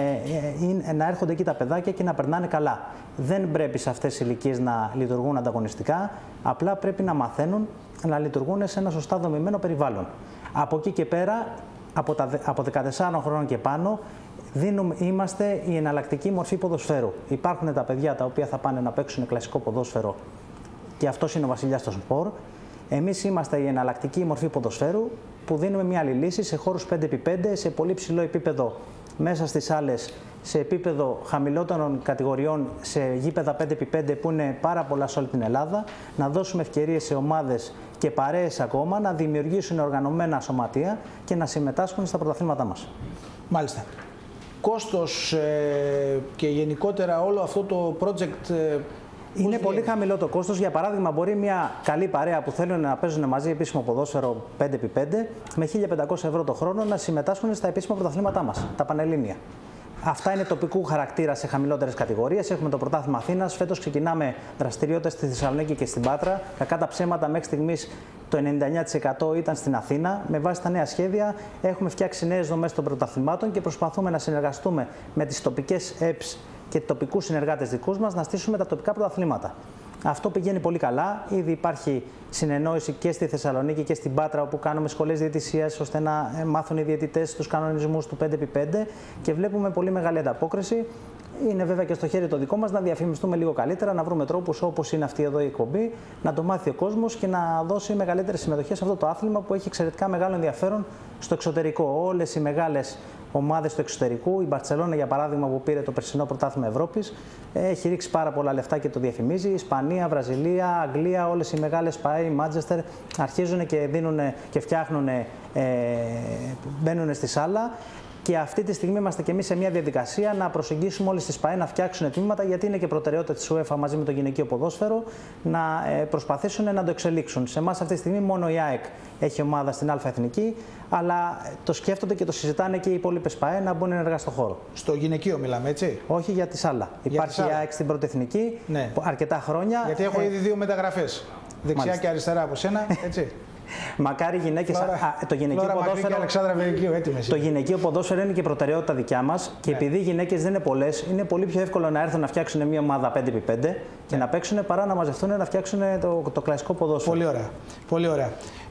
να έρχονται εκεί τα παιδάκια και να περνάνε καλά. Δεν πρέπει σε αυτές τις ηλικίες να λειτουργούν ανταγωνιστικά, απλά πρέπει να μαθαίνουν να λειτουργούν σε ένα σωστά δομημένο περιβάλλον. Από εκεί και πέρα, από 14 χρόνων και πάνω, είμαστε η εναλλακτική μορφή ποδοσφαίρου. Υπάρχουν τα παιδιά τα οποία θα πάνε να παίξουν κλασικό ποδόσφαιρο και αυτός είναι ο βασιλιάς των σπορ. Εμείς είμαστε η εναλλακτική μορφή ποδοσφαίρου που δίνουμε μια άλλη λύση σε χώρους 5x5, σε πολύ ψηλό επίπεδο μέσα στις άλλες, σε επίπεδο χαμηλότερων κατηγοριών, σε γήπεδα 5x5 που είναι πάρα πολλά σε όλη την Ελλάδα, να δώσουμε ευκαιρίες σε ομάδες και παρέες ακόμα να δημιουργήσουν οργανωμένα σωματεία και να συμμετάσχουν στα πρωταθλήματά μας. Μάλιστα. Κόστος και γενικότερα όλο αυτό το project... Είναι πολύ χαμηλό το κόστος. Για παράδειγμα, μπορεί μια καλή παρέα που θέλουν να παίζουν μαζί επίσημο ποδόσφαιρο 5x5 με 1.500 ευρώ το χρόνο να συμμετάσχουν στα επίσημα πρωταθλήματά μας, τα πανελλήνια. Αυτά είναι τοπικού χαρακτήρα σε χαμηλότερες κατηγορίες. Έχουμε το πρωτάθλημα Αθήνας. Φέτος ξεκινάμε δραστηριότητες στη Θεσσαλονίκη και στην Πάτρα. Κακά τα ψέματα, μέχρι στιγμής το 99% ήταν στην Αθήνα. Με βάση τα νέα σχέδια, έχουμε φτιάξει νέες δομές των πρωταθλημάτων και προσπαθούμε να συνεργαστούμε με τις τοπικές ΕΠΣ και τοπικούς συνεργάτες δικούς μας να στήσουμε τα τοπικά πρωταθλήματα. Αυτό πηγαίνει πολύ καλά. Ήδη υπάρχει συνεννόηση και στη Θεσσαλονίκη και στην Πάτρα, όπου κάνουμε σχολές διαιτησίας ώστε να μάθουν οι διαιτητές τους κανονισμούς του 5x5 και βλέπουμε πολύ μεγάλη ανταπόκριση. Είναι βέβαια και στο χέρι το δικό μας να διαφημιστούμε λίγο καλύτερα, να βρούμε τρόπους όπως είναι αυτή εδώ η εκπομπή, να το μάθει ο κόσμος και να δώσει μεγαλύτερη συμμετοχή σε αυτό το άθλημα που έχει εξαιρετικά μεγάλο ενδιαφέρον στο εξωτερικό. Όλες οι μεγάλες ομάδες του εξωτερικού, η Μπαρτσελόνα για παράδειγμα που πήρε το περσινό πρωτάθλημα Ευρώπης, έχει ρίξει πάρα πολλά λεφτά και το διαφημίζει. Ισπανία, Βραζιλία, Αγγλία, όλες οι μεγάλες ΠΑΕ, Μάντσεστερ αρχίζουν και δίνουν και φτιάχνουν, μπαίνουν στη σάλα. Και αυτή τη στιγμή είμαστε και εμείς σε μια διαδικασία να προσεγγίσουμε όλες τις ΠΑΕ να φτιάξουν τμήματα, γιατί είναι και προτεραιότητα της UEFA μαζί με το γυναικείο ποδόσφαιρο να προσπαθήσουν να το εξελίξουν. Σε εμάς αυτή τη στιγμή μόνο η ΑΕΚ έχει ομάδα στην Α-Εθνική, αλλά το σκέφτονται και το συζητάνε και οι υπόλοιπες ΠΑΕ να μπουν ενεργά στο χώρο. Στο γυναικείο μιλάμε, έτσι. Όχι για τη άλλα. Υπάρχει η ΑΕΚ στην Πρωτεθνική αρκετά χρόνια. Γιατί έχω ήδη 2 μεταγραφές. Δεξιά και αριστερά από σένα, έτσι. Μακάρι οι γυναίκες. Το γυναικείο ποδόσφαιρο είναι και προτεραιότητα δικιά μας. Και επειδή οι γυναίκες δεν είναι πολλές, είναι πολύ πιο εύκολο να έρθουν να φτιάξουν μια ομάδα 5x5 και να παίξουν παρά να μαζευτούν να φτιάξουν το κλασικό ποδόσφαιρο. Πολύ ωραία. Πολύ ωραία.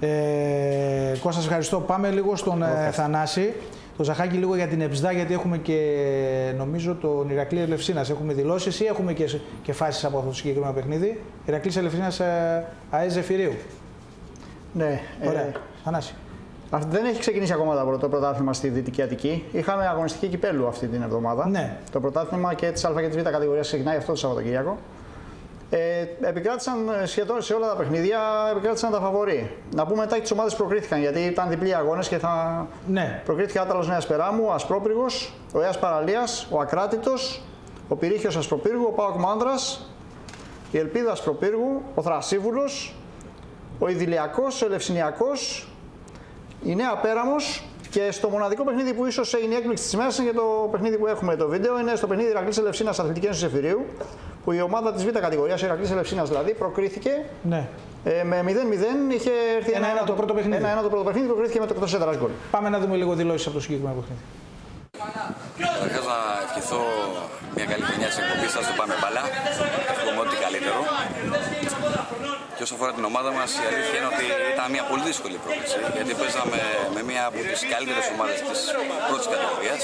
Κώστα, ευχαριστώ. Πάμε λίγο στον Θανάση. Το Ζαχάκι λίγο για την Εψδά, γιατί έχουμε και νομίζω τον Ηρακλή Ελευσίνας. Έχουμε δηλώσεις ή έχουμε και φάσεις από αυτό το συγκεκριμένο παιχνίδι. Ηρακλής Ελευσίνας ΑΕΣ Ζεφυρίου. Ναι, ωραία. Θανάση. Δεν έχει ξεκινήσει ακόμα το πρωτάθλημα στη Δυτική Αττική. Είχαμε αγωνιστική κυπέλου αυτή την εβδομάδα. Ναι. Το πρωτάθλημα και της Α και της Β κατηγορίας ξεκινάει αυτό το Σαββατοκύριακο. Επικράτησαν σχεδόν σε όλα τα παιχνίδια, επικράτησαν τα φαβορί. Να πούμε μετά και τις ομάδες που προκρίθηκαν, γιατί ήταν διπλοί αγώνες και θα. Ναι. Προκρίθηκε ο Άταλος Νέας Περάμου, ο Ασπρόπυργος, ο Αίας Παραλίας, ο Ακράτητος, ο Πυρίχιος Ασπροπύργου, ο ΠΑΟΚ Μάνδρας, η Ελπίδα Ασπροπύργου, ο Θρασίβουλος, ο Ιδηλιακός, ο Ελευσινιακός, η Νέα Πέραμος και στο μοναδικό παιχνίδι που ίσως είναι η έκπληξη της ημέρας είναι και το παιχνίδι που έχουμε το βίντεο, είναι στο παιχνίδι Ηρακλής Ελευσίνας Αθλητική Ένωση Ζεφυρίου, που η ομάδα της Β κατηγορίας, η Ηρακλής Ελευσίνας δηλαδή, προκρίθηκε με 0-0. Είχε έρθει ένα το πρώτο παιχνίδι. Ένα το πρώτο παιχνίδι, προκρίθηκε με το εκτός έδρας γκολ. Πάμε να δούμε λίγο δηλώσεις από το συγκεκριμένο παιχνίδι. Καταρχάς να ευχηθώ μια καλή χρονιά της εκπομπής σας, το Πάμε Μπάλα. Εύχομαι ό,τι καλύτερο. Και όσο αφορά την ομάδα μας, η αλήθεια είναι ότι ήταν μια πολύ δύσκολη πρόκληση, γιατί παίζαμε με μια από τις καλύτερες ομάδες της πρώτης κατηγορίας.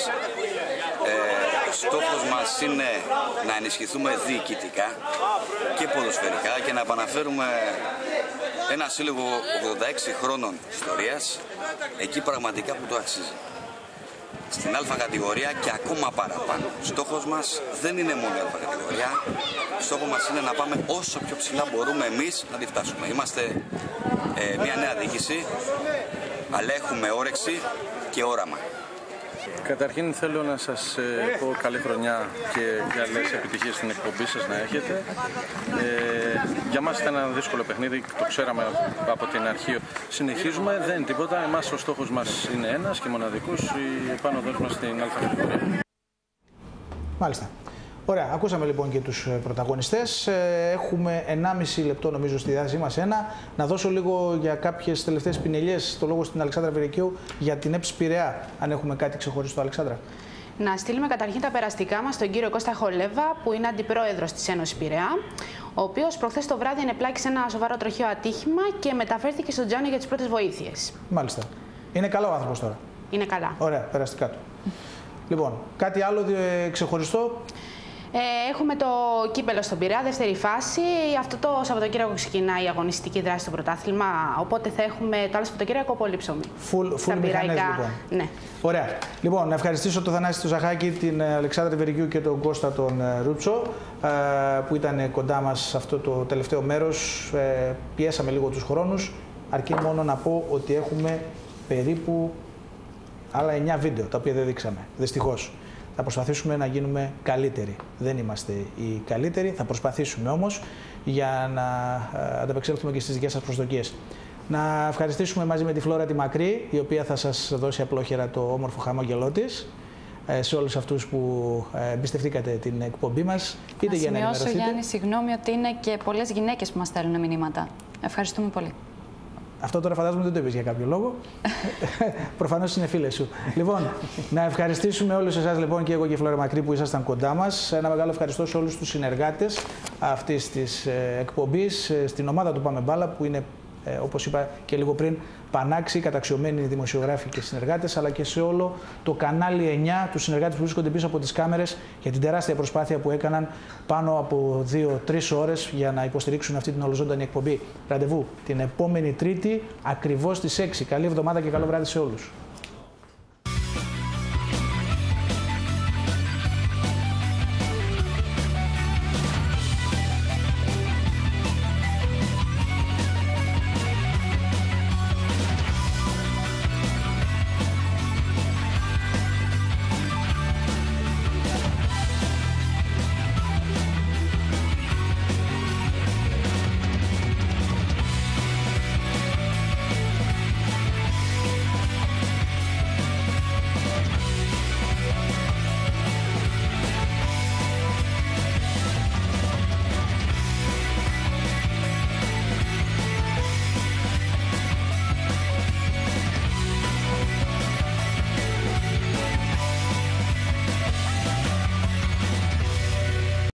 Ο στόχος μας είναι να ενισχυθούμε διοικητικά και ποδοσφαιρικά και να επαναφέρουμε ένα σύλλογο 86 χρόνων ιστορίας εκεί πραγματικά που το αξίζει. Στην Α κατηγορία και ακόμα παραπάνω. Στόχος μας δεν είναι μόνο η Α κατηγορία. Στόχος μας είναι να πάμε όσο πιο ψηλά μπορούμε εμείς να τη φτάσουμε. Είμαστε μια νέα διοίκηση, αλλά έχουμε όρεξη και όραμα. Καταρχήν θέλω να σας πω καλή χρονιά και καλές επιτυχίες στην εκπομπή σας να έχετε. Για μας ήταν ένα δύσκολο παιχνίδι, το ξέραμε από την αρχή. Συνεχίζουμε, δεν είναι τίποτα. Εμάς ο στόχος μας είναι ένας και μοναδικός, η επάνωδος μας στην Α κατηγορία. Μάλιστα. Ωραία, ακούσαμε λοιπόν και τους πρωταγωνιστές. Έχουμε 1,5 λεπτό νομίζω στη διάθεσή μας. Να δώσω λίγο για κάποιες τελευταίες πινελιές το λόγο στην Αλεξάνδρα Βηρεκίου για την ΕΠΣ Πειραιά, αν έχουμε κάτι ξεχωριστό, Αλεξάνδρα. Να στείλουμε καταρχήν τα περαστικά μας στον κύριο Κώστα Χολέβα, που είναι αντιπρόεδρος της Ένωσης Πειραιά, ο οποίος προχθές το βράδυ ενεπλάκησε ένα σοβαρό τροχαίο ατύχημα και μεταφέρθηκε στο Τζάνι για τις πρώτες βοήθειες. Μάλιστα. Είναι καλό ο άνθρωπος τώρα. Είναι καλά. Ωραία, περαστικά του. Λοιπόν, κάτι άλλο ξεχωριστό. Έχουμε το κύπελο στον Πειραιά, δεύτερη φάση. Αυτό το Σαββατοκύριακο ξεκινάει η αγωνιστική δράση στο πρωτάθλημα. Οπότε θα έχουμε το άλλο Σαββατοκύριακο πολύ ψωμί. Full μηχανές, λοιπόν. Ναι. Ωραία. Λοιπόν, να ευχαριστήσω τον Θανάση του Ζαχάκη, την Αλεξάνδρα Βηρικίου και τον Κώστα τον Ρούτσο που ήταν κοντά μας σε αυτό το τελευταίο μέρος. Πιέσαμε λίγο τους χρόνους. Αρκεί μόνο να πω ότι έχουμε περίπου άλλα 9 βίντεο τα οποία δεν δείξαμε. Δυστυχώς. Θα προσπαθήσουμε να γίνουμε καλύτεροι. Δεν είμαστε οι καλύτεροι, θα προσπαθήσουμε όμως για να ανταπεξέλθουμε και στις δικές σας προσδοκίες. Να ευχαριστήσουμε μαζί με τη Φλόρα τη Μακρύ, η οποία θα σας δώσει απλόχερα το όμορφο χαμόγελό της, σε όλους αυτούς που εμπιστευτήκατε την εκπομπή μας. Να σημειώσω, Γιάννη, συγγνώμη, ότι είναι και πολλές γυναίκες που μας στέλνουν μηνύματα. Ευχαριστούμε πολύ. Αυτό τώρα φαντάζομαι δεν το είπες για κάποιο λόγο. Προφανώς είναι φίλες σου. Λοιπόν, να ευχαριστήσουμε όλους εσάς λοιπόν, και εγώ και η Φλόρα Μακρύ που ήσασταν κοντά μας. Ένα μεγάλο ευχαριστώ σε όλους τους συνεργάτες αυτής της εκπομπής, στην ομάδα του Πάμε Μπάλα, που είναι, όπως είπα και λίγο πριν, πανάξιοι, καταξιωμένοι δημοσιογράφοι και συνεργάτες, αλλά και σε όλο το κανάλι 9, τους συνεργάτες που βρίσκονται πίσω από τις κάμερες, για την τεράστια προσπάθεια που έκαναν πάνω από 2-3 ώρες για να υποστηρίξουν αυτή την ολοζώντανη εκπομπή. Ραντεβού την επόμενη Τρίτη, ακριβώς στις 6. Καλή εβδομάδα και καλό βράδυ σε όλους.